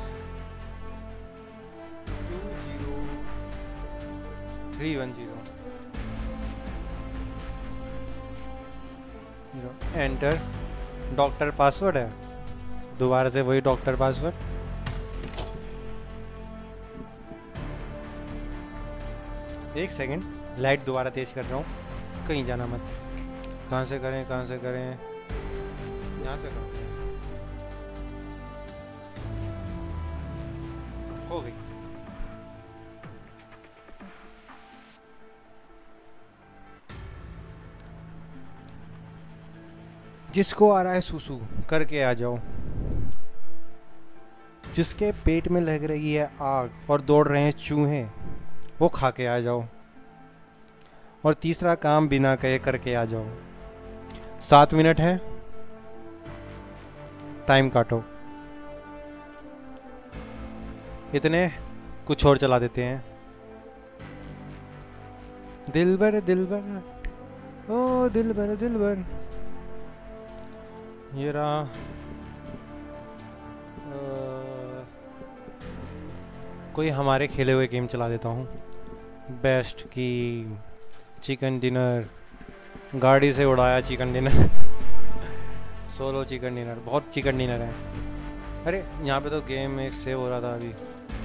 two zero three one zero. Enter. Doctor password है, दोबारा से वही डॉक्टर पासवर्ड। एक सेकंड, लाइट दोबारा तेज कर रहा हूँ, कहीं जाना मत। कहाँ से करें कहाँ से करें, यहाँ से करो। हो गई। जिसको आ रहा है सुसु करके आ जाओ। जिसके पेट में लग रही है आग और दौड़ रहे हैं चूहे, वो खा के आ जाओ। और तीसरा काम बिना कहे करके आ जाओ। सात मिनट है, टाइम काटो। इतने कुछ और चला देते हैं। दिलबर दिलबर ओ दिलबर दिलबर। ये रहा। कोई हमारे खेले हुए गेम चला देता हूँ। बेस्ट की चिकन डिनर, गाड़ी से उड़ाया chicken dinner. Solo chicken dinner, बहुत चिकन डिनर है। अरे यहाँ पे तो गेम एक सेव हो रहा था अभी।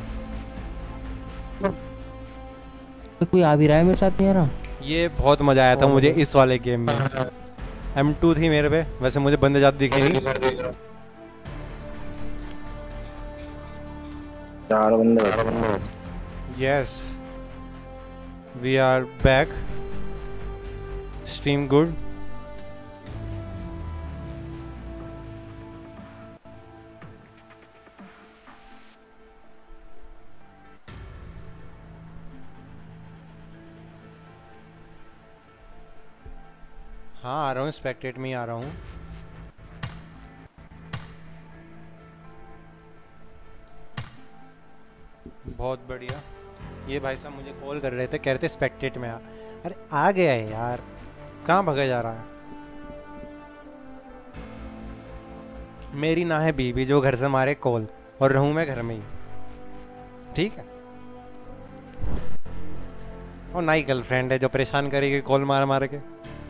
तो कोई आ भी रहा है मेरे साथ नहीं आ रहा। ये बहुत मजा आया था मुझे इस वाले गेम में। एम टू थी मेरे पे, वैसे मुझे बंदे ज्यादा दिखे नहीं। चार बंदे। Yes, we are back. Stream good. हाँ आ रहा हूँ, स्पेक्टेट में ही आ रहा हूँ। बहुत बढ़िया। ये भाई साहब मुझे कॉल कर रहे थे, कह रहे थे स्पेक्टेट में आ। अरे आ गया है यार, कहाँ भगा जा रहा है। मेरी ना है बीबी जो घर से मारे कॉल, और रहूँ मैं घर में ही, ठीक है। और ना ही गर्लफ्रेंड है जो परेशान करेगी कॉल मार मार के।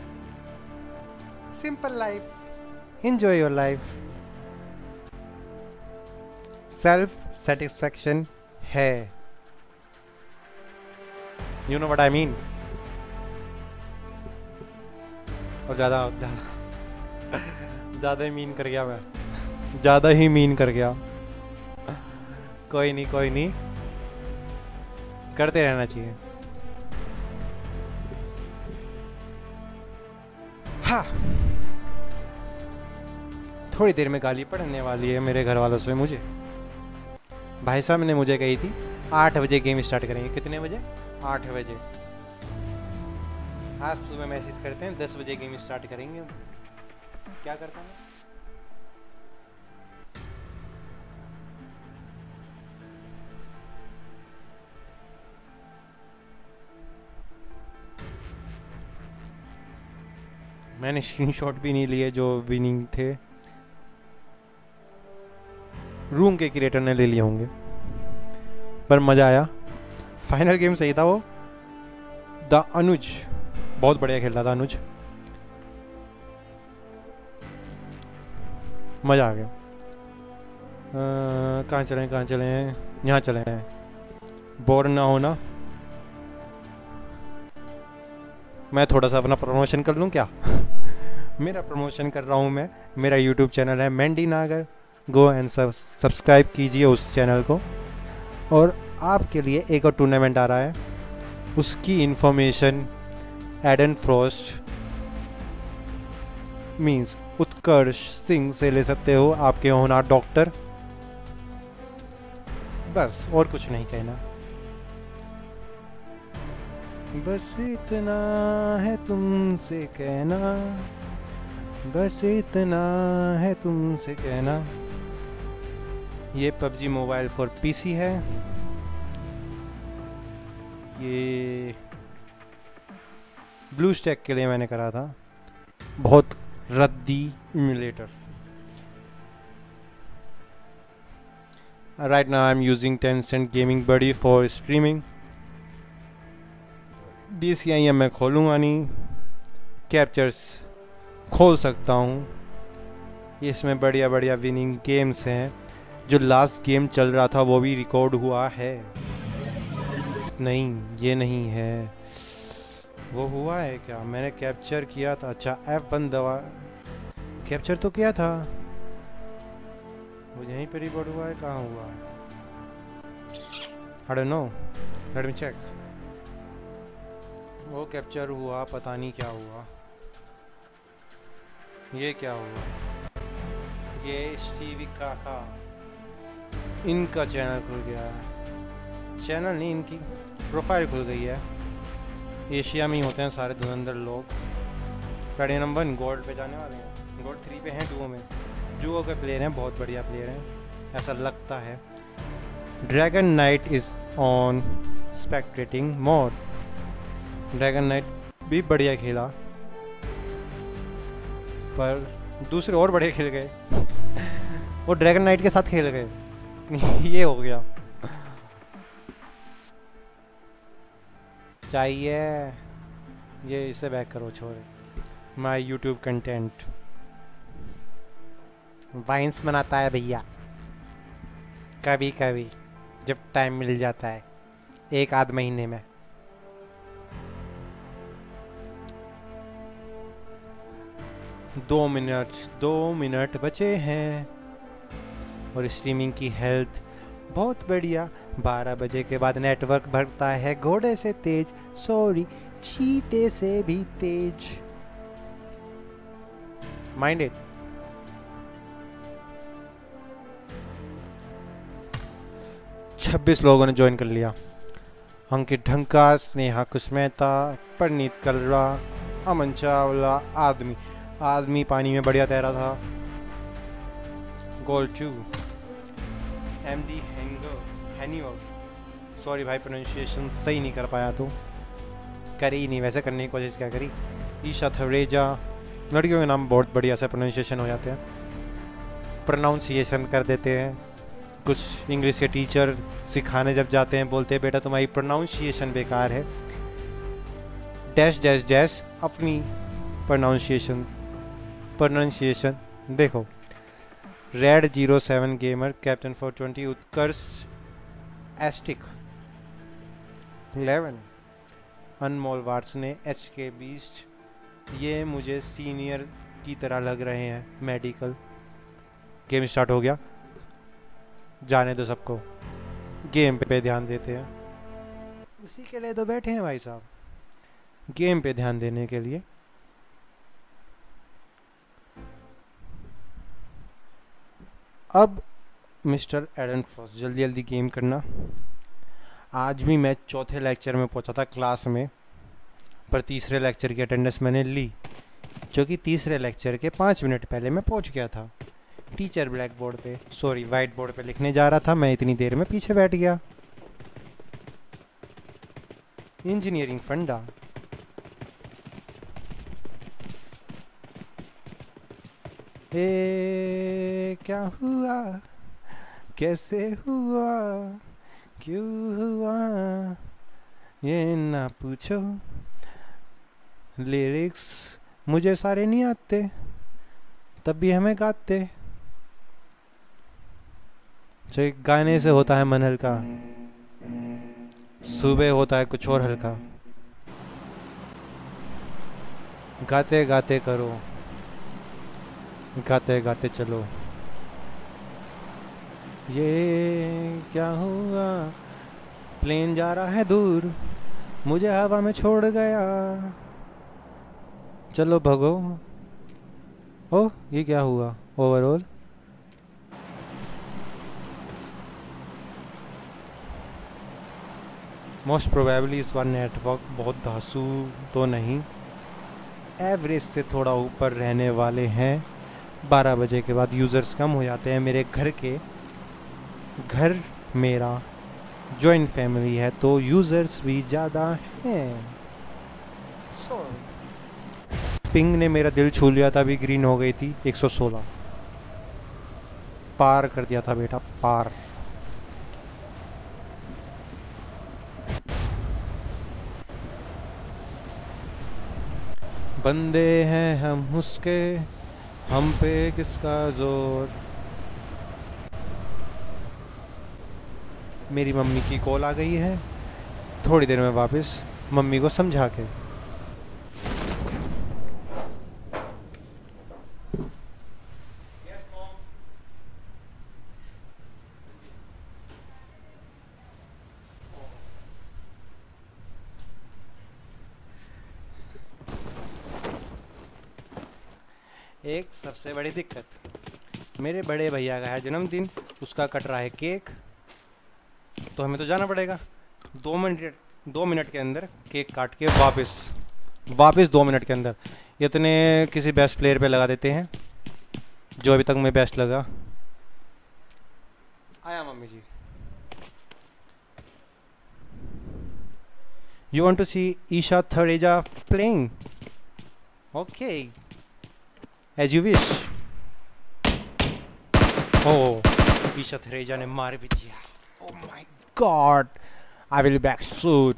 Simple life, enjoy your life. Self satisfaction है, you know what I mean. और ज्यादा ज्यादा ज्यादा ही मीन कर गया मैं, ज्यादा ही मीन कर गया। कोई नहीं कोई नहीं, करते रहना चाहिए। हाँ, थोड़ी देर में गाली पड़ने वाली है मेरे घर वालों से मुझे। भाई साहब ने मुझे कही थी आठ बजे गेम स्टार्ट करेंगे। कितने बजे? आठ बजे। आज सुबह मैसेज करते हैं दस बजे गेम स्टार्ट करेंगे। क्या करता हूँ मैंने स्क्रीनशॉट भी नहीं लिए जो विनिंग थे, रूम के क्रिएटर ने ले लिए होंगे, पर मजा आया। फाइनल गेम सही था वो। द अनुज बहुत बढ़िया खेल रहा था। अनुज मजा आ गया। कहाँ चले कहाँ चले हैं? यहाँ चले हैं। बोर ना होना। मैं थोड़ा सा अपना प्रमोशन कर लूँ क्या? मेरा प्रमोशन कर रहा हूँ मैं। मेरा यूट्यूब चैनल है मेंडी नागर, गो एंड सब्सक्राइब कीजिए उस चैनल को। और आपके लिए एक और टूर्नामेंट आ रहा है, उसकी information Aiden Frost means Utkarsh Singh से ले सकते हो, आपके होनहार डॉक्टर। बस और कुछ नहीं कहना, बस इतना है तुमसे कहना, बस इतना है तुमसे कहना। ये पबजी मोबाइल फॉर पीसी है। ये ब्लू स्टैक के लिए मैंने करा था। बहुत रद्दी emulator. Right now I am using Tencent gaming buddy for streaming. D C I M मैं खोलूँगा नहीं, कैप्चर्स खोल सकता हूँ। इसमें बढ़िया बढ़िया विनिंग गेम्स हैं। जो लास्ट गेम चल रहा था वो भी रिकॉर्ड हुआ है। नहीं ये नहीं है, वो हुआ है क्या? मैंने कैप्चर किया था। अच्छा एफ वन दबा कैप्चर तो किया था, वो यहीं पर रिकॉर्ड हुआ है। कहाँ हुआ है? I don't know, let me check. वो कैप्चर हुआ, पता नहीं क्या हुआ। ये क्या हुआ? ये स्टीवी काका, इनका चैनल खुल गया है। चैनल नहीं, इनकी प्रोफाइल खुल गई है। एशिया में ही होते हैं सारे धुरंधर लोग। प्लेटिनम नंबर वन गोल्ड पे जाने वाले हैं। गोल्ड थ्री पे हैं डुओ में। डुओ के प्लेयर हैं, बहुत बढ़िया प्लेयर हैं ऐसा लगता है। Dragon knight is on spectating mode. Dragon knight भी बढ़िया खेला, पर दूसरे और बढ़िया खेल गए। वो ड्रैगन नाइट के साथ खेल गए। ये हो गया। चाहिए ये, इसे बैक करो छोरे। माय यूट्यूब कंटेंट वाइन्स बनाता है भैया, कभी कभी जब टाइम मिल जाता है, एक आध महीने में। दो मिनट दो मिनट बचे हैं और स्ट्रीमिंग की हेल्थ बहुत बढ़िया। बारह बजे के बाद नेटवर्क भरता है घोड़े से तेज, सॉरी चीते से भी तेज। माइंडेड। छब्बीस लोगों ने ज्वाइन कर लिया। अंकित ढंका, स्नेहा कुशमेहता, परनीत कलरा, अमन चावला आदमी आदमी पानी में बढ़िया तैरा था। Goal two M D hanger, sorry भाई प्रोनाउंसिएशन सही नहीं कर पाया तो करी ही नहीं, वैसे करने की कोशिश क्या करी। ईशा थरेजा, लड़कियों के नाम बहुत बढ़िया से प्रोनाउंसिएशन हो जाते हैं, प्रोनाउंसिएशन कर देते हैं। कुछ इंग्लिश के टीचर सिखाने जब जाते हैं बोलते हैं बेटा तुम्हारी प्रोनाउंसिएशन बेकार है, डैश डैश डैश अपनी प्रोनाउंसिएशन प्रोनाउंसिएशन देखो। Red zero seven gamer, captain four twenty, Utkarsh asterisk eleven, Anmol wars ने एच के बीस्ट, ये मुझे सीनियर की तरह लग रहे हैं। मेडिकल, गेम स्टार्ट हो गया, जाने दो सबको, गेम पे ध्यान देते हैं, उसी के लिए तो बैठे हैं भाई साहब, गेम पे ध्यान देने के लिए। अब मिस्टर एडन फ्रॉस्ट, जल्दी जल्दी गेम करना। आज भी मैं चौथे लेक्चर में पहुंचा था क्लास में, पर तीसरे लेक्चर की अटेंडेंस मैंने ली, जो कि तीसरे लेक्चर के पाँच मिनट पहले मैं पहुंच गया था। टीचर ब्लैक बोर्ड पे, सॉरी वाइट बोर्ड पे लिखने जा रहा था, मैं इतनी देर में पीछे बैठ गया। इंजीनियरिंग फंडा, ए क्या हुआ, कैसे हुआ, क्यों हुआ, ये ना पूछो। लिरिक्स मुझे सारे नहीं आते, तब भी हमें गाते। जो गाने से होता है मन हल्का, सुबह होता है कुछ और हल्का। गाते गाते करो, गाते गाते चलो। ये क्या हुआ, प्लेन जा रहा है दूर, मुझे हवा में छोड़ गया, चलो भगो। ओह ये क्या हुआ, ओवरऑल मोस्ट प्रोबेबली इस बार नेटवर्क बहुत धांसू तो नहीं, एवरेज से थोड़ा ऊपर रहने वाले हैं। बारह बजे के बाद यूज़र्स कम हो जाते हैं। मेरे घर के घर मेरा जॉइंट फैमिली है तो यूज़र्स भी ज़्यादा हैं। सो पिंग ने मेरा दिल छू लिया था, अभी ग्रीन हो गई थी एक सौ सोलह, पार कर दिया था बेटा, पार। बंदे हैं हम उसके, हम पे किसका जोर। मेरी मम्मी की कॉल आ गई है, थोड़ी देर में वापस मम्मी को समझा के। एक सबसे बड़ी दिक्कत, मेरे बड़े भैया का है जन्मदिन, उसका कट रहा है केक, तो हमें तो जाना पड़ेगा। दो मिनट दो मिनट के अंदर केक काट के वापस वापस दो मिनट के अंदर इतने किसी बेस्ट प्लेयर पे लगा देते हैं जो अभी तक मैं बेस्ट लगा। आया मम्मी जी। You want to see Isha Thareja playing? Okay, as you wish. Oh Isha Thareja ने मार भी दिया। Oh my god, I will be back soon.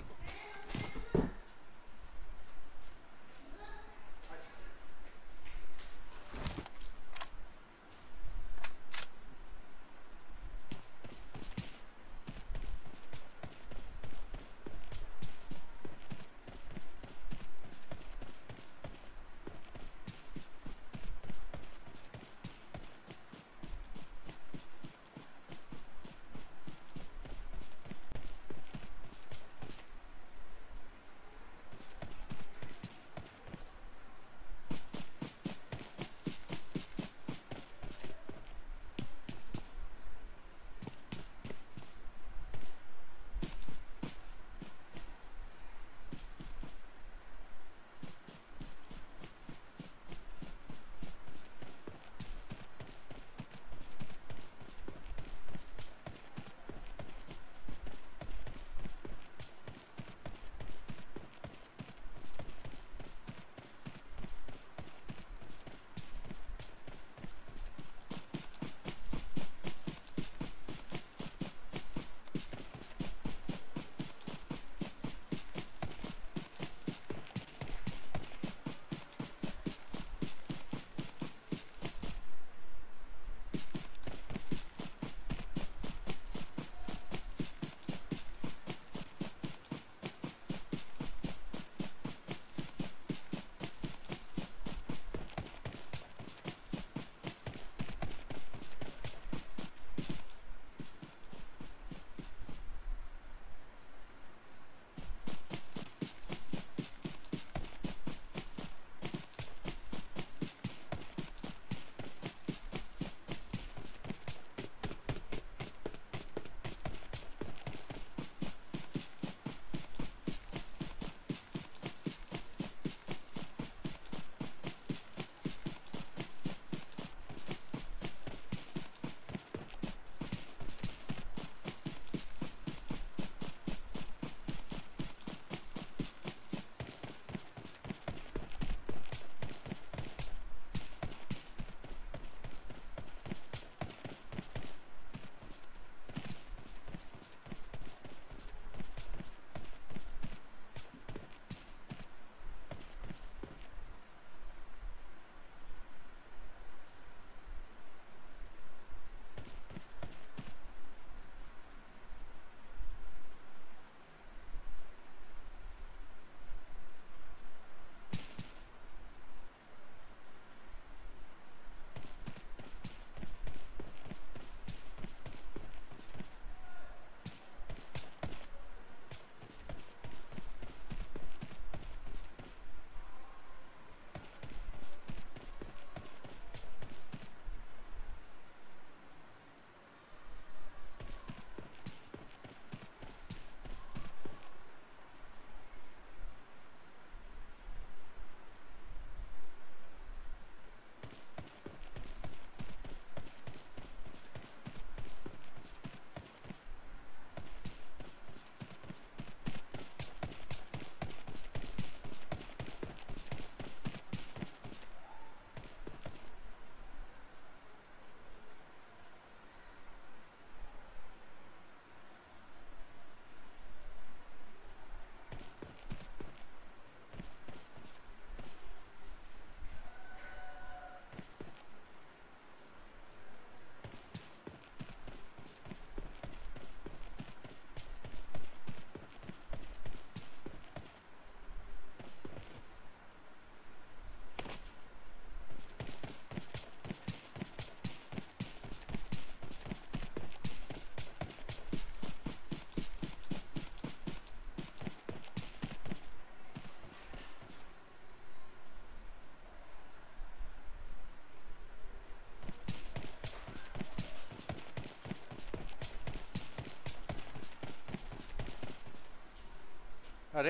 अरे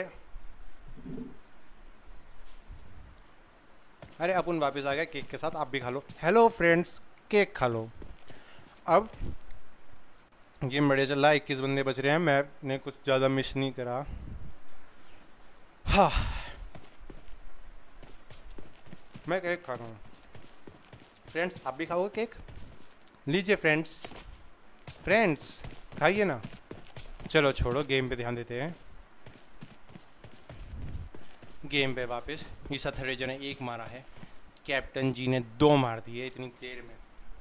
अरे अपन वापस आ गए केक के साथ, आप भी खा लो। हेलो फ्रेंड्स, केक खा लो। अब गेम बढ़िया चल रहा है, इक्कीस बंदे बच रहे हैं, मैंने कुछ ज़्यादा मिस नहीं करा। हाँ, मैं केक खा रहा हूँ। फ्रेंड्स आप भी खाओगे केक? लीजिए फ्रेंड्स, फ्रेंड्स खाइए ना। चलो छोड़ो, गेम पे ध्यान देते हैं। गेम पे वापस। ईसा थरेजा ने एक मारा है, कैप्टन जी ने दो मार दिए इतनी देर में।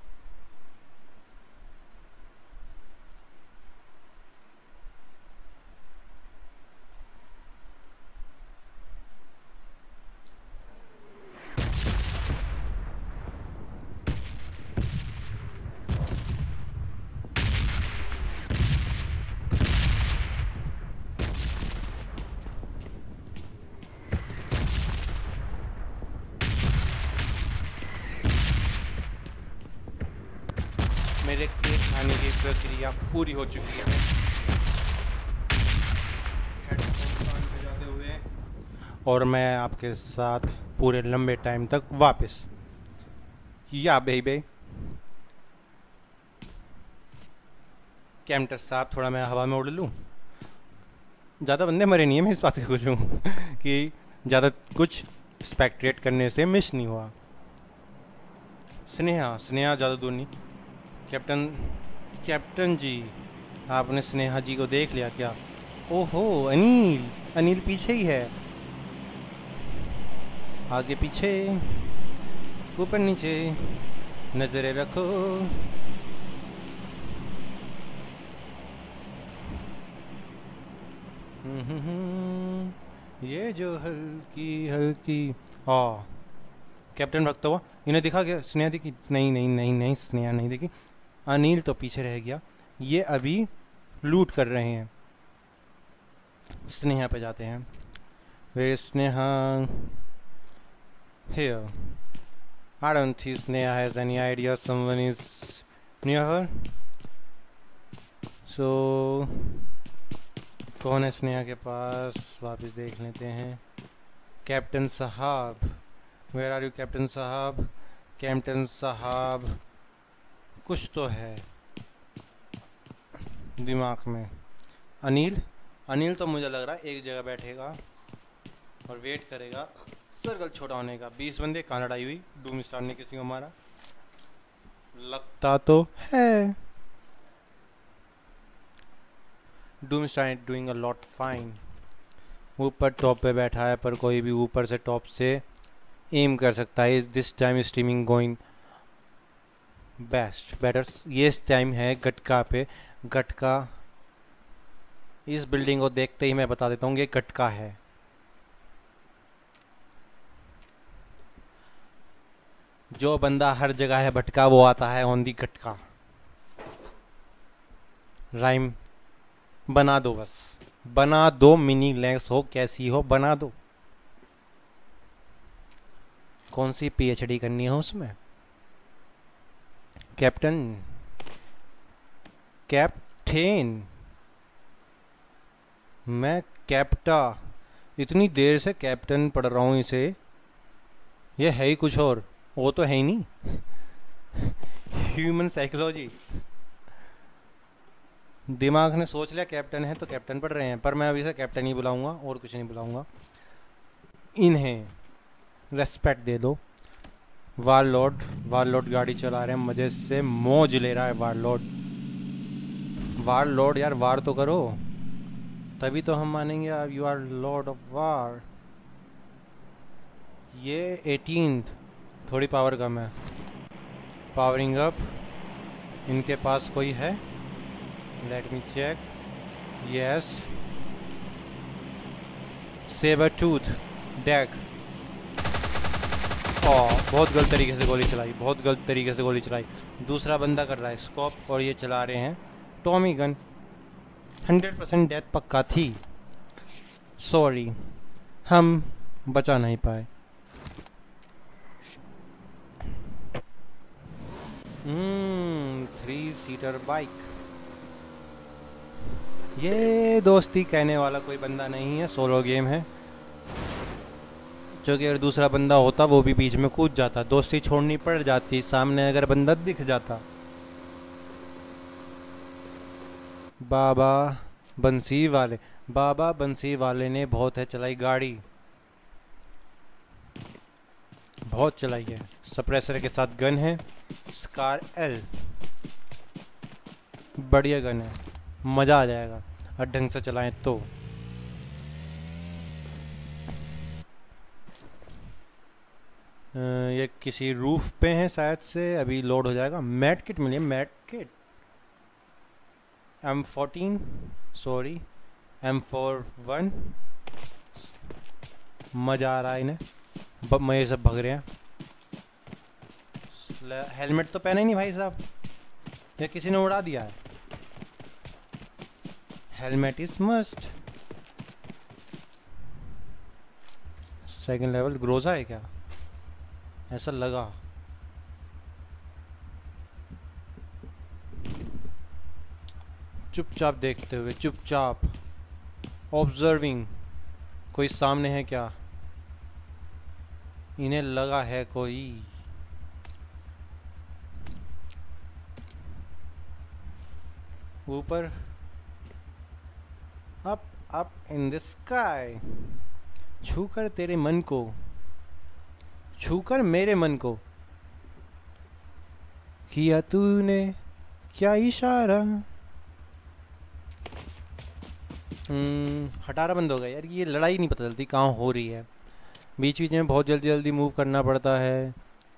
मेरे केक खाने की प्रक्रिया पूरी हो चुकी है। हेडफोन कान पे जाते हुए और मैं आपके साथ पूरे लंबे टाइम तक वापस। या बेबी कैम्टर साहब, थोड़ा मैं हवा में उड़ लूँ। ज़्यादा बंदे मरे नहीं है, मैं इस बात का खुश हूँ कि ज़्यादा कुछ स्पेक्टेट करने से मिस नहीं हुआ। स्नेहा स्नेहा ज़्यादा दूर नहीं। कैप्टन कैप्टन जी, आपने स्नेहा जी को देख लिया क्या? ओहो अनिल, अनिल पीछे ही है। आगे पीछे ऊपर नीचे नजरें रखो। ये जो हल्की हल्की आ कैप्टन भगता हुआ, इन्हें दिखा गया? स्नेहा दिखी? नहीं नहीं नहीं नहीं स्नेहा नहीं दिखी। अनिल तो पीछे रह गया। ये अभी लूट कर रहे हैं। स्नेहा पे जाते हैं। वे Sneha here. I don't think Sneha has any idea someone is near her. So कौन है स्नेहा के पास? वापस देख लेते हैं। कैप्टन साहब, वेयर आर यू कैप्टन साहब? कैप्टन साहब कुछ तो है दिमाग में। अनिल अनिल तो मुझे लग रहा है एक जगह बैठेगा और वेट करेगा सर्कल छोटा होने का। बीस बंदे, कहाँ लड़ाई हुई? डूम स्टार ने किसी को मारा लगता तो है। Doom star doing a lot fine. ऊपर टॉप पे बैठा है, पर कोई भी ऊपर से टॉप से एम कर सकता है। This time streaming going best better. ये टाइम है गटका पे। गटका, इस बिल्डिंग को देखते ही मैं बता देता हूँ ये गटका है। जो बंदा हर जगह है भटका, वो आता है ऑन दी गटका। राइम बना दो, बस बना दो। मिनी लेंस हो कैसी हो बना दो। कौन सी पीएचडी करनी है उसमें? कैप्टन कैप्टेन मैं कैप्टा, इतनी देर से कैप्टन पढ़ रहा हूँ इसे। ये है ही कुछ और, वो तो है ही नहीं। Human psychology. दिमाग ने सोच लिया कैप्टन है तो कैप्टन पढ़ रहे हैं, पर मैं अभी से कैप्टन ही बुलाऊंगा और कुछ नहीं बुलाऊंगा। इन्हें रेस्पेक्ट दे दो। वारलॉर्ड वारलॉर्ड गाड़ी चला रहे हैं, मजे से मौज ले रहा है वारलॉर्ड। वारलॉर्ड यार वार तो करो, तभी तो हम मानेंगे आप you are lord of war. ये एटीन्थ, थोड़ी पावर कम है। Powering up. इनके पास कोई है? Let me check. Yes, sabre tooth deck. Oh, बहुत गलत तरीके से गोली चलाई, बहुत गलत तरीके से गोली चलाई। दूसरा बंदा कर रहा है स्कोप और ये चला रहे हैं tommy gun. Hundred percent death पक्का थी। सॉरी, हम बचा नहीं पाए। Hmm three seater bike. ये दोस्ती कहने वाला कोई बंदा नहीं है, सोलो गेम है। जो कि अगर दूसरा बंदा होता वो भी बीच में कूद जाता, दोस्ती छोड़नी पड़ जाती सामने अगर बंदा दिख जाता। बाबा बंसी वाले बाबा बंसी वाले ने बहुत है चलाई गाड़ी, बहुत चलाई है। सप्रेसर के साथ गन है, स्कार एल, बढ़िया गन है, मज़ा आ जाएगा और ढंग से चलाएं तो। ये किसी रूफ पे है शायद से, अभी लोड हो जाएगा। मैट किट मिली है, med kit M fourteen sorry M four one. मज़ा आ रहा है इन्हें, मज़े सब भग रहे हैं। हेलमेट तो पहना ही नहीं भाई साहब, या किसी ने उड़ा दिया है। Helmet is must. Second level Groza है क्या, ऐसा लगा। चुपचाप देखते हुए, चुपचाप ऑब्जर्विंग। कोई सामने है क्या, इन्हें लगा है कोई। ऊपर up up in the sky, छूकर तेरे मन को, छूकर मेरे मन को किया तूने क्या इशारा। हम्म हटारा बंद हो गया यार, ये लड़ाई नहीं पता चलती कहाँ हो रही है। बीच बीच में बहुत जल्दी जल्दी मूव करना पड़ता है।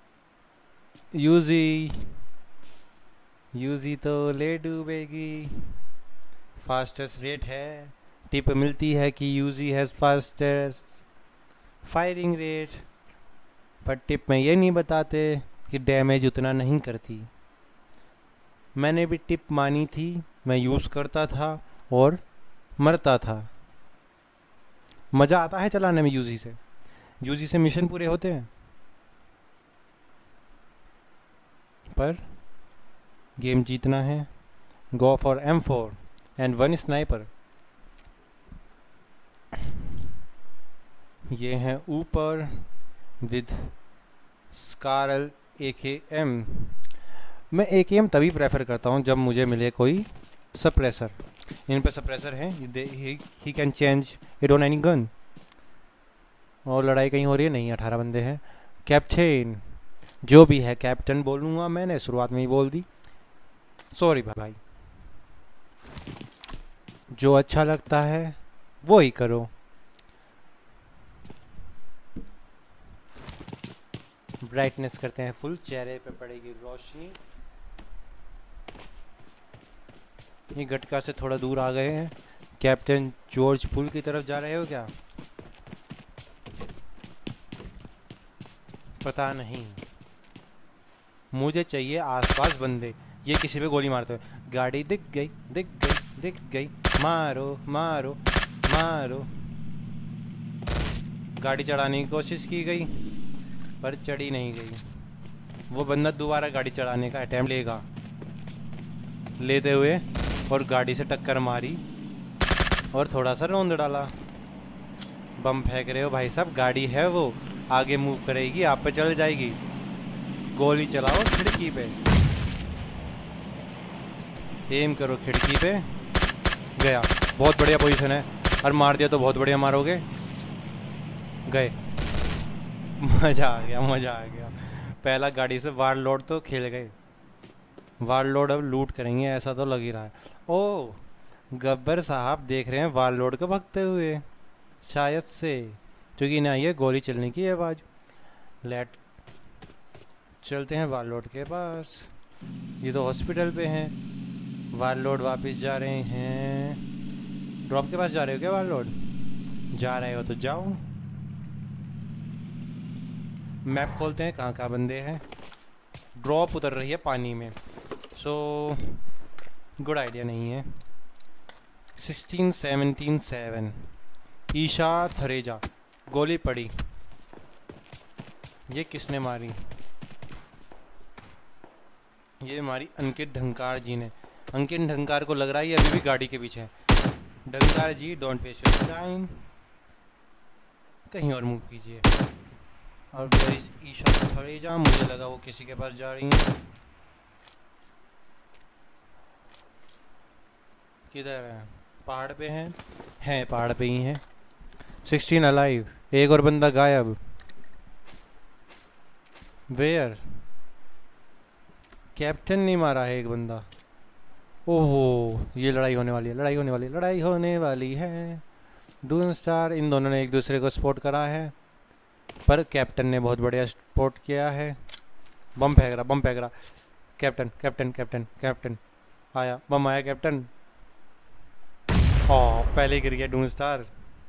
यूजी यूजी तो ले डूबेगी, फास्टेस्ट रेट है। टिप मिलती है कि Uzi has fastest firing rate, पर टिप में ये नहीं बताते कि डैमेज उतना नहीं करती। मैंने भी टिप मानी थी, मैं यूज़ करता था और मरता था। मज़ा आता है चलाने में यूजी से, यूजी से मिशन पूरे होते हैं, पर गेम जीतना है। Go for M four and one sniper. ये हैं ऊपर विद स्कारल ए के एम। मैं ए के एम तभी प्रेफर करता हूँ जब मुझे मिले कोई सप्रेसर। इन पे सप्रेसर है, he can change it on any gun. और लड़ाई कहीं हो रही है नहीं, अठारह बंदे हैं। कैप्टन, जो भी है कैप्टन बोलूँगा, मैंने शुरुआत में ही बोल दी, सॉरी भाई। जो अच्छा लगता है वो ही करो। ब्राइटनेस करते हैं फुल, चेहरे पे पड़ेगी रोशनी। ये गटका से थोड़ा दूर आ गए हैं। कैप्टन जॉर्ज पुल की तरफ जा रहे हो क्या, पता नहीं। मुझे चाहिए आसपास बंदे। ये किसी पे गोली मारते हुए, गाड़ी दिख गई दिख गई दिख गई, मारो मारो मारो। गाड़ी चढ़ाने की कोशिश की गई पर चढ़ी नहीं गई। वो बंदा दोबारा गाड़ी चढ़ाने का अटेम्प्ट लेगा, लेते हुए और गाड़ी से टक्कर मारी और थोड़ा सा रौंद डाला। बम फेंक रहे हो भाई साहब, गाड़ी है वो, आगे मूव करेगी, आप पे चल जाएगी। गोली चलाओ खिड़की पे, एम करो खिड़की पे, गया। बहुत बढ़िया पोजीशन है, और मार दिया तो बहुत बढ़िया मारोगे। गए, मज़ा आ गया मज़ा आ गया। पहला गाड़ी से वार लोड तो खेल गए। वार लोड अब लूट करेंगे ऐसा तो लग ही रहा है। ओ गब्बर साहब देख रहे हैं वार लोड को भगते हुए शायद से, क्योंकि ना ये गोली चलने की आवाज़। लेट चलते हैं वार लोड के पास। ये तो हॉस्पिटल पे हैं। वार लोड वापस जा रहे हैं। ड्रॉप के पास जा रहे हो क्या वार लोड? जा रहे हो तो जाओ। मैप खोलते हैं कहाँ कहाँ बंदे हैं। ड्रॉप उतर रही है पानी में, सो गुड आइडिया नहीं है। Sixteen seventeen seven Isha Thareja, गोली पड़ी। ये किसने मारी? ये मारी अंकित ढंकार जी ने। अंकित ढंकार को लग रहा है ये अभी भी गाड़ी के पीछे है। Dhankar ji don't waste your time, कहीं और मूव कीजिए। और ईशा थरेजा, मुझे लगा वो किसी के पास जा रही है। किधर है? पहाड़ पे हैं? हैं पहाड़ पे ही हैं। सिक्सटीन अलाइव, एक और बंदा गायब। वेयर? कैप्टन ने मारा है एक बंदा। ओहो, ये लड़ाई होने वाली है, लड़ाई होने वाली है, लड़ाई होने वाली है। डून स्टार, इन दोनों ने एक दूसरे को सपोर्ट करा है, पर कैप्टन ने बहुत बढ़िया सपोर्ट किया है। बम फेंक रहा, बम फेंक रहा। कैप्टन कैप्टन कैप्टन कैप्टन आया, बम आया कैप्टन। ओह, पहले ही गिर गया doom star.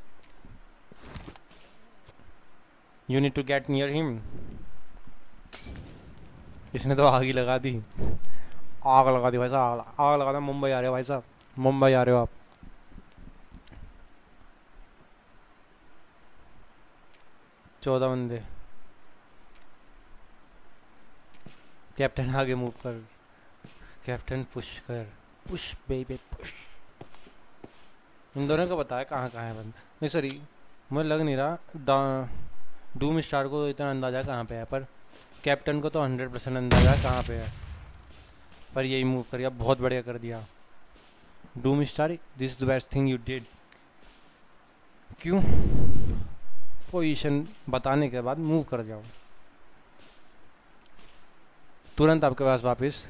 You need to get near him. इसने तो आग ही लगा दी, आग लगा दी भाई साहब, आग लगा दी। मुंबई आ रहे हो भाई साहब, मुंबई आ रहे हो आप। चौदह बंदे। कैप्टन आगे मूव कर, कैप्टन पुश कर, पुश बेबी पुश। इन दोनों को बताया कहाँ कहाँ है बंदा। नहीं सॉरी, मुझे लग नहीं रहा डूम स्टार को इतना अंदाज़ा कहाँ पे है, पर कैप्टन को तो हंड्रेड परसेंट अंदाज़ा कहाँ पे है। पर यही मूव कर दिया, बहुत बढ़िया कर दिया doom star. This is the best thing you did. क्यों? पोजीशन बताने के बाद मूव कर जाओ तुरंत आपके पास वापस।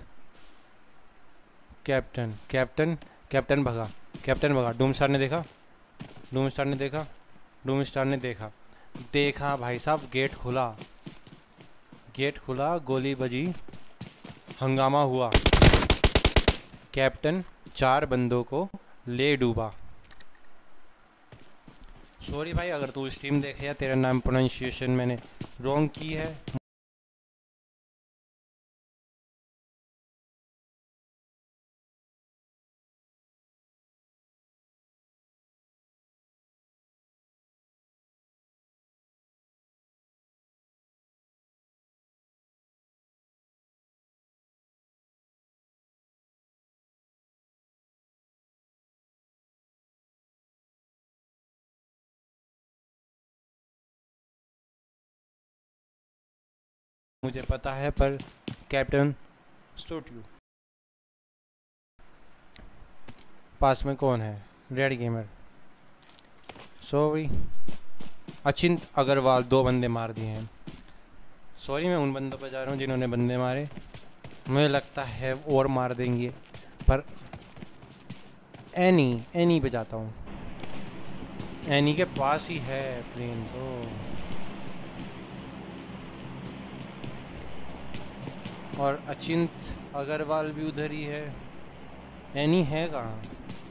कैप्टन कैप्टन कैप्टन भगा, कैप्टन भगा। डूम स्टार ने देखा, डूम स्टार ने देखा, डूम स्टार ने देखा देखा भाई साहब, गेट खुला, गेट खुला, गोली बजी, हंगामा हुआ। कैप्टन चार बंदों को ले डूबा। सॉरी भाई अगर तू स्ट्रीम देखे या तेरा नाम प्रोनाउंसिएशन मैंने रॉन्ग की है। मुझे पता है, पर कैप्टन सूट यू। पास में कौन है? Red gamer. Sorry, Achint Agarwal, दो बंदे मार दिए हैं। सॉरी, मैं उन बंदों पर जा रहा हूँ जिन्होंने बंदे मारे। मुझे लगता है और मार देंगे, पर एनी एनी पे जाता हूँ। एनी के पास ही है प्लेन तो। और अचिंत अग्रवाल भी उधर ही है। एनी है कहाँ?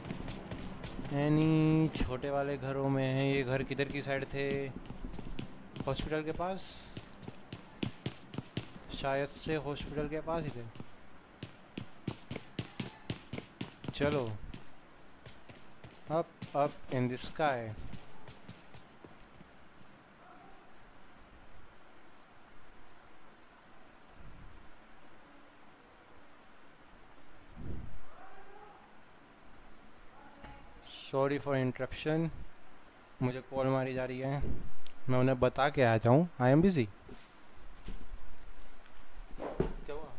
एनी छोटे वाले घरों में है। ये घर किधर की साइड थे? हॉस्पिटल के पास, शायद से हॉस्पिटल के पास ही थे। चलो up up in the sky. Sorry for interruption, मुझे कॉल मारी जा रही है, मैं उन्हें बता के आ जाऊँ। I am busy. क्या हुआ?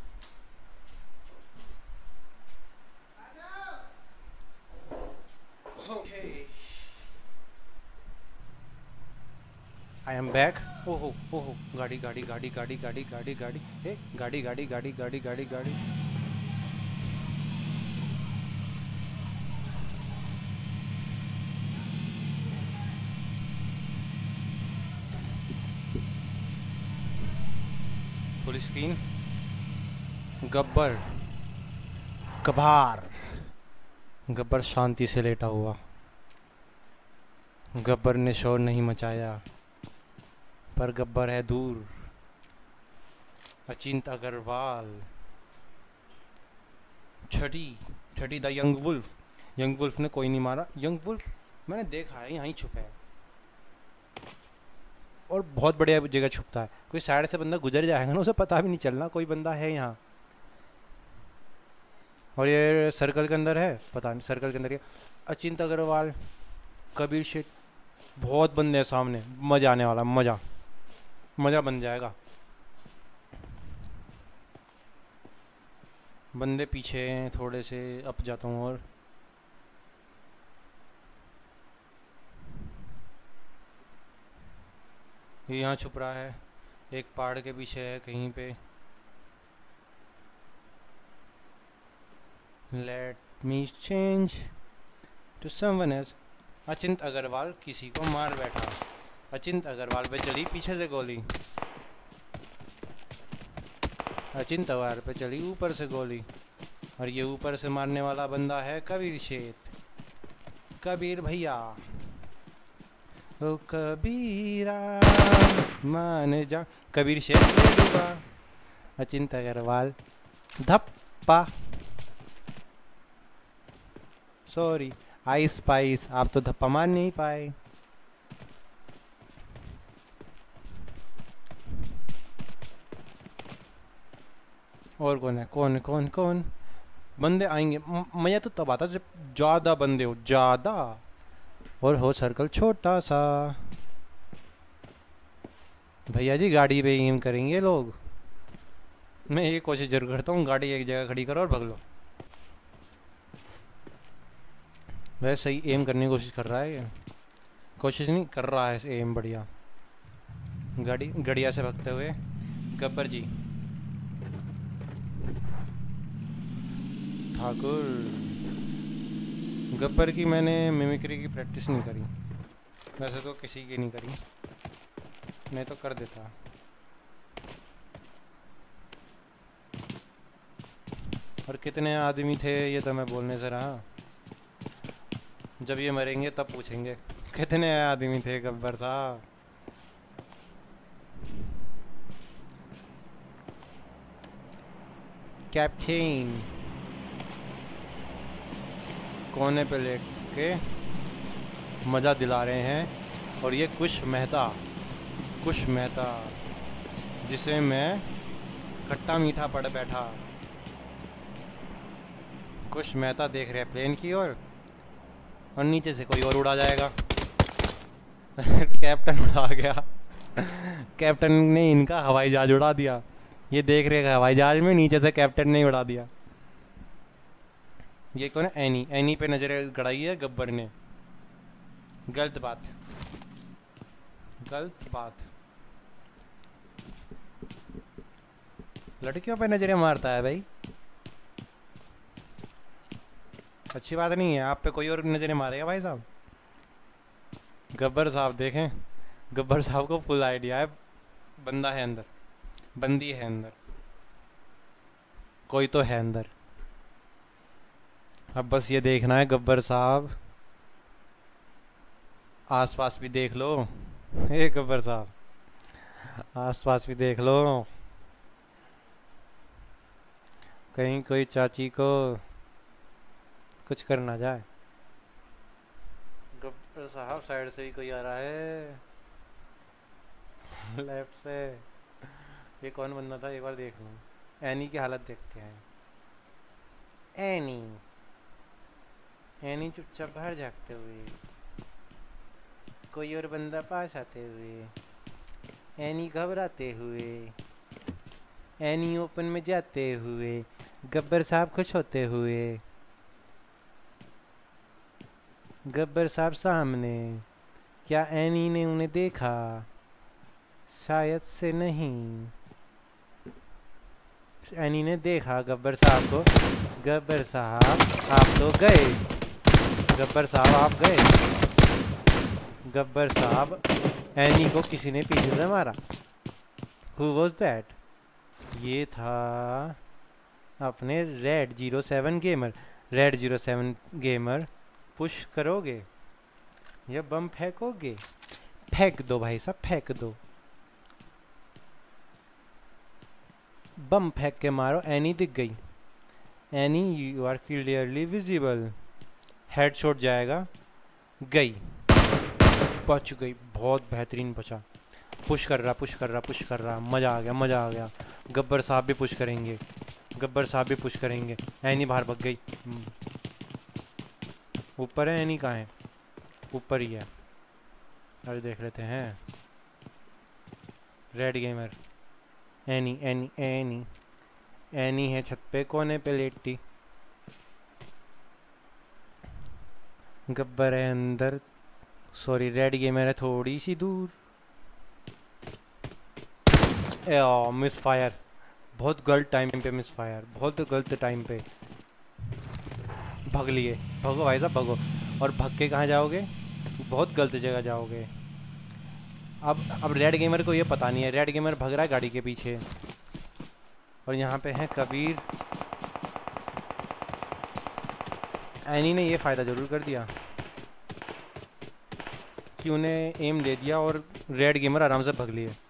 I am back. ओहो ओहो, गाड़ी गाड़ी गाड़ी गाड़ी गाड़ी गाड़ी गाड़ी ए गाड़ी गाड़ी गाड़ी गाड़ी गाड़ी गाड़ी। Full screen. गब्बर कभार। गब्बर शांति से लेटा हुआ। गब्बर ने शोर नहीं मचाया, पर गब्बर है दूर। अचिंत अग्रवाल। छठी छठी the young wolf. Young wolf ने कोई नहीं मारा। यंग वुल्फ मैंने देखा है, यहीं छुपा है और बहुत बढ़िया जगह छुपता है। कोई साइड से बंदा गुजर जाएगा ना, उसे पता भी नहीं चलना कोई बंदा है यहाँ। और ये सर्कल के अंदर है, पता नहीं सर्कल के अंदर है। अचिंत अग्रवाल, कबीर शेख, बहुत बंदे हैं सामने, मज़ा आने वाला, मज़ा मज़ा बन जाएगा। बंदे पीछे हैं थोड़े से, अप जाता हूँ। और ये यहाँ छुप रहा है, एक पहाड़ के पीछे है कहीं पे। Let me change to someone else. Achint Agarwal किसी को मार बैठा। अचिंत अग्रवाल पे चली पीछे से गोली। अचिंत अग्रवाल पे चली ऊपर से गोली। और ये ऊपर से मारने वाला बंदा है कबीर शेख, कबीर भैया। ओ कबीरा मान जा, कबीर शेख ले डूबा। अचिंत अग्रवाल धप्पा। सॉरी आई स्पाइस, आप तो धप्पा मार नहीं पाए। और कौन है, कौन कौन कौन बंदे आएंगे। मजा तो तब आता जब ज़्यादा बंदे हो, ज़्यादा, और हो सर्कल छोटा सा। भैया जी गाड़ी पे एम करेंगे लोग। मैं ये कोशिश जरूर करता हूँ, गाड़ी एक जगह खड़ी करो और भग लो। वैसे सही एम करने की कोशिश कर रहा है ये, कोशिश नहीं कर रहा है एम, बढ़िया। गाड़ी गड़िया से भगते हुए गब्बर जी, ठाकुर। गब्बर की मैंने मिमिक्री की प्रैक्टिस नहीं करी, वैसे तो किसी की नहीं करी, मैं तो कर देता। और कितने आदमी थे ये तो मैं बोलने से रहा, जब ये मरेंगे तब पूछेंगे कितने आदमी थे गब्बर साहब। कैप्टन कोने पे लेट के मज़ा दिला रहे हैं। और ये कुश मेहता, कुश मेहता जिसे मैं खट्टा मीठा पड़ बैठा। कुश मेहता देख रहे हैं प्लेन की ओर, और, और नीचे से कोई और उड़ा जाएगा। कैप्टन उड़ा गया। कैप्टन ने इनका हवाई जहाज उड़ा दिया। ये देख रहे हैं हवाई जहाज में, नीचे से कैप्टन ने उड़ा दिया। ये कौन है, एनी। एनी पे नजर गड़ाई है गब्बर ने। गलत बात, गलत बात। लड़कियों पे नजरें मारता है भाई, अच्छी बात नहीं है। आप पे कोई और नजरें मारेगा भाई साहब। गब्बर साहब देखें, गब्बर साहब को फुल आइडिया है, बंदा है अंदर, बंदी है अंदर, कोई तो है अंदर। अब बस ये देखना है गब्बर साहब, आसपास भी देख लो। ए गब्बर साहब, आसपास भी देख लो, कहीं कोई चाची को कुछ कर ना जाए। गब्बर साहब साइड से ही कोई आ रहा है, लेफ्ट से। ये कौन बंदा था, एक बार देख लो। एनी की हालत देखते हैं। एनी एनी चुपचाप बाहर झाँकते हुए, कोई और बंदा पास आते हुए, एनी घबराते हुए, एनी ओपन में जाते हुए, गब्बर साहब खुश होते हुए। गब्बर साहब सामने, क्या एनी ने उन्हें देखा? शायद से नहीं। एनी ने देखा गब्बर साहब को। गब्बर साहब आप तो गए, गब्बर साहब आप गए। गब्बर साहब, एनी को किसी ने पीछे से मारा। Who was that? ये था अपने red zero seven gamer. Red zero seven gamer, push करोगे या बम फेंकोगे? फेंक दो भाई साहब, फेंक दो, बम फेंक के मारो। एनी दिख गई। Annie you are clearly visible. Headshot जाएगा, गई, बच गई, बहुत बेहतरीन बचा। पुश कर रहा, पुश कर रहा, पुश कर रहा, मज़ा आ गया, मज़ा आ गया। गब्बर साहब भी पुश करेंगे। गब्बर साहब भी पुश करेंगे। एनी बाहर भग गई। ऊपर है एनी, कहाँ है? ऊपर ही है। अरे देख लेते हैं। Red gamer, Annie Annie Annie Annie है छत पे कोने पे लेटी। गब्बर है अंदर, सॉरी रेड गेमर है थोड़ी सी दूर। ए मिस फायर, बहुत गलत टाइम पे मिस फायर, बहुत गलत टाइम पे। भग लिए, भगो भाई साहब भगो। और भग के कहाँ जाओगे? बहुत गलत जगह जाओगे। अब अब रेड गेमर को ये पता नहीं है, रेड गेमर भग रहा है गाड़ी के पीछे। और यहाँ पे है कबीर। एनी ने ये फ़ायदा ज़रूर कर दिया कि उन्हें एम दे दिया और रेड गेमर आराम से भग लिए।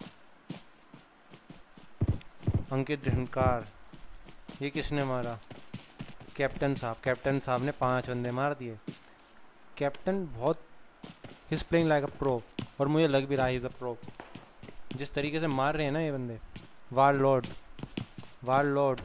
अंकित झनकार, ये किसने मारा? कैप्टन साहब। कैप्टन साहब ने पांच बंदे मार दिए। कैप्टन बहुत his playing like a pro, और मुझे लग भी रहा है इज़ अ प्रो। जिस तरीके से मार रहे हैं ना ये बंदे। Warlord, warlord,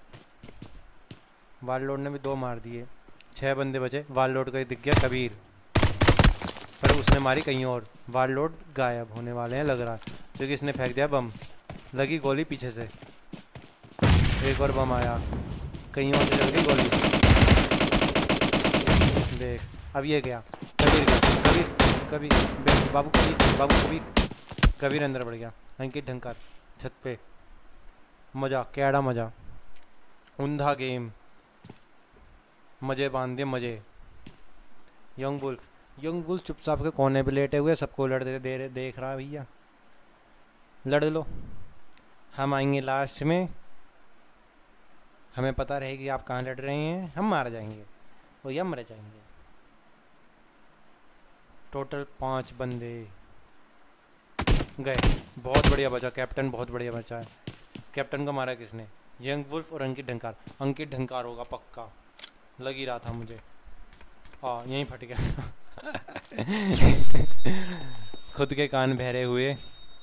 warlord ने भी दो मार दिए। छः बंदे बचे। वार लॉर्ड को दिख गया कबीर, पर उसने मारी कहीं और। वार लॉर्ड गायब होने वाले हैं लग रहा है, क्योंकि इसने फेंक दिया बम। लगी गोली पीछे से, एक और बम आया, कहीं और से चल गई गोली। देख अब ये गया कबीर, कबीर कबीर बाबू कबीर, बाबू कबीर। कबीर अंदर बढ़ गया। अंकित ढंकार छत पे। मज़ा, कैड़ा मज़ा, उंधा गेम, मज़े बांध दिए मज़े। यंग वुल्फ, यंग वुल्फ चुपचाप के कोने पे लेटे हुए सबको लड़ते दे देख रहा है। भैया लड़ लो, हम आएंगे लास्ट में, हमें पता रहेगी आप कहाँ लड़ रहे हैं, हम मार जाएंगे और या मर जाएंगे। टोटल पांच बंदे गए। बहुत बढ़िया बचा कैप्टन, बहुत बढ़िया बचा है। कैप्टन को मारा किसने? यंग वुल्फ और अंकित ढंकार। अंकित ढंकार होगा पक्का, लग ही रहा था मुझे। हाँ यहीं फट गया। खुद के कान बहरे हुए।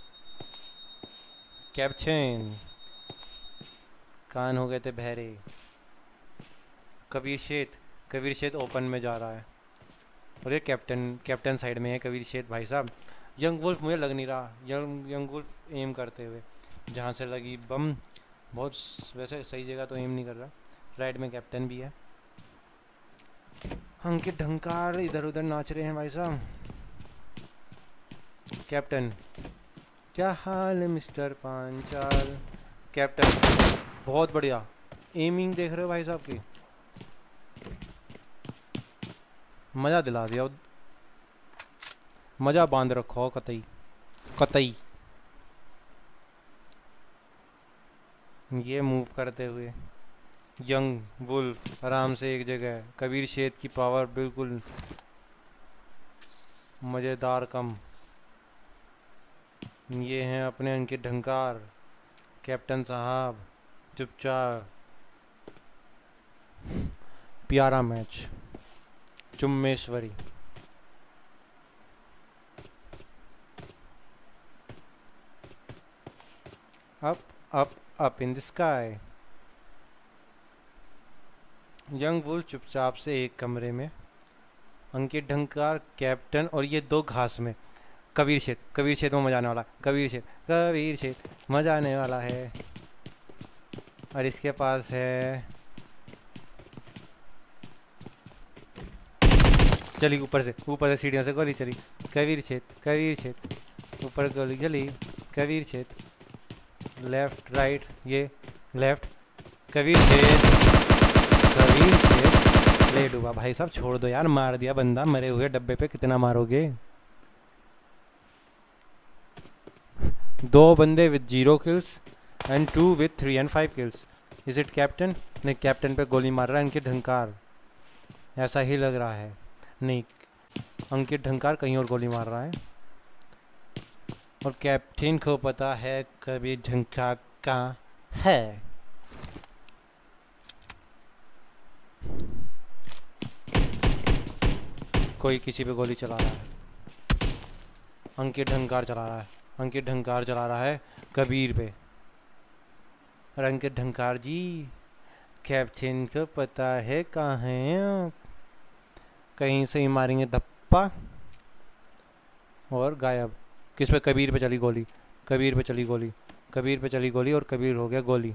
कैप्टन कान हो गए थे बहरे। कबीर शेठ, कबीर शेठ ओपन में जा रहा है और ये कैप्टन कैप्टन साइड में है कबीर शेठ भाई साहब। यंग वुल्फ मुझे लग नहीं रहा, यंग यंग वुल्फ एम करते हुए जहाँ से लगी बम, बहुत वैसे सही जगह तो एम नहीं कर रहा। राइट में कैप्टन भी है। अंकित ढंकार इधर उधर नाच रहे हैं भाई साहब। कैप्टन, क्या हाल है मिस्टर पांचाल? कैप्टन बहुत बढ़िया एमिंग देख रहे हो भाई साहब की, मज़ा दिला दिया, मज़ा बांध रखो कतई कतई। ये मूव करते हुए यंग वुल्फ आराम से एक जगह। कबीर शेठ की पावर बिल्कुल मज़ेदार कम। ये हैं अपने अंकित ढंकार। कैप्टन साहब चुपचाप। प्यारा मैच, चुम्मेश्वरी। Up up up in the sky. Young wolf चुपचाप से एक कमरे में। अंकित ढंकार, कैप्टन और ये दो घास में। कबीर शेठ, कबीर शेठ में मजा आने वाला। कबीर शेठ, कबीर शेठ मजा आने वाला है। और इसके पास है, चली ऊपर से, ऊपर से सीढ़ियों से गोली चली। कबीर शेठ, कबीर शेठ ऊपर गोली चली। कबीर शेठ लेफ्ट राइट, ये लेफ्ट। कबीर शेठ, कबीर शेठ ले डूबा। भाई साहब छोड़ दो यार, मार दिया बंदा। मरे हुए डब्बे पे कितना मारोगे? दो बंदे with zero kills and two with three and five kills. Is it captain? नहीं, कैप्टन पे गोली मार रहा है अंकित ढंकार, ऐसा ही लग रहा है। नहीं, अंकित ढंकार कहीं और गोली मार रहा है और कैप्टन को पता है कबीर ढंकार कहाँ है। कोई किसी पे गोली चला रहा है। अंकित ढंकार चला रहा है, अंकित ढंकार चला रहा है कबीर पे। और अंकित ढंकार जी कैप्टन को पता है कहाँ हैं आप, कहीं से ही मारेंगे धप्पा और गायब। किस पे? कबीर पे चली गोली, कबीर पे चली गोली, कबीर पे चली गोली और कबीर हो गया गोली।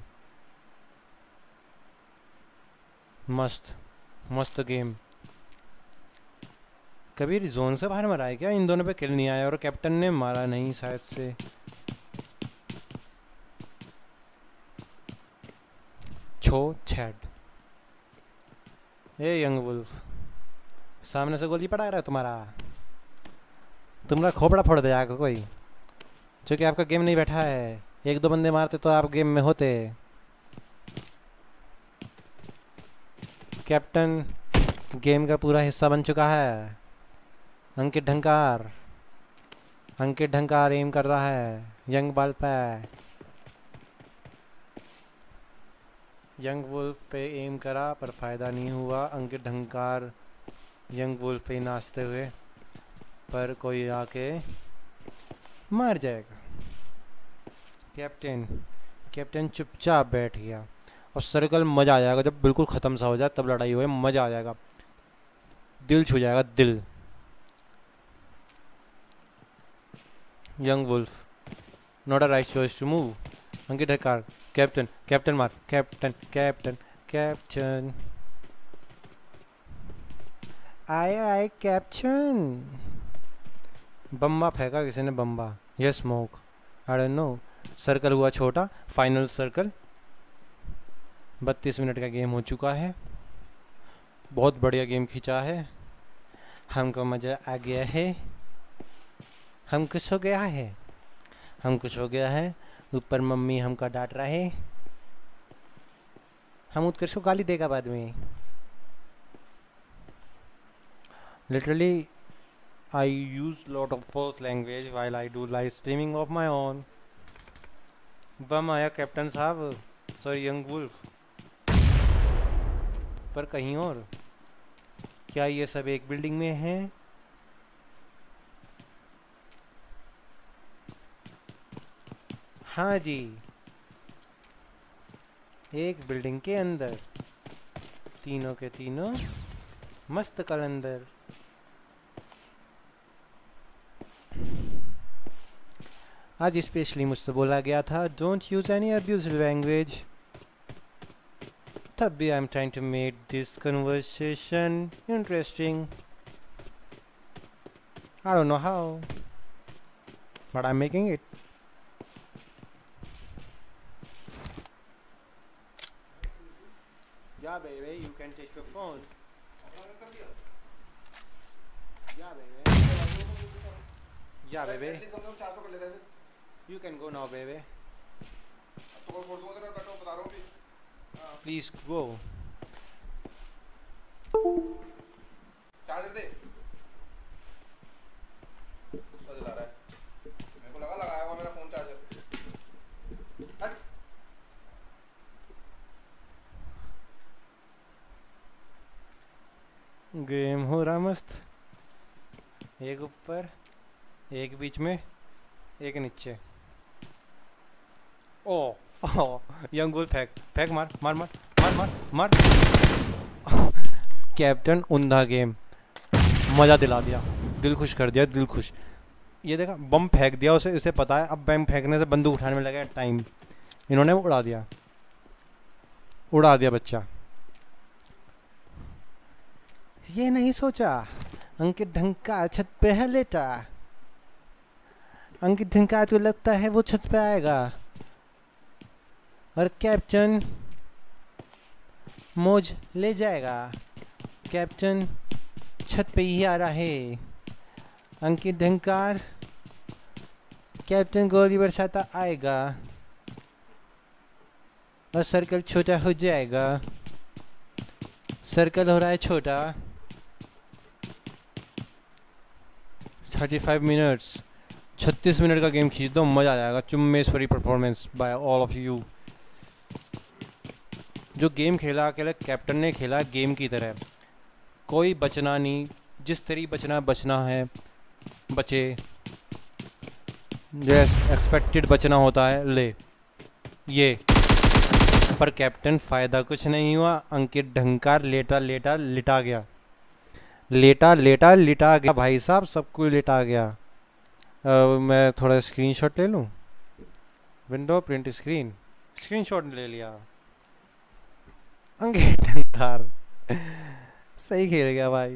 मस्त मस्त गेम। कबीर जोन से बाहर मरा है क्या? इन दोनों पे किल नहीं आया और कैप्टन ने मारा नहीं शायद से। छो छेड। ए यंग वुल्फ, सामने से गोली पड़ा रहा है तुम्हारा, तुम्हारा खोपड़ा फोड़ देगा कोई, क्योंकि आपका गेम नहीं बैठा है। एक दो बंदे मारते तो आप गेम में होते। कैप्टन गेम का पूरा हिस्सा बन चुका है। अंकित ढंकार, अंकित ढंकार एम कर रहा है यंग बाल पे, यंग वुल्फ पे एम करा पर फ़ायदा नहीं हुआ। अंकित ढंकार यंग वुल्फ पे नाचते हुए, पर कोई आके मार जाएगा। कैप्टन कैप्टन चुपचाप बैठ गया और सर्कल मज़ा आ जाएगा जब बिल्कुल ख़त्म सा हो जाए, तब लड़ाई हुए मज़ा आ जाएगा, दिल छू जाएगा दिल। Young wolf, not a right choice to move. Ankit Dhankar, captain captain मार, कैप्टन कैप्टन कैप्टन, आए आए कैप्टन। बम्बा फेंका किसी ने, बम्बा या smoke, I don't know. Circle हुआ छोटा, फाइनल सर्कल। बत्तीस मिनट का गेम हो चुका है, बहुत बढ़िया गेम खींचा है, हमको मज़ा आ गया है, हम खुश हो गया है, हम खुश हो गया है। ऊपर मम्मी हमका डांट रहा है, हम उत्कर्ष को गाली देगा बाद में। Literally I use lot of first language while I do live streaming of my own. Bomb आया कैप्टन साहब, सॉरी यंग वुल्फ, पर कहीं और। क्या ये सब एक बिल्डिंग में हैं? हाँ जी, एक बिल्डिंग के अंदर तीनों के तीनों मस्त कलंदर। आज स्पेशली मुझसे बोला गया था don't use any abusive language, तब भी I am trying to make this conversation interesting. I don't know how but I am making it. Yeah baby, you can take your phone. Yeah baby. Yeah baby. You can go now baby. Please go. Charger दे। गुस्सा दिला रहा है। मेरे को लगा लगाया हुआ मेरा फोन चार्जर। हट। गेम हो रहा मस्त, एक ऊपर एक बीच में एक नीचे। ओ ओ यंग वुल्फ फेंक फेंक, मार मार मार मार मार मार। कैप्टन उंधा गेम, मज़ा दिला दिया, दिल खुश कर दिया, दिल खुश। ये देखा बम फेंक दिया उसे, इसे पता है अब बम फेंकने से बंदूक उठाने में लगा टाइम, इन्होंने उड़ा दिया, उड़ा दिया बच्चा। ये नहीं सोचा अंकित ढंकार छत पे है लेटा, अंकित ढंकार तो लगता है वो छत पे आएगा और कैप्टन मौज ले जाएगा। कैप्टन छत पे ही आ रहा है, अंकित ढंकार कैप्टन गोली बरसाता आएगा और सर्कल छोटा हो जाएगा। सर्कल हो रहा है छोटा। पैंतीस मिनट्स, छत्तीस मिनट का गेम खींच दो, मज़ा आ जाएगा। चुम्मेश्वरी performance by all of you. जो गेम खेला अकेले कैप्टन ने खेला गेम की तरह, कोई बचना नहीं, जिस तरीके बचना बचना है बचे, जो एक्सपेक्टेड बचना होता है ले। ये पर कैप्टन फायदा कुछ नहीं हुआ। अंकित ढंकार लेटा लेटा लिटा गया, लेटा लेटा लिटा गया भाई साहब, सब कुछ लिटा गया। uh, मैं थोड़ा स्क्रीनशॉट ले लूँ, विंडो प्रिंट स्क्रीन, स्क्रीनशॉट ले लिया। अंकित ढंकार सही खेल गया भाई।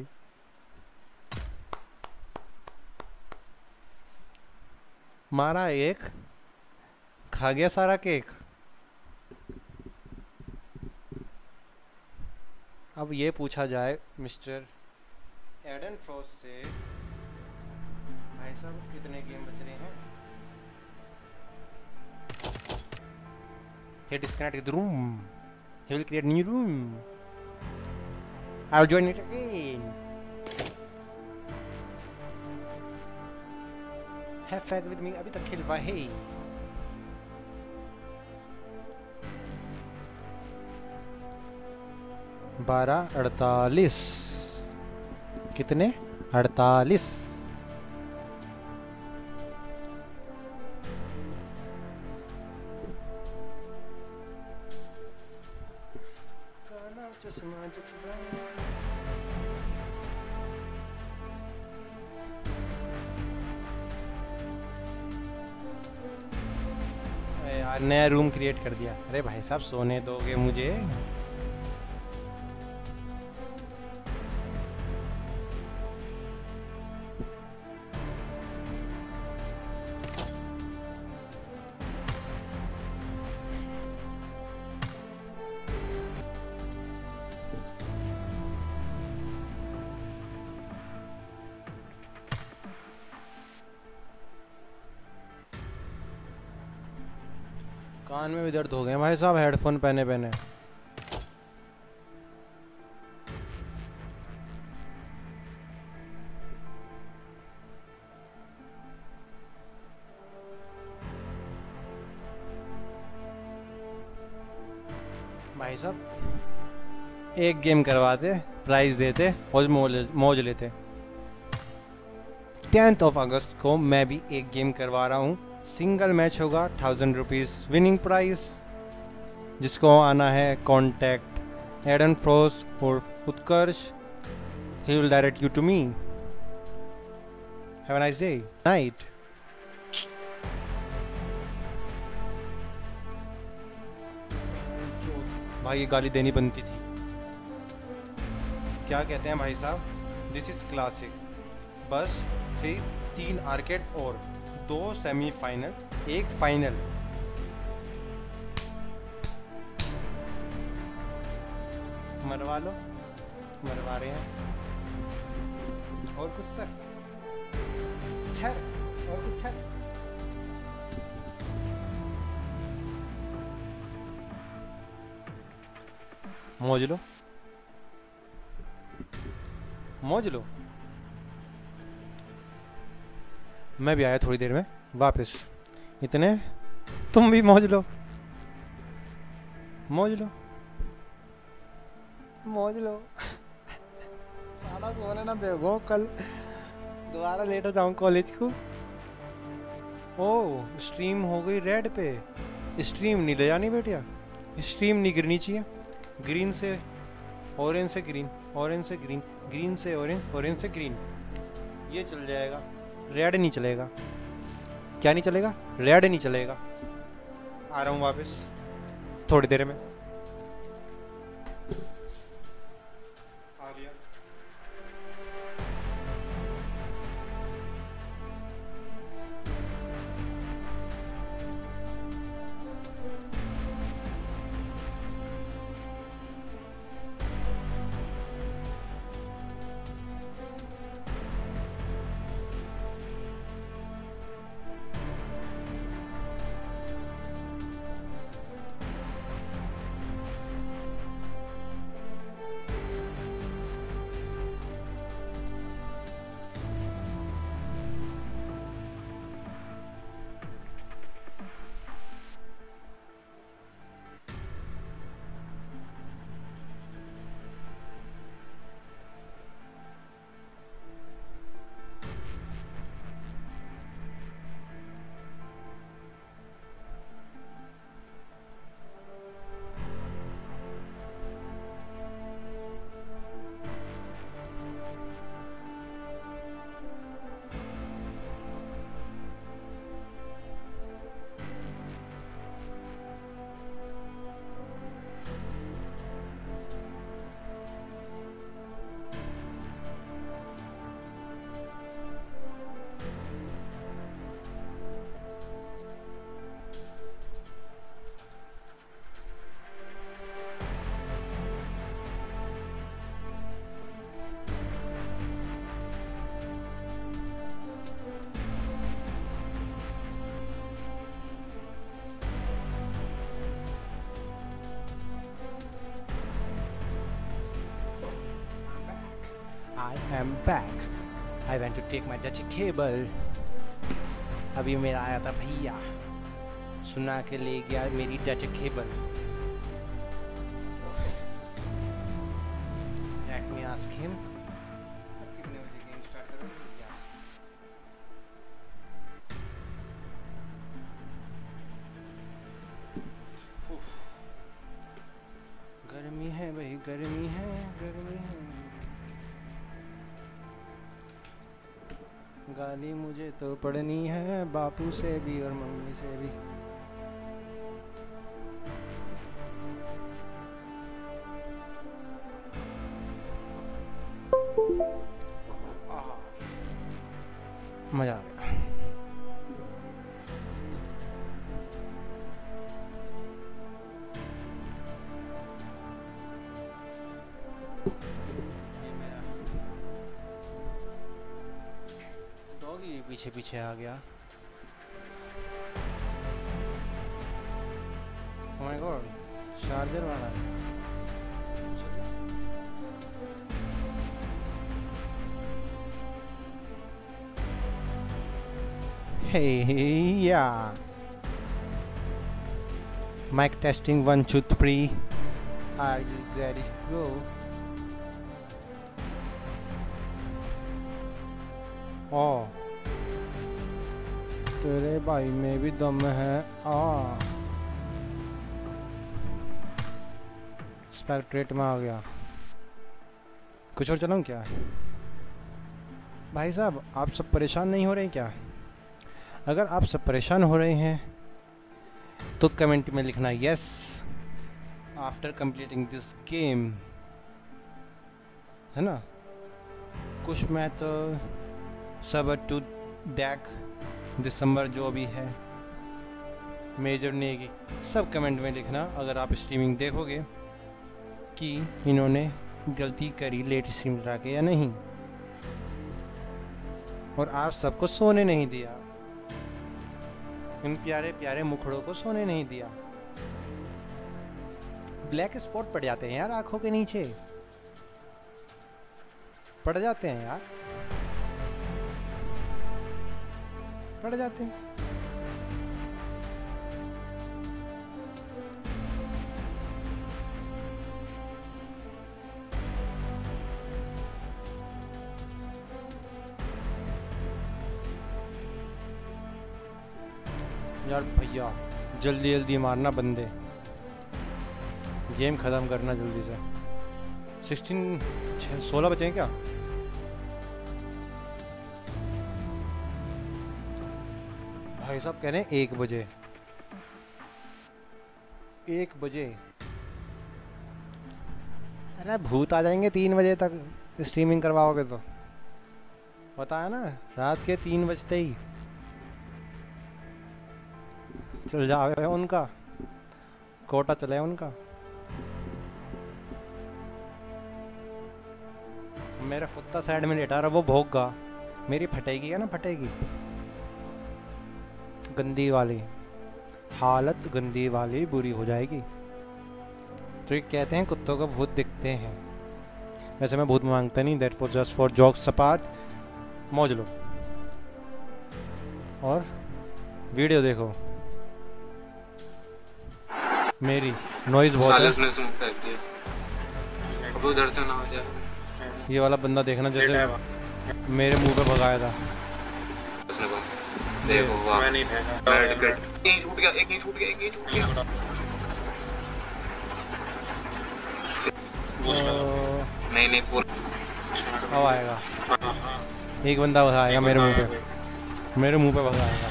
मारा एक, खा गया सारा केक। अब ये पूछा जाए मिस्टर एडन फ्रॉस्ट से, भाई साहब कितने गेम बच रहे हैं? He disconnected the room. He will create new room. I'll join it again. Have fun with me. अभी तक खेल रहा है। बारह अड़तालीस, कितने? अड़तालीस। काला चश्मा जख्दा। यार नया रूम क्रिएट कर दिया। अरे भाई साहब सोने दोगे मुझे? कान में भी दर्द हो गए भाई साहब हेडफोन पहने पहने। भाई साहब एक गेम करवाते, प्राइज देते और मौज मौज लेते। टेंथ ऑफ अगस्त को मैं भी एक गेम करवा रहा हूँ। सिंगल मैच होगा, थाउजेंड रुपीज़ विनिंग प्राइस। जिसको आना है कॉन्टैक्ट एडन फ्रॉस्ट और Utkarsh. He will direct you to me. Have a nice day night. भाई ये गाली देनी बनती थी। क्या कहते हैं भाई साहब, दिस इज क्लासिक। बस फिर तीन आर्केड और दो सेमीफाइनल, एक फाइनल। मरवा लो, मरवा रहे हैं। और कुछ सर, छर और कुछ छर। मौज लो, मौज लो। मैं भी आया थोड़ी देर में वापस। इतने तुम भी मौज लो, मौज लो, मौज लो। सारा सोने ना देखो, कल दोबारा लेट हो जाऊँ कॉलेज को। ओ स्ट्रीम हो गई रेड पे। स्ट्रीम नहीं ले जानी बेटिया, स्ट्रीम नहीं गिरनी चाहिए। ग्रीन से ऑरेंज से ग्रीन, ऑरेंज से ग्रीन, ग्रीन से ऑरेंज, ऑरेंज से ग्रीन, ये चल जाएगा। रेड नहीं चलेगा। क्या नहीं चलेगा? रेड नहीं चलेगा। आ रहा हूँ वापस थोड़ी देर में। आ गया। I am back. I went to take my Dutch cable. अभी मेरा आया था भैया, सुना के ले गया मेरी Dutch cable. Let me ask him. कितने बजे गेम स्टार्ट करोगे भैया? गर्मी है भाई, गर्मी है, गर्मी है। गाली मुझे तो पढ़नी है, बापू से भी और मम्मी से भी। मजा आ गया। डॉगी पीछे पीछे आ गया। ओह माय गॉड, चार्जर वाला। Hey, yeah. Mic testing one two three. Are you ready to go? Oh, तेरे भाई में भी दम है। आ स्पेक्ट्रेट में आ गया। कुछ और चलाऊं क्या? भाई साहब, आप सब परेशान नहीं हो रहे क्या? अगर आप सब परेशान हो रहे हैं तो कमेंट में लिखना yes after completing this game, है ना? कुछ मैं तो सब टू डैक दिसंबर जो भी है मेजर नेगी, सब कमेंट में लिखना अगर आप स्ट्रीमिंग देखोगे कि इन्होंने गलती करी लेट स्ट्रीम लगा के या नहीं, और आप सबको सोने नहीं दिया, इन प्यारे प्यारे मुखड़ों को सोने नहीं दिया। ब्लैक स्पॉट पड़ जाते हैं यार आंखों के नीचे, पड़ जाते हैं यार, पड़ जाते हैं। यार भैया जल्दी जल्दी मारना बंदे, गेम ख़त्म करना जल्दी से। सिक्सटीन सोलह बचे हैं क्या? भाई साहब कह रहे हैं एक बजे, एक बजे। अरे भूत आ जाएंगे तीन बजे तक स्ट्रीमिंग करवाओगे तो, पता है ना, रात के तीन बजते ही चल जाए उनका कोटा, चले उनका। मेरा कुत्ता साइड में लेटा रहा, वो भौंका, मेरी फटेगी है ना, फटेगी। गंदी वाली हालत, गंदी वाली बुरी हो जाएगी। तो ये कहते हैं कुत्तों को भूत दिखते हैं, वैसे मैं भूत मांगता नहीं, that for just for jokes apart. मौज लो और वीडियो देखो। मेरी नॉइज बहुत है। उसने स्मोक कर दिया। अब उधर से ना हो जाए। ये वाला बंदा देखना जैसे मेरे मुंह पे भगाया था उसने को। देखो वाह, मैं नहीं फेंका, एक छूट गया, एक ही छूट गया, एक ही छूट गया। नहीं नहीं पूरा अब आएगा, एक बंदा भगाएगा मेरे मुंह पे, मेरे मुंह पे भगाएगा।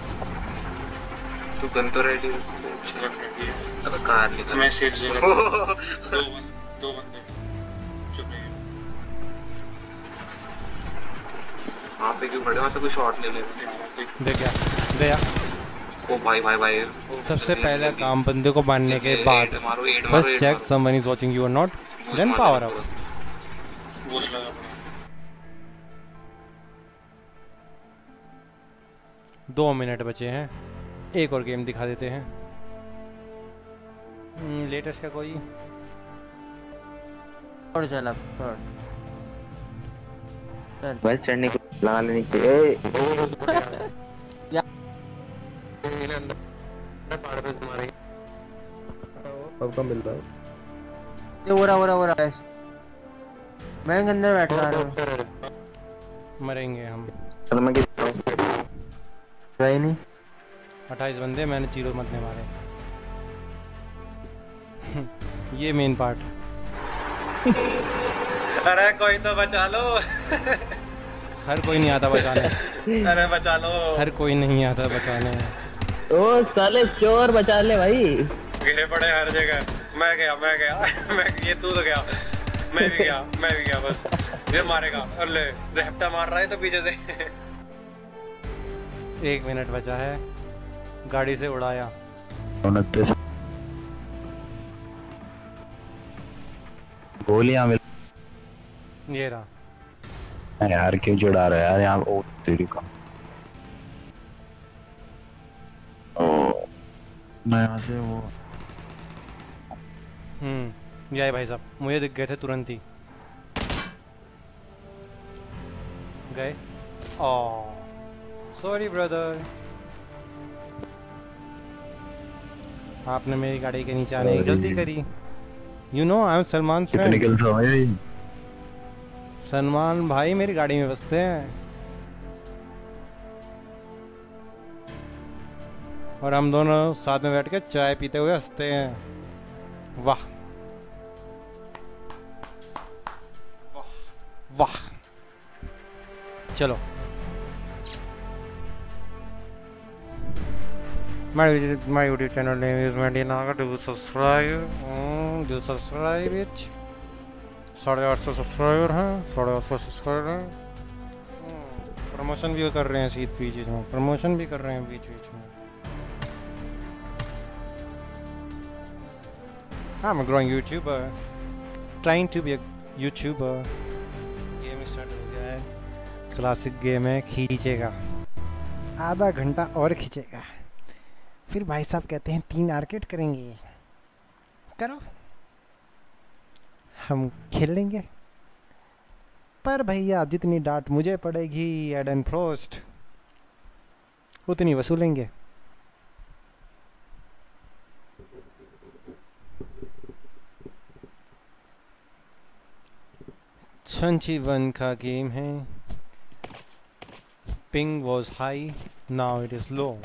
तू गन तो रेडी है? अब कार निकल, मैं सेफ जगह। दो दो बंदे चुप रहिए। वहाँ पे क्यों खड़े हो? वहाँ से कोई शॉट ले ले। देख क्या दया। ओ भाई भाई भाई, सबसे पहला काम बंदे को मारने के बाद first check someone is watching you और not, then power up. Boost लगा। दो मिनट बचे हैं, एक और गेम दिखा देते हैं। लेटेस्ट का कोई छोड़ चल अब छोड़। बस चढ़ने को लगा लेनी चाहिए। सबका मिल रहा है। ये हो रहा हो रहा हो रहा है। मैं अंदर बैठ रहा हूँ। मरेंगे हम। चलो मैं कितना भाई नहीं अट्ठाईस बंदे, मैंने जीरो मरने मारे। ये मेन पार्ट। अरे कोई तो बचा लो। हर कोई नहीं आता बचाने। अरे बचा लो। हर कोई नहीं आता बचाने। ओ साले चोर बचा ले भाई। गिरे पड़े हर जगह। मैं गया मैं गया मैं ये तू तो गया, मैं भी गया मैं भी गया बस। ये मारेगा। अरे रेप्टा मार रहा है तो पीछे से। एक मिनट बचा है, गाड़ी से उड़ाया। उनतीस गोलियां मिल। ये रहा। यार क्यों जुड़ा रहा है यार यहाँ। ओ तेरी का ओ मैं यहाँ से वो हम्म ये आए भाई साहब, मुझे दिख गए थे तुरंत ही। गए। ओ सॉरी ब्रदर, आपने मेरी गाड़ी के नीचे आने की गलती करी। You know I am Salman कितने फ्रेंड। किल हो गए? सलमान भाई मेरी गाड़ी में बसते हैं और हम दोनों साथ में बैठ के चाय पीते हुए हंसते हैं। वाह वाह वाह। चलो my my YouTube channel name is Mandy Naga. Do subscribe, mm, do subscribe it. साढ़े आठ सौ सब्सक्राइबर हैं, साढ़े आठ सौ सब्सक्राइबर हैं। प्रमोशन भी कर रहे हैं सीट बीच बीच में, प्रमोशन भी कर रहे हैं बीच बीच में। I'm a growing YouTuber, trying to be a YouTuber. Game start हो गया है, क्लासिक गेम है, खींचेगा आधा घंटा और खींचेगा। फिर भाई साहब कहते हैं तीन आर्केड करेंगे। करो, हम खेल लेंगे। पर भैया जितनी डांट मुझे पड़ेगी एडन फ्रोस्ट, उतनी वसूलेंगे। छंची वन का गेम है। Ping was high, now it is low.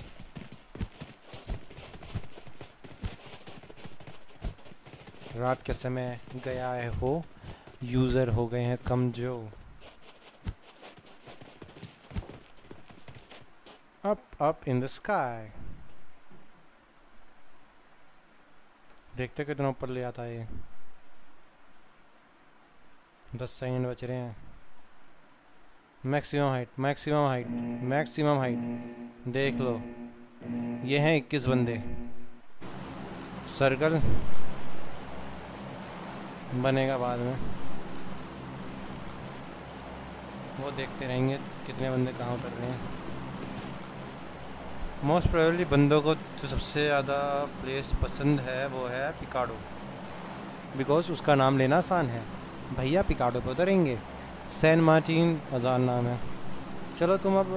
रात के समय गया है हो, यूजर हो गए हैं कमजोर। Up up in the sky, देखते कितना ऊपर ले आता है ये। दस सेकंड बच रहे हैं। Maximum height, maximum height, maximum height देख लो। ये हैं इक्कीस बंदे। सर्कल बनेगा बाद में, वो देखते रहेंगे कितने बंदे कहाँ उतर रहे हैं। मोस्ट प्रोबेबली बंदों को जो सबसे ज़्यादा प्लेस पसंद है वो है पिकाडो, बिकॉज उसका नाम लेना आसान है। भैया पिकाडो पे उतरेंगे। सैन मार्टिन आसान नाम है। चलो तुम अब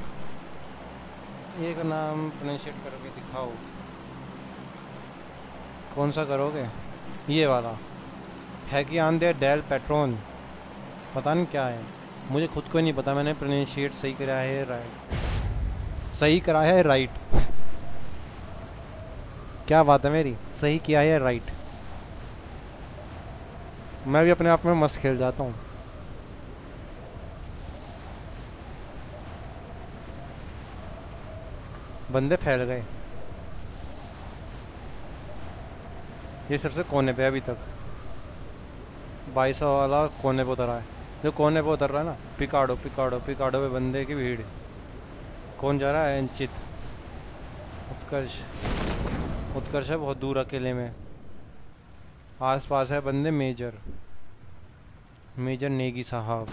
एक नाम प्रोनाउंशिएट करके दिखाओ। कौन सा करोगे? ये वाला है कि आंदे डेल पेट्रोन, पता नहीं क्या है, मुझे खुद को नहीं पता। मैंने प्रोनाउंशिएट सही करा है, राइट सही करा है, राइट क्या बात है मेरी, सही किया है राइट। मैं भी अपने आप में मस्त खेल जाता हूँ। बंदे फैल गए। ये सबसे कोने पे अभी तक बाईस सौ वाला कोने पे उतर रहा है। जो कोने पे उतर रहा है ना, पिकाडो पिकाडो पिकाडो पे बंदे की भीड़। कौन जा रहा है? अंचित, उत्कर्ष। उत्कर्ष है बहुत दूर अकेले में। आस पास है बंदे मेजर मेजर नेगी साहब,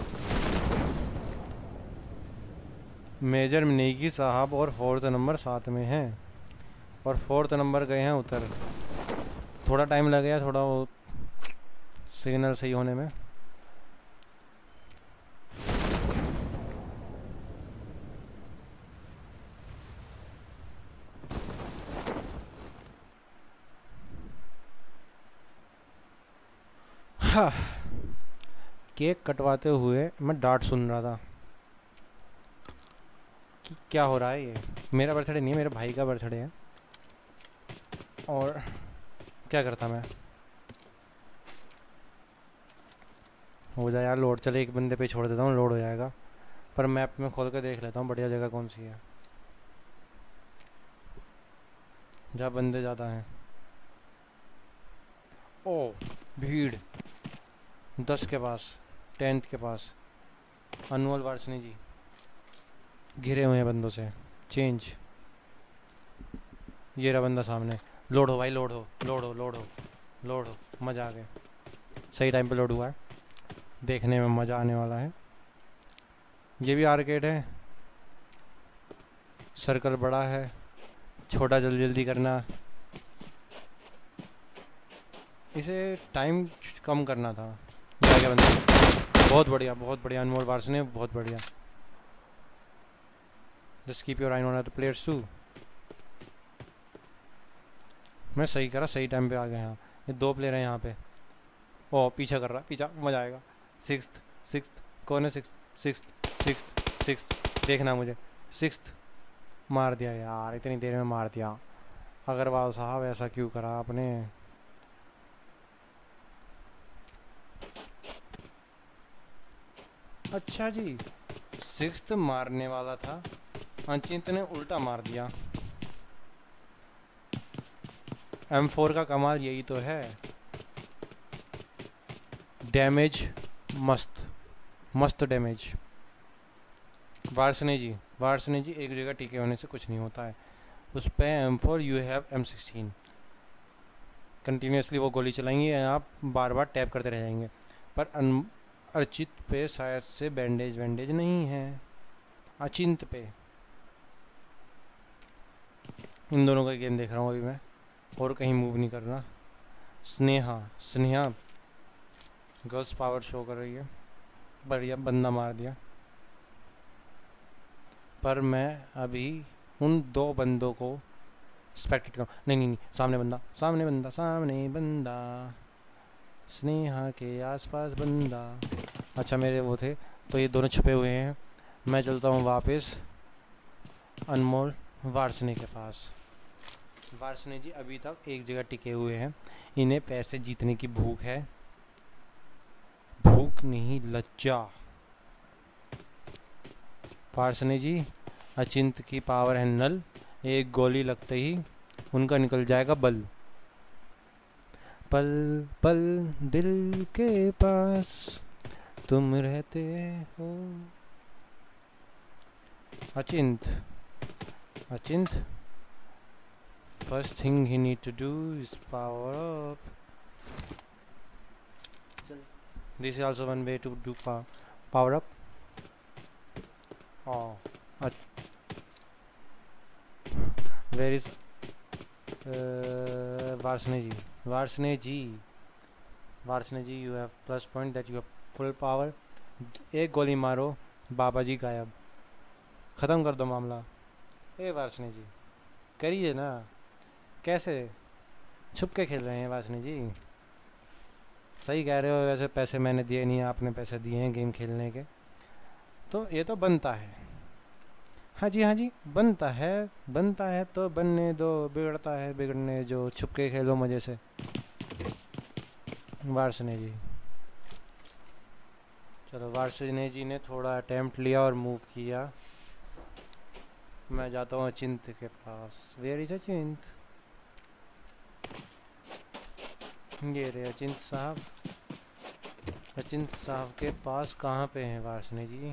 मेजर नेगी साहब और फोर्थ नंबर साथ में हैं। और फोर्थ नंबर गए हैं उतर। थोड़ा टाइम लग गया, थोड़ा वो सिग्नल सही होने में। केक कटवाते हुए मैं डांट सुन रहा था कि क्या हो रहा है ये। मेरा बर्थडे नहीं है, मेरे भाई का बर्थडे है। और क्या करता मैं। हो जाए यार लोड, चले एक बंदे पे छोड़ देता हूँ, लोड हो जाएगा। पर मैप में खोल कर देख लेता हूँ बढ़िया जगह कौन सी है जहाँ बंदे ज़्यादा हैं। ओ भीड़, दस के पास, टेंथ के पास। अनमोल वार्षणी जी घिरे हुए हैं बंदों से। चेंज, ये रहा बंदा सामने। लोड हो भाई, लोड हो, लोड हो, लोड हो, लोड हो। मज़ा आ गया, सही टाइम पे लोड हुआ है। देखने में मज़ा आने वाला है। ये भी आर्केड है। सर्कल बड़ा है, छोटा जल्दी जल्दी करना। इसे टाइम कम करना था। ये आ गया बंदा, बहुत बढ़िया, बहुत बढ़िया। अनमोल वार्षणी बहुत बढ़िया। Just keep your eye on the players too. मैं सही करा, सही टाइम पे आ गया यहाँ। ये दो प्लेयर हैं यहाँ पे। ओ पीछा कर रहा, पीछा, मज़ा आएगा। सिक्स्थ, सिक्स्थ कौन है? सिक्स्थ, सिक्स्थ, सिक्स्थ, सिक्स्थ देखना मुझे। सिक्स्थ मार दिया यार, इतनी देर में मार दिया। अग्रवाल साहब ऐसा क्यों करा आपने? अच्छा जी, सिक्स्थ मारने वाला था, अचिंत ने उल्टा मार दिया। एम फोर का कमाल यही तो है, डैमेज मस्त मस्त डैमेज। वार्षणी जी, वार्षणी जी एक जगह टिके होने से कुछ नहीं होता है। उस पर M four, you have M sixteen. Continuously वो गोली चलाएंगे, आप बार बार टैप करते रह जाएंगे। पर अर्चित पे शायद से बैंडेज वैंडेज नहीं है, अचिंत पे। इन दोनों का गेम देख रहा हूँ अभी मैं, और कहीं मूव नहीं करना। Sneha, Sneha girls power show कर रही है। बढ़िया, बंदा मार दिया। पर मैं अभी उन दो बंदों को स्पेक्टेट करूँ। नहीं नहीं नहीं, सामने बंदा, सामने बंदा, सामने बंदा, स्नेहा के आसपास बंदा। अच्छा मेरे वो थे, तो ये दोनों छुपे हुए हैं। मैं चलता हूँ वापस अनमोल वार्षणी के पास। वार्षणी जी अभी तक एक जगह टिके हुए हैं। इन्हें पैसे जीतने की भूख है, भूख नहीं लज्जा। वार्षणी जी, अचिंत की पावर है नल। एक गोली लगते ही उनका निकल जाएगा बल। पल पल दिल के पास तुम रहते हो। अचिंत, अचिंत, first thing he need to do is power up. This is also one way to do power, power up. Oh, uh, where is uh, Varshney ji? Varshney ji, Varshney ji, you have plus point that you have full power. एक गोली मारो, बाबा जी गायब। ख़त्म कर दो मामला। ए वार्षणी जी करिए ना, कैसे छुप के खेल रहे हैं वार्षणी जी? सही कह रहे हो, वैसे पैसे मैंने दिए नहीं, आपने पैसे दिए हैं गेम खेलने के, तो ये तो बनता है। हाँ जी, हाँ जी, बनता है, बनता है तो बनने दो, बिगड़ता है बिगड़ने जो, छुप के खेलो मज़े से। वार्षणी जी, चलो वार्षणी जी ने थोड़ा अटेम्प्ट लिया और मूव किया। मैं जाता हूँ अचिंत के पास। Where is अचिंत? ये रे अचिंत साहब। अचिंत साहब के पास कहाँ पे हैं वार्षणी जी?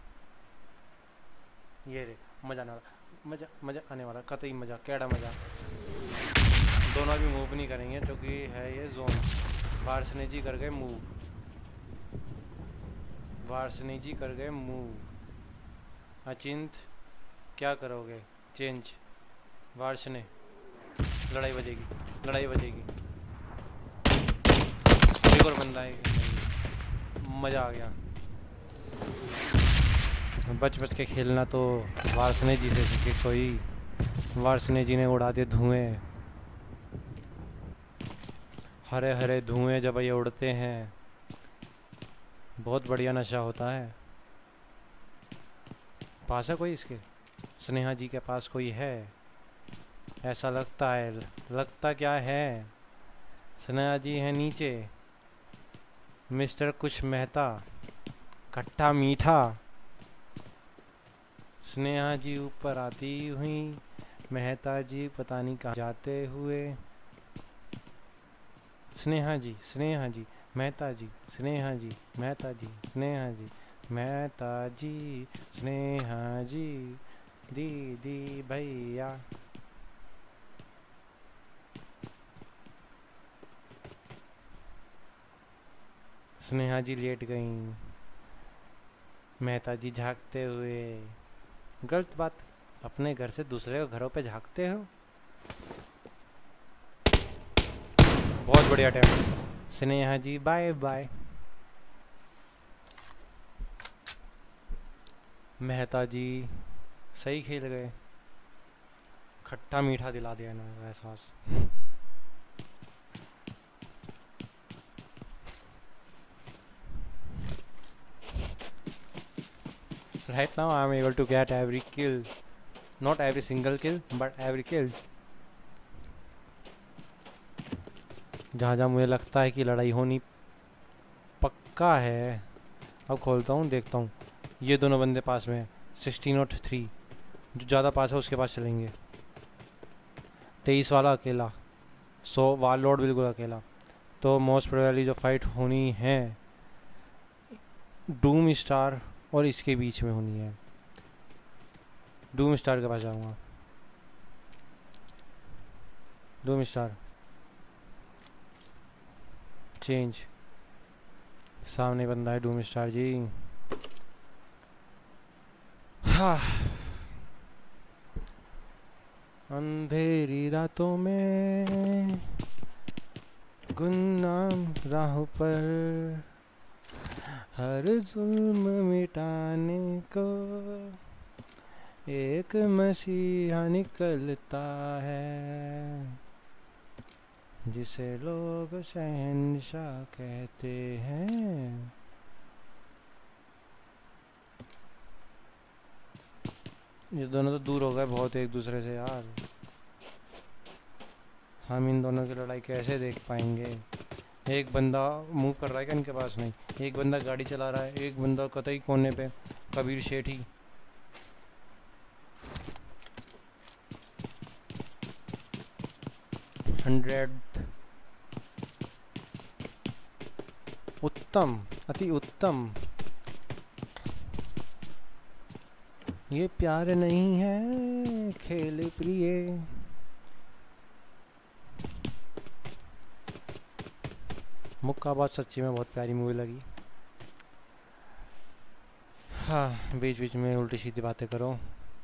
ये रे, मज़ा आने वाला, मज़ा मज़ा आने वाला, कतई मज़ा, कैड़ा मज़ा। दोनों भी मूव नहीं करेंगे क्योंकि है ये जोन। वार्षणी जी कर गए मूव, वार्षणी जी कर गए मूव। अचिंत क्या करोगे? चेंज। वार्षणी, लड़ाई बजेगी, लड़ाई बजेगी। एक और बंदा है, मज़ा आ गया। बच बच के खेलना तो वार्षणी जी से सीखे कोई। वार्षणी जी ने उड़ा दिए धुएं, हरे हरे धुएं जब ये उड़ते हैं बहुत बढ़िया नशा होता है। पास है कोई इसके? स्नेहा जी के पास कोई है ऐसा लगता है। लगता क्या है, स्नेहा जी है नीचे। मिस्टर कुछ मेहता, खट्टा मीठा। स्नेहा जी ऊपर आती हुई, मेहता जी पता नहीं कहाँ जाते हुए। स्नेहा जी, स्नेहा जी, मेहता जी, स्नेहा जी, मेहता जी, स्नेहा जी, मेहता जी, स्नेहा जी, दीदी भैया। स्नेहा जी लेट गईं, मेहता जी झांकते हुए। गलत बात, अपने घर से दूसरे के घरों पे झांकते हो। बहुत बढ़िया time. Sneha ji bye bye. Mehta ji सही खेल गए, खट्टा मीठा दिला दिया इन्होंने एहसास। Right now I am able to get every kill, not every single kill but every kill. जहाँ जहाँ मुझे लगता है कि लड़ाई होनी पक्का है। अब खोलता हूँ, देखता हूँ। ये दोनों बंदे पास में हैं, सिक्सटीन और थ्री। जो ज़्यादा पास है उसके पास चलेंगे। तेईस वाला अकेला, सो वार लॉर्ड बिल्कुल अकेला। तो मोस्ट प्रोबेबली जो फाइट होनी है डूम स्टार और इसके बीच में होनी है। डूम स्टार के पास जाऊँगा। डूम स्टार चेंज, सामने बंदा है डूम स्टार जी। हाँ, अंधेरी रातों में गुमनाम राहों पर हर जुल्म मिटाने को एक मसीहा निकलता है, जिसे लोग शहंशाह कहते हैं। ये दोनों तो दूर हो गए बहुत एक दूसरे से यार। हम इन दोनों की लड़ाई कैसे देख पाएंगे? एक बंदा मूव कर रहा है क्या इनके पास? नहीं। एक बंदा गाड़ी चला रहा है, एक बंदा कतई कोने पे कबीर शेठी। हंड्रेड, उत्तम, अति उत्तम। ये प्यार नहीं है खेल प्रिय। मुक्का बात सच्ची में बहुत प्यारी मूवी लगी। हाँ, बीच बीच में उल्टी सीधी बातें करो,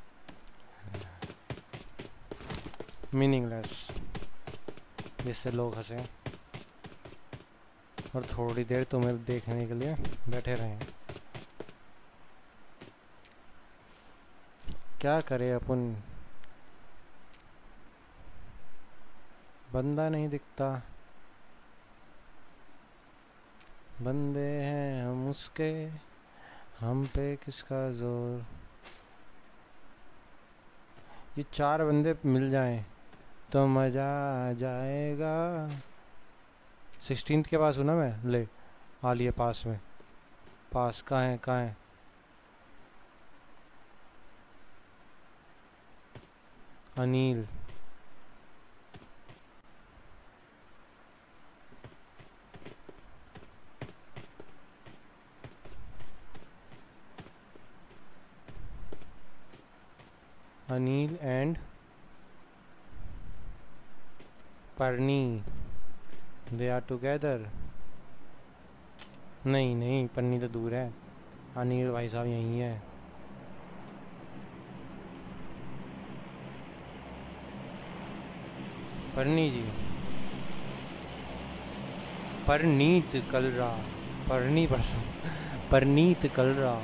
मीनिंगलेस, जिससे लोग हंसें और थोड़ी देर तुम्हें देखने के लिए बैठे रहें। क्या करें अपन, बंदा नहीं दिखता। बंदे हैं हम उसके, हम पे किसका जोर। ये चार बंदे मिल जाएं तो मज़ा आ जाएगा। सिक्सटीन्थ के पास हूँ ना मैं। ले आ लिए पास में। पास कहाँ है, कहाँ है? Anil, Anil and Parni, they are together. नहीं नहीं, पन्नी तो दूर है। अनिल भाई साहब यहीं है। परनी जी, परनीत कलरा, परनी पर परनीत कलरा।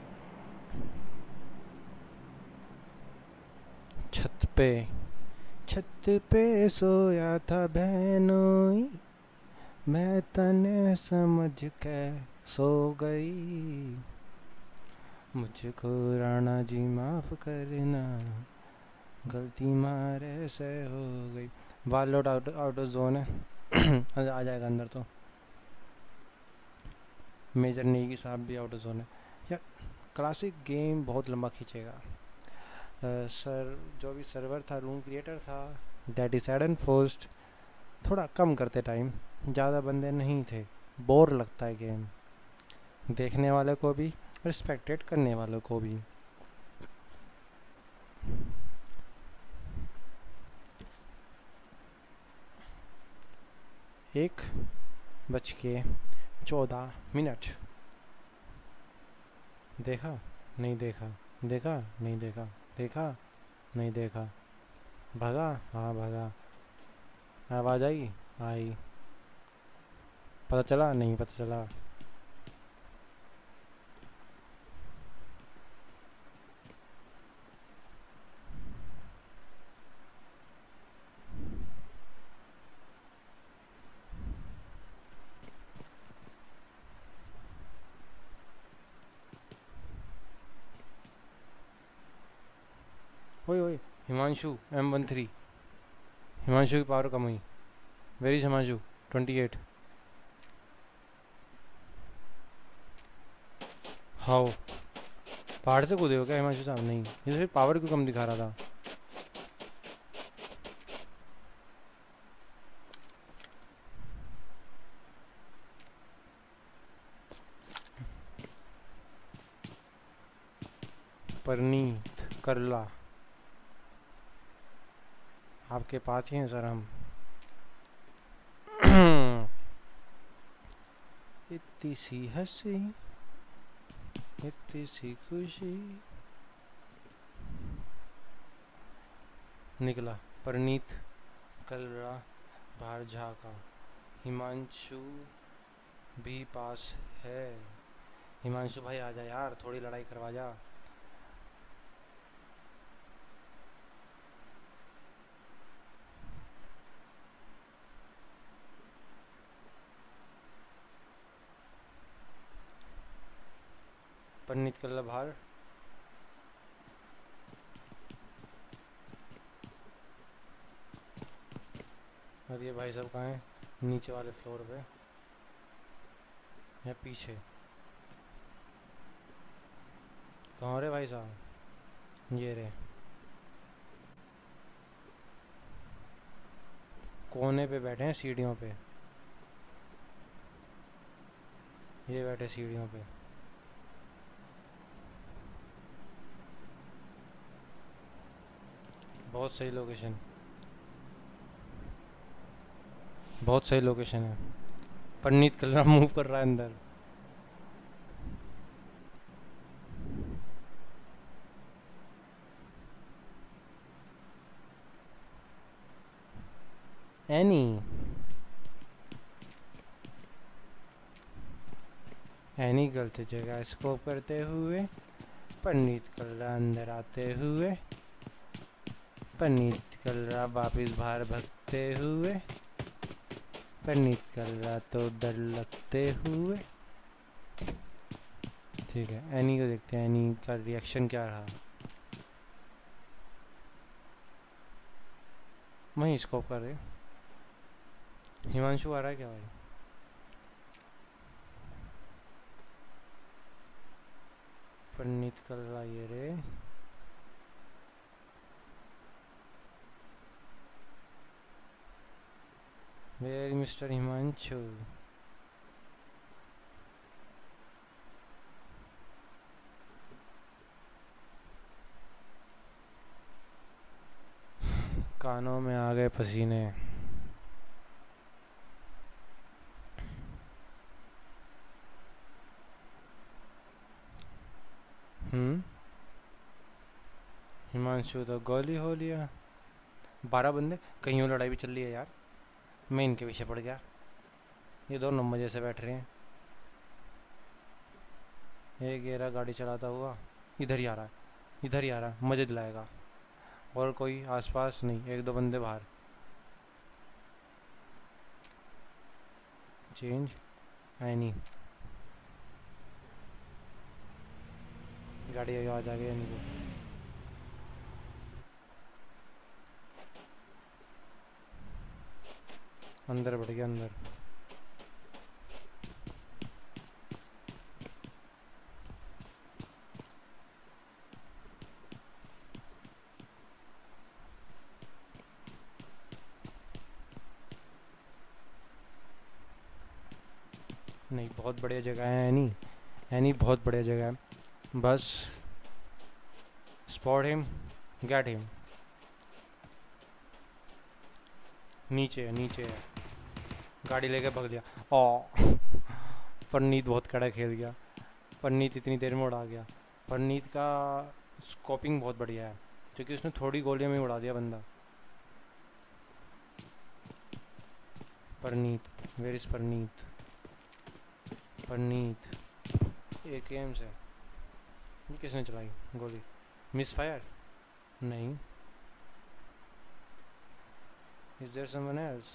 छत पे छत पे सोया था बहनोई, मैं तने समझ के सो गई, मुझको राणा जी माफ करना, गलती मारे से हो गई। वालोट आउट आउट ऑफ जोन है। आ जाएगा अंदर तो। मेजर नेगी साहब भी आउट ऑफ जोन है यार। क्लासिक गेम बहुत लंबा खींचेगा। uh, सर जो भी सर्वर था, रूम क्रिएटर था, that is Aiden Frost, थोड़ा कम करते टाइम, ज़्यादा बंदे नहीं थे, बोर लगता है गेम देखने वाले को भी, रिस्पेक्टेड करने वालों को भी। एक बज के चौदह मिनट। देखा नहीं देखा, देखा नहीं देखा, देखा नहीं देखा, भगा हाँ भगा, आवाज़ आई आई, पता चला नहीं पता चला। ओए ओए Himanshu M one three, Himanshu की पावर कम हुई। Very Himanshu twenty eight. How पहाड़ से कूदे हो क्या हिमांशु साहब? नहीं, ये तो फिर पावर क्यों कम दिखा रहा था? परनीत करला आपके पास ही हैं सर हम। इतनी सी हंसी, इतनी सी खुशी। निकला परनीत कलरा बाहर झाका, हिमांशु भी पास है। हिमांशु भाई आजा यार, थोड़ी लड़ाई करवा जा। परनीत कल्ला बाहर। और ये भाई साहब कहाँ हैं? नीचे वाले फ्लोर पे या पीछे? कहाँ रे भाई साहब? ये रे कोने पे बैठे हैं सीढ़ियों पे, ये बैठे सीढ़ियों पे। बहुत सही लोकेशन, बहुत सही लोकेशन है। परनीत कलरा मूव कर रहा है अंदर। एनी एनी गलत जगह स्कोप करते हुए, परनीत कलरा अंदर आते हुए, परनीत कलरा वापिस बाहर भगते हुए, परनीत कलरा तो डर लगते हुए। ठीक है, एनी को देखते हैं, एनी का रिएक्शन क्या रहा। वहीं स्कोप कर रहे। हिमांशु आ रहा है क्या भाई? परनीत कलरा ये रे। Very mister Himanshu. कानों में आ गए पसीने। हम्म हिमांशु तो गोली हो लिया। बारह बंदे, कहीं और लड़ाई भी चल रही है यार। मैं इनके पीछे पड़ गया, ये दोनों मजे से बैठ रहे हैं। एक गेरा गाड़ी चलाता हुआ इधर ही आ रहा है, इधर ही आ रहा है, मजे दिलाएगा। और कोई आसपास नहीं, एक दो बंदे बाहर। चेंज एनी, गाड़ी की आवाज़ आ गई एनी को। अंदर बढ़ गया अंदर। नहीं, बहुत बढ़िया जगह है एनी, एनी बहुत बढ़िया जगह है। बस स्पॉट हिम, गेट हिम। नीचे है, नीचे है, गाड़ी लेके भग लिया। ओ परनीत बहुत कड़ा खेल गया। परनीत इतनी देर में उड़ा गया। परनीत का स्कोपिंग बहुत बढ़िया है क्योंकि उसने थोड़ी गोलियों में उड़ा दिया बंदा। Parneet, where is Parneet? परनीत एक एम से, ये किसने चलाई गोली? Misfire? नहीं। Is there someone else?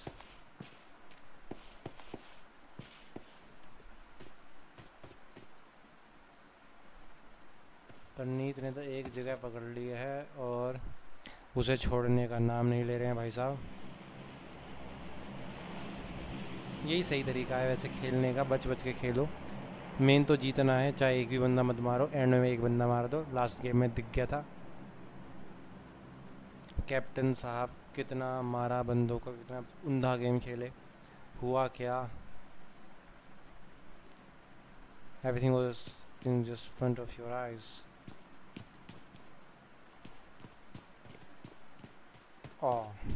Parneet ने तो एक जगह पकड़ ली है और उसे छोड़ने का नाम नहीं ले रहे हैं भाई साहब। यही सही तरीका है वैसे खेलने का, बच बच के खेलो। मेन तो जीतना है, चाहे एक भी बंदा मत मारो, एंड में एक बंदा मार दो। लास्ट गेम में दिख गया था कैप्टन साहब कितना मारा बंदों को, कितना उंधा गेम खेले। हुआ क्या? Everything was in just front of your eyes. ओ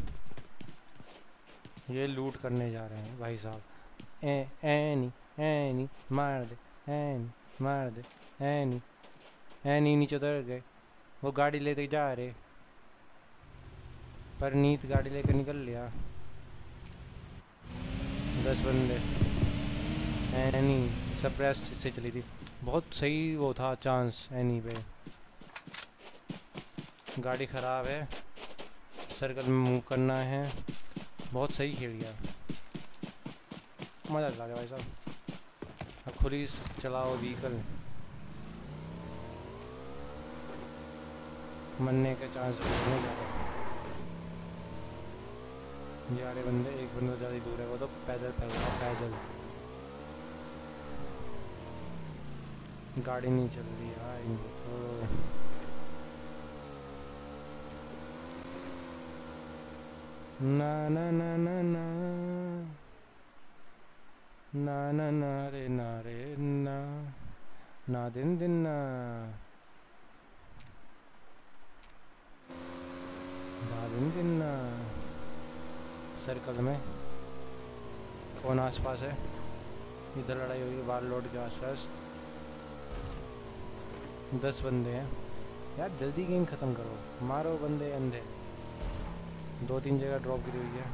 ये लूट करने जा रहे हैं भाई साहब। ए एनी एनी मार दे, एनी मार दे, एनी एनी नीचे उतर गए। वो गाड़ी लेते जा रहे। परनीत गाड़ी लेकर निकल लिया। दस बंदे। एनी सप्रेस इससे चली थी, बहुत सही वो था चांस एनी पे। गाड़ी ख़राब है, सर्कल में मूव करना है। बहुत सही खेल गया, मज़ा आ गया भाई साहब। अब खुद ही चलाओ व्हीकल, मरने के चांस बढ़ने ज़्यादा। ये आ रहे बंदे, एक बंदा ज़्यादा दूर है, वो तो पैदल फैल रहा, पैदल। गाड़ी नहीं चल रही यार इनको तो। ना ना ना ना ना ना ना ना रे ना रे ना ना दिन दिन ना ना दिन दिन ना। सर्कल में कौन आसपास है? इधर लड़ाई हुई है बाल लोड के आसपास। दस बंदे हैं यार, जल्दी गेम ख़त्म करो, मारो बंदे अंधे। दो तीन जगह ड्रॉप गिरी हुई है।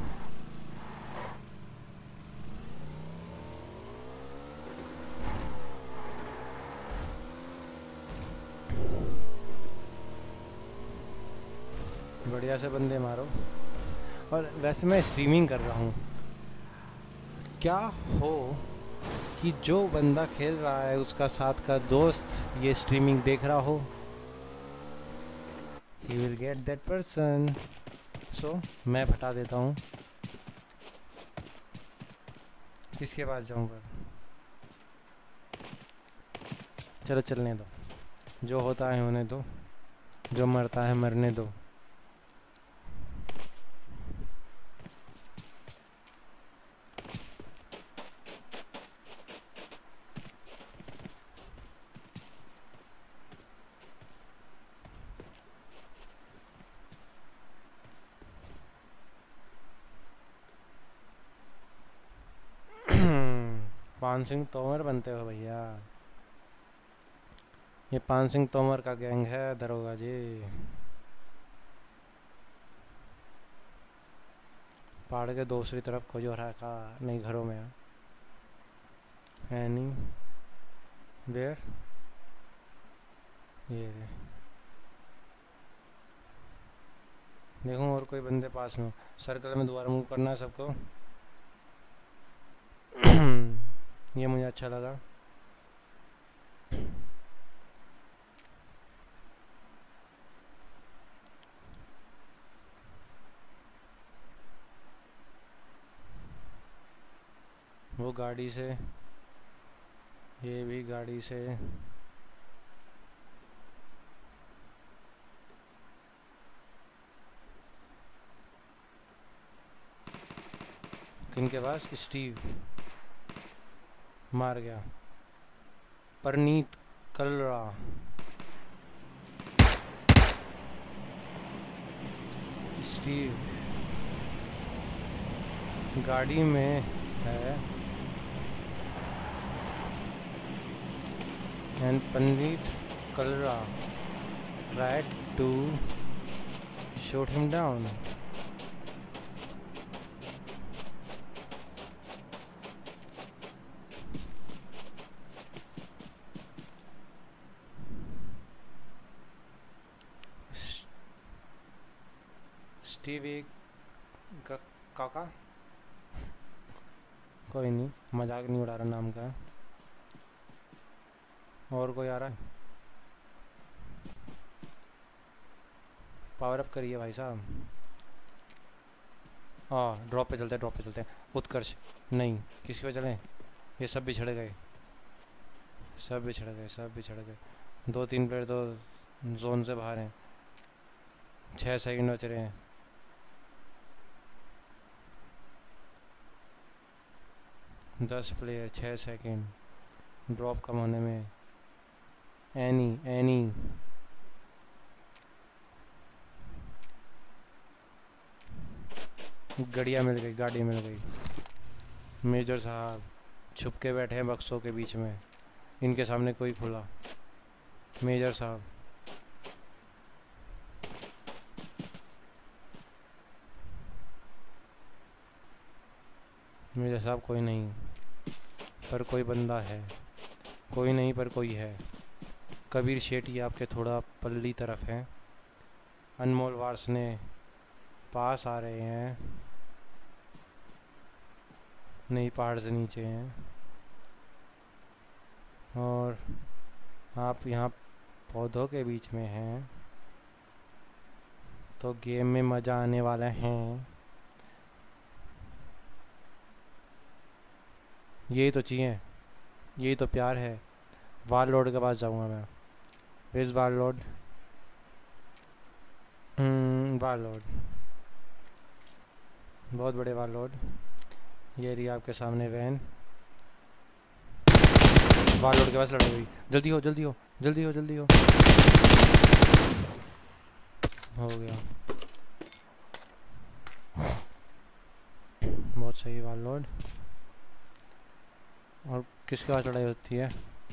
बढ़िया से बंदे मारो। और वैसे मैं स्ट्रीमिंग कर रहा हूँ, क्या हो कि जो बंदा खेल रहा है उसका साथ का दोस्त ये स्ट्रीमिंग देख रहा हो, he will get that person. So मैं फटा देता हूँ। किसके पास जाऊँगा? चलो चलने दो, जो होता है होने दो, जो मरता है मरने दो। पान सिंह तोमर बनते हो भैया, ये पान सिंह तोमर का गैंग है दरोगा जी। पहाड़ के दूसरी तरफ खोजो रखा, नहीं घरों में है नहीं। वेयर? ये रे देखूँ और कोई बंदे पास में। सर्कल में दोबारा मूव करना है सबको। ये मुझे अच्छा लगा। वो गाड़ी से, ये भी गाड़ी से। किनके पास? स्टीव मार गया। परनीत कलरा, स्टीव गाड़ी में है एंड पंडित कलरा tried to shoot him down. Stevie का काका, कोई नहीं, मजाक नहीं उड़ा रहा नाम का। और कोई आ रहा है? पावर अप करिए भाई साहब। हाँ ड्रॉप पे चलते हैं, ड्रॉप पे चलते हैं। उत्कर्ष नहीं, किसी पे चलें? ये सब बिछड़ गए, सब बिछड़ गए, सब बिछड़ गए। दो तीन प्लेयर तो जोन से बाहर हैं। छः सेकंड बच रहे हैं। दस प्लेयर, छः सेकंड ड्रॉप कम होने में। एनी एनी गड़िया मिल गई, गाड़ी मिल गई। मेजर साहब छुप के बैठे हैं बक्सों के बीच में, इनके सामने कोई खुला। मेजर साहब मेजर साहब कोई नहीं, पर कोई बंदा है। कोई नहीं पर कोई है। कबीर शेट्टी आपके थोड़ा पल्ली तरफ हैं। अनमोल वार्स ने पास आ रहे हैं, नहीं पहाड़ से नीचे हैं। और आप यहाँ पौधों के बीच में हैं, तो गेम में मज़ा आने वाला है। यही तो चाहिए, यही तो प्यार है। वार लॉर्ड के पास जाऊँगा मैं। इस वार लॉर्ड, वार लॉर्ड, बहुत बड़े वार लॉर्ड। ये रही आपके सामने वैन। वार लॉर्ड के पास लड़ाई हुई। जल्दी हो, जल्दी हो, जल्दी हो, जल्दी हो। हो गया, बहुत सही वार लॉर्ड। और किसके पास लड़ाई होती है?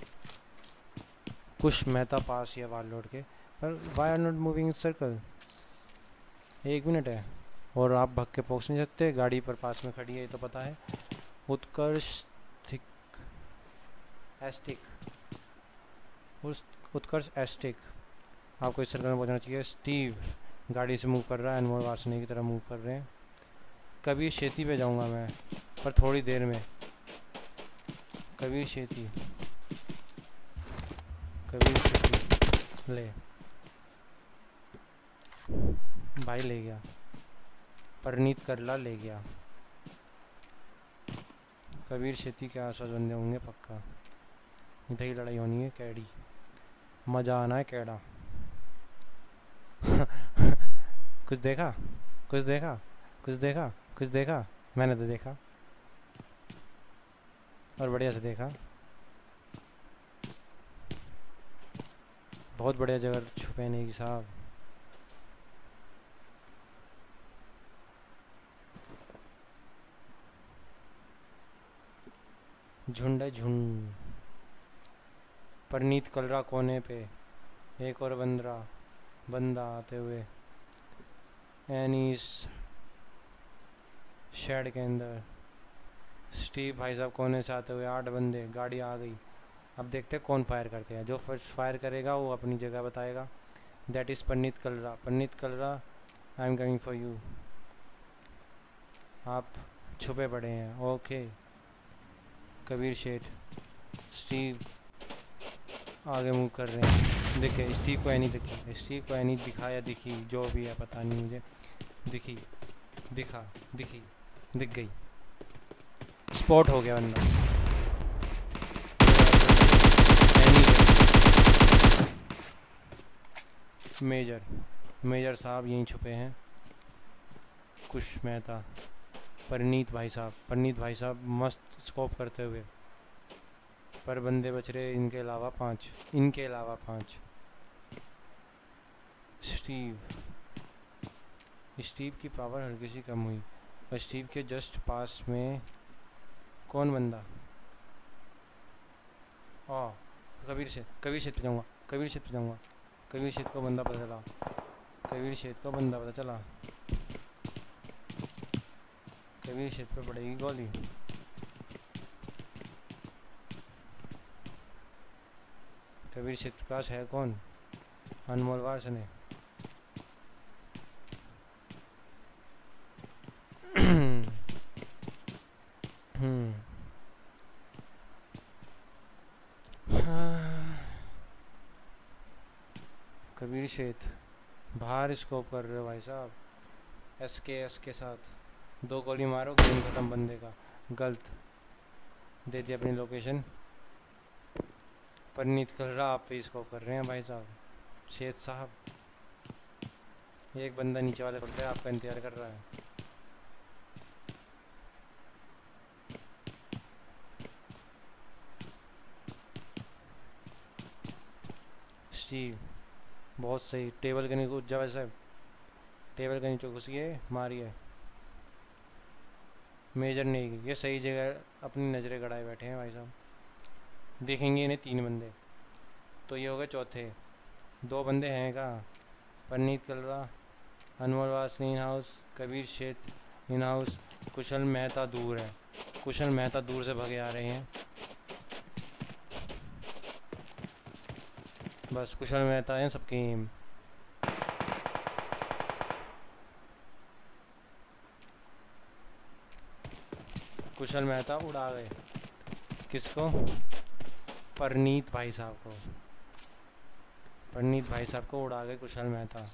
कुछ मेहता पास या वार लॉर्ड के। पर why are not moving in circle? एक मिनट है और आप भग के पहुँच नहीं सकते। गाड़ी पर पास में खड़ी है, ये तो पता है। उत्कर्ष थिक एस्टिक, उस उत्कर्ष एस्टिक आपको इस सर्कल में पहुँचना चाहिए। स्टीव गाड़ी से मूव कर रहा है, अनमोल वासनी की तरह मूव कर रहे हैं। कबीर शेती पे जाऊंगा मैं, पर थोड़ी देर में। कबीर शेती, कबीर शेती ले भाई, ले गया। परनीत करला ले गया। कबीर शेती के आसपास बंदे होंगे पक्का। इधर ही लड़ाई होनी है। कैडी, मज़ा आना है कैडा। कुछ देखा, कुछ देखा, कुछ देखा, कुछ देखा? मैंने तो देखा, और बढ़िया से देखा। बहुत बढ़िया जगह छुपे नहीं साहब। झुंड झुंड। परनीत कलरा कोने पे, एक और बंदरा बंदा आते हुए। एनीस शेड के अंदर। स्टीव भाई साहब कोने से आते हुए। आठ बंदे, गाड़ी आ गई। अब देखते हैं कौन फायर करते हैं। जो फर्स्ट फायर करेगा वो अपनी जगह बताएगा। That is Preneet Kalra. Parneet Kalra I am coming for you. आप छुपे पड़े हैं। ओके कबीर शेठ, स्टीव आगे मूव कर रहे हैं। देखे स्टीव को एनी दिखी, स्टीव को एनी दिखा या दिखी, जो भी है पता नहीं मुझे, दिखी दिखा दिखी दिख गई, स्पॉट हो गया बंदा। मेजर मेजर साहब यहीं छुपे हैं। कुश मेहता, परनीत भाई साहब, परनीत भाई साहब मस्त स्कोप करते हुए, पर बंदे बच रहे इनके अलावा पांच, इनके अलावा पांच। स्टीव स्टीव की पावर हल्की सी कम हुई, और स्टीव के जस्ट पास में कौन बंदा, आ कबीर शेठ, कबीर शेठ पे जाऊँगा, कबीर शेठ पे जाऊँगा, कबीर शेठ को बंदा पता चला, कबीर शेठ को बंदा पता चला, कबीर शेठ पे पड़ेगी गोली। कबीर शेठ के पास है कौन, अनमोल वारस ने। कबीर शेठ बाहर स्कोप कर रहे हो भाई साहब, एस के एस के साथ दो गोली मारो, गेम खत्म बंदे का। गलत दे दी अपनी लोकेशन। परनीत कलरा आप पे स्कोप कर रहे हैं भाई साहब। शेख साहब एक बंदा नीचे वाले पड़ता है, आपका इंतजार कर रहा है। स्टीव बहुत सही, टेबल के नीचे कूद जा वैसे, टेबल के नीचे घुस गए, मारिए। मेजर नहीं, ये सही जगह अपनी नज़रें गड़ाए बैठे हैं भाई साहब। देखेंगे इन्हें तीन बंदे, तो ये हो गए चौथे। दो बंदे हैं कहाँ, परनीत कलरा, अनमोल वासनी in house, Kabir Sheth in house, कुशल मेहता दूर है। कुशल मेहता दूर से भगे आ रहे हैं, बस कुशल मेहता हैं सबके एम। कुशल मेहता उड़ा गए, किसको, परनीत भाई साहब को, परनीत भाई साहब को उड़ा गए कुशल मेहता।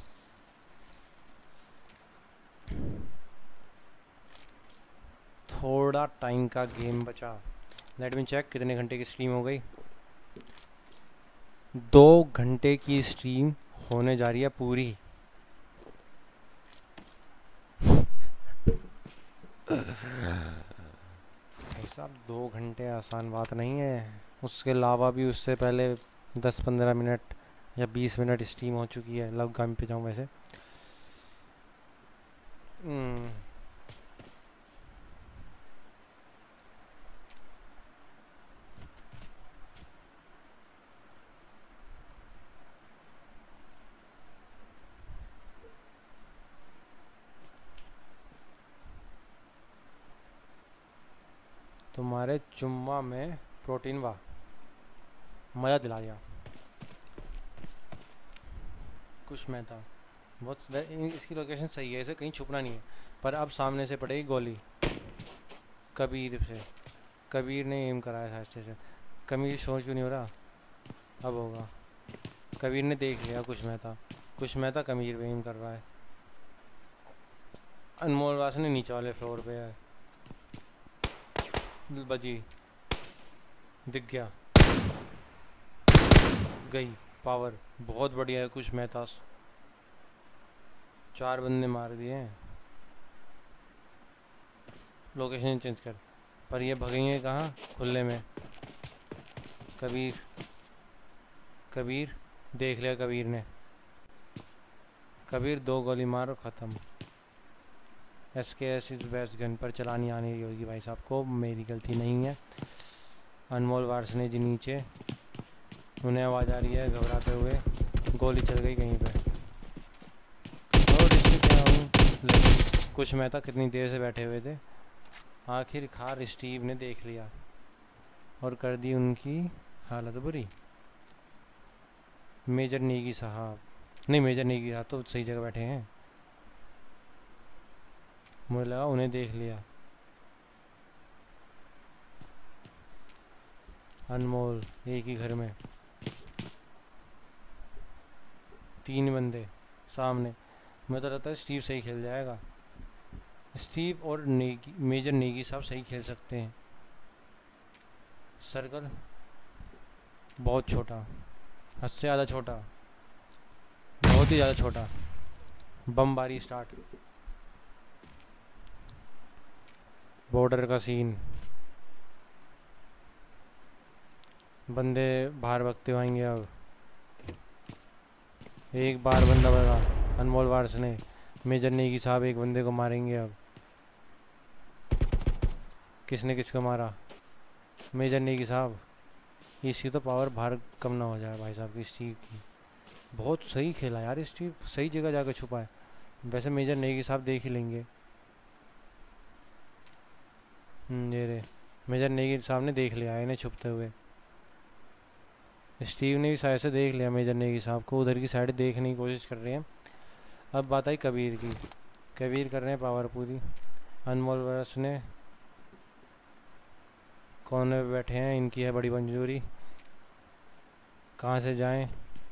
थोड़ा टाइम का गेम बचा। लेट मी चेक कितने घंटे की स्ट्रीम हो गई। दो घंटे की स्ट्रीम होने जा रही है पूरी। भाई साहब दो घंटे आसान बात नहीं है, उसके अलावा भी उससे पहले दस पंद्रह मिनट या बीस मिनट स्ट्रीम हो चुकी है। लव गाम पे जाऊँ वैसे। हम्म तुम्हारे चुम्मा में प्रोटीन वाह, मज़ा दिला दिया। कुछ मैं था बहुत, इसकी लोकेशन सही है, इसे कहीं छुपना नहीं है, पर अब सामने से पड़ेगी गोली कबीर से। कबीर ने एम कराया था अच्छे से। कबीर सोच क्यों नहीं हो रहा, अब होगा। कबीर ने देख लिया कुछ मैं था, कुछ मैं था कबीर पे एम कर रहा है। अनमोल वासन नीचे वाले फ्लोर पे है, बजी, दिख गया, गई पावर, बहुत बढ़िया है कुछ मेहता। चार बंदे मार दिए हैं। लोकेशन चेंज कर, पर ये भगेंगे कहाँ, खुले में। कबीर कबीर देख लिया कबीर ने, कबीर दो गोली मारो ख़त्म। एस के एस इस बेस्ट गन पर चलानी आनी रही होगी भाई साहब को, मेरी गलती नहीं है। अनमोल वारस ने जी नीचे, उन्हें आवाज़ आ रही है घबराते हुए, गोली चल गई कहीं पे। और इससे क्या हूँ, लेकिन कुछ मैं था कितनी देर से बैठे हुए थे, आखिरकार स्टीव ने देख लिया और कर दी उनकी हालत बुरी। मेजर नेगी साहब, नहीं मेजर नेगी साहब तो सही जगह बैठे हैं। मुझे लगा उन्हें देख लिया। अनमोल एक ही घर में, तीन बंदे सामने। मैं तो लगता है स्टीव सही खेल जाएगा। स्टीव और नेगी, मेजर नेगी साहब सही खेल सकते हैं। सर्कल बहुत छोटा, हद से ज़्यादा छोटा, बहुत ही ज़्यादा छोटा। बमबारी स्टार्ट। बॉर्डर का सीन, बंदे बाहर भगते आएंगे। अब एक बार बंदा भगा अनमोल वार्स ने। मेजर नेगी साहब एक बंदे को मारेंगे। अब किसने किसको मारा? मेजर नेगी साहब। इसकी तो पावर बाहर कम ना हो जाए भाई साहब की स्टीव की। बहुत सही खेला यार स्टीव, सही जगह जाकर छुपा है। वैसे मेजर नेगी साहब देख ही लेंगे। ये रे मेजर नेगी साहब ने देख लिया इन्हें छुपते हुए। स्टीव ने भी शायद से देख लिया मेजर नेगी साहब को, उधर की साइड देखने की कोशिश कर रहे हैं। अब बात आई कबीर की। कबीर कर रहे हैं पावर पूरी। अनमोल वर्स ने कोने पे बैठे हैं, इनकी है बड़ी मंजूरी। कहाँ से जाएं?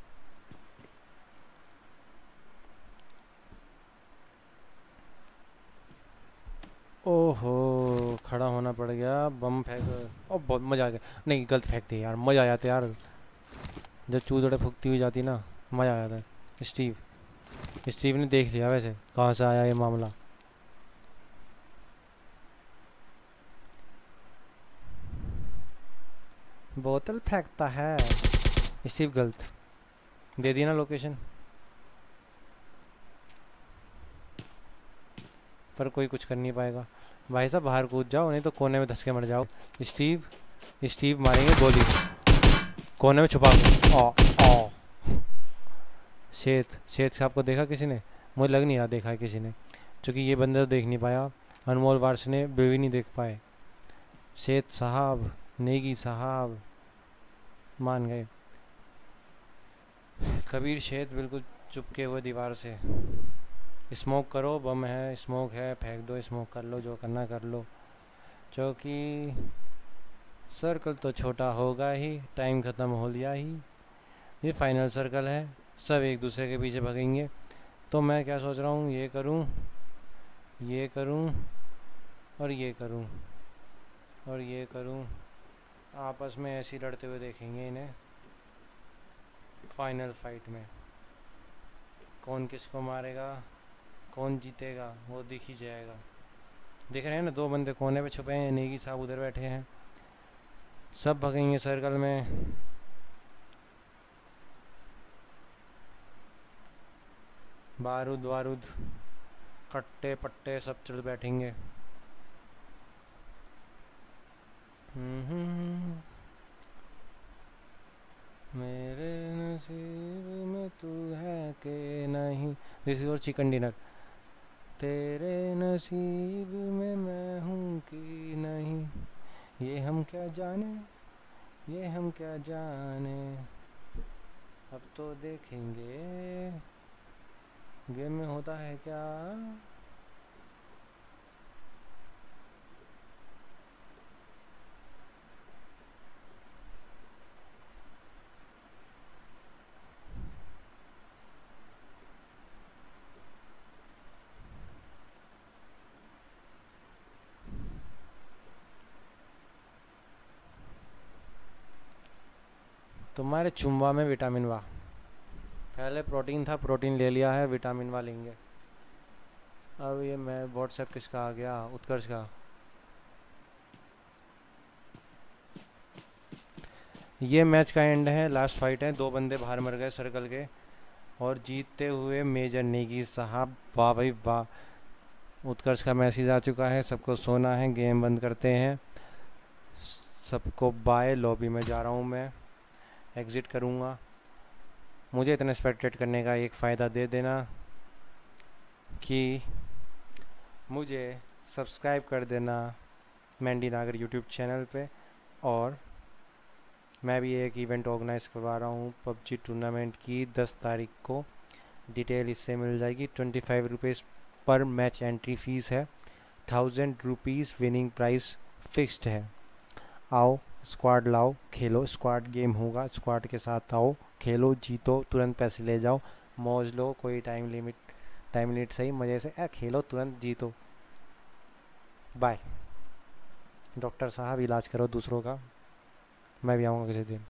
ओहो खड़ा होना पड़ गया। बम फेंक। ओ बहुत मज़ा आ गया। नहीं गलत फेंक दिया यार, मज़ा आ जाता यार जब चूदड़े फूकती हुई जाती ना, मज़ा आ जाता है। स्टीव स्टीव ने देख लिया वैसे कहाँ से आया ये मामला। बोतल फेंकता है स्टीव। गलत दे दी ना लोकेशन, पर कोई कुछ कर नहीं पाएगा। भाई साहब बाहर कूद जाओ, नहीं तो कोने में धस के मर जाओ। स्टीव स्टीव मारेंगे गोली कोने में छुपा के। ओ ओ शेत शेत साहब को देखा किसी ने? मुझे लग नहीं रहा देखा है किसी ने, क्योंकि ये बंदा तो देख नहीं पाया। अनमोल वार्स ने बेबी नहीं देख पाए। शेत साहब नेगी साहब मान गए। कबीर शेत बिल्कुल चुपके हुए दीवार से। स्मोक करो, बम है, स्मोक है, फेंक दो, स्मोक कर लो, जो करना कर लो, क्योंकि सर्कल तो छोटा होगा ही। टाइम ख़त्म हो लिया ही। ये फाइनल सर्कल है, सब एक दूसरे के पीछे भगेंगे। तो मैं क्या सोच रहा हूँ, ये करूँ, ये करूँ और ये करूँ और ये करूँ। आपस में ऐसे ही लड़ते हुए देखेंगे इन्हें फाइनल फाइट में। कौन किसको मारेगा, कौन जीतेगा, वो दिख ही जाएगा। देख रहे हैं ना, दो बंदे कोने पे छुपे हैं, नेगी साहब उधर बैठे हैं। सब भगेंगे सर्कल में। बारूद वारूद कट्टे पट्टे सब चल बैठेंगे। मेरे नसीब में तू है कि नहीं। This is our chicken dinner. तेरे नसीब में मैं हूँ कि नहीं, ये हम क्या जाने, ये हम क्या जाने। अब तो देखेंगे गेम में होता है क्या। तुम्हारे चुम्बा में विटामिन वाह। पहले प्रोटीन था, प्रोटीन ले लिया है, विटामिन वाह लेंगे। अब ये मैं व्हाट्सएप किसका आ गया, उत्कर्ष का। ये मैच का एंड है, लास्ट फाइट है। दो बंदे बाहर मर गए सर्कल के, और जीतते हुए मेजर नेगी साहब। वाह भाई वाह। उत्कर्ष का मैसेज आ चुका है, सबको सोना है, गेम बंद करते हैं। सबको बाय। लॉबी में जा रहा हूँ मैं, एग्ज़िट करूँगा। मुझे इतना स्पेक्टेट करने का एक फ़ायदा दे देना कि मुझे सब्सक्राइब कर देना मेंडी नागर यूट्यूब चैनल पे। और मैं भी एक इवेंट ऑर्गेनाइज़ करवा रहा हूँ पबजी टूर्नामेंट की दस तारीख को। डिटेल इससे मिल जाएगी। ट्वेंटी फाइव रुपीज़ पर मैच एंट्री फ़ीस है। Thousand rupees winning price fixed है। आओ स्क्वाड लाओ, खेलो, स्क्वाड गेम होगा, स्क्वाड के साथ आओ, खेलो, जीतो, तुरंत पैसे ले जाओ, मौज लो, कोई टाइम लिमिट टाइम लिमिट सही, मज़े से ए, खेलो, तुरंत जीतो। बाय। डॉक्टर साहब इलाज करो दूसरों का, मैं भी आऊँगा किसी दिन।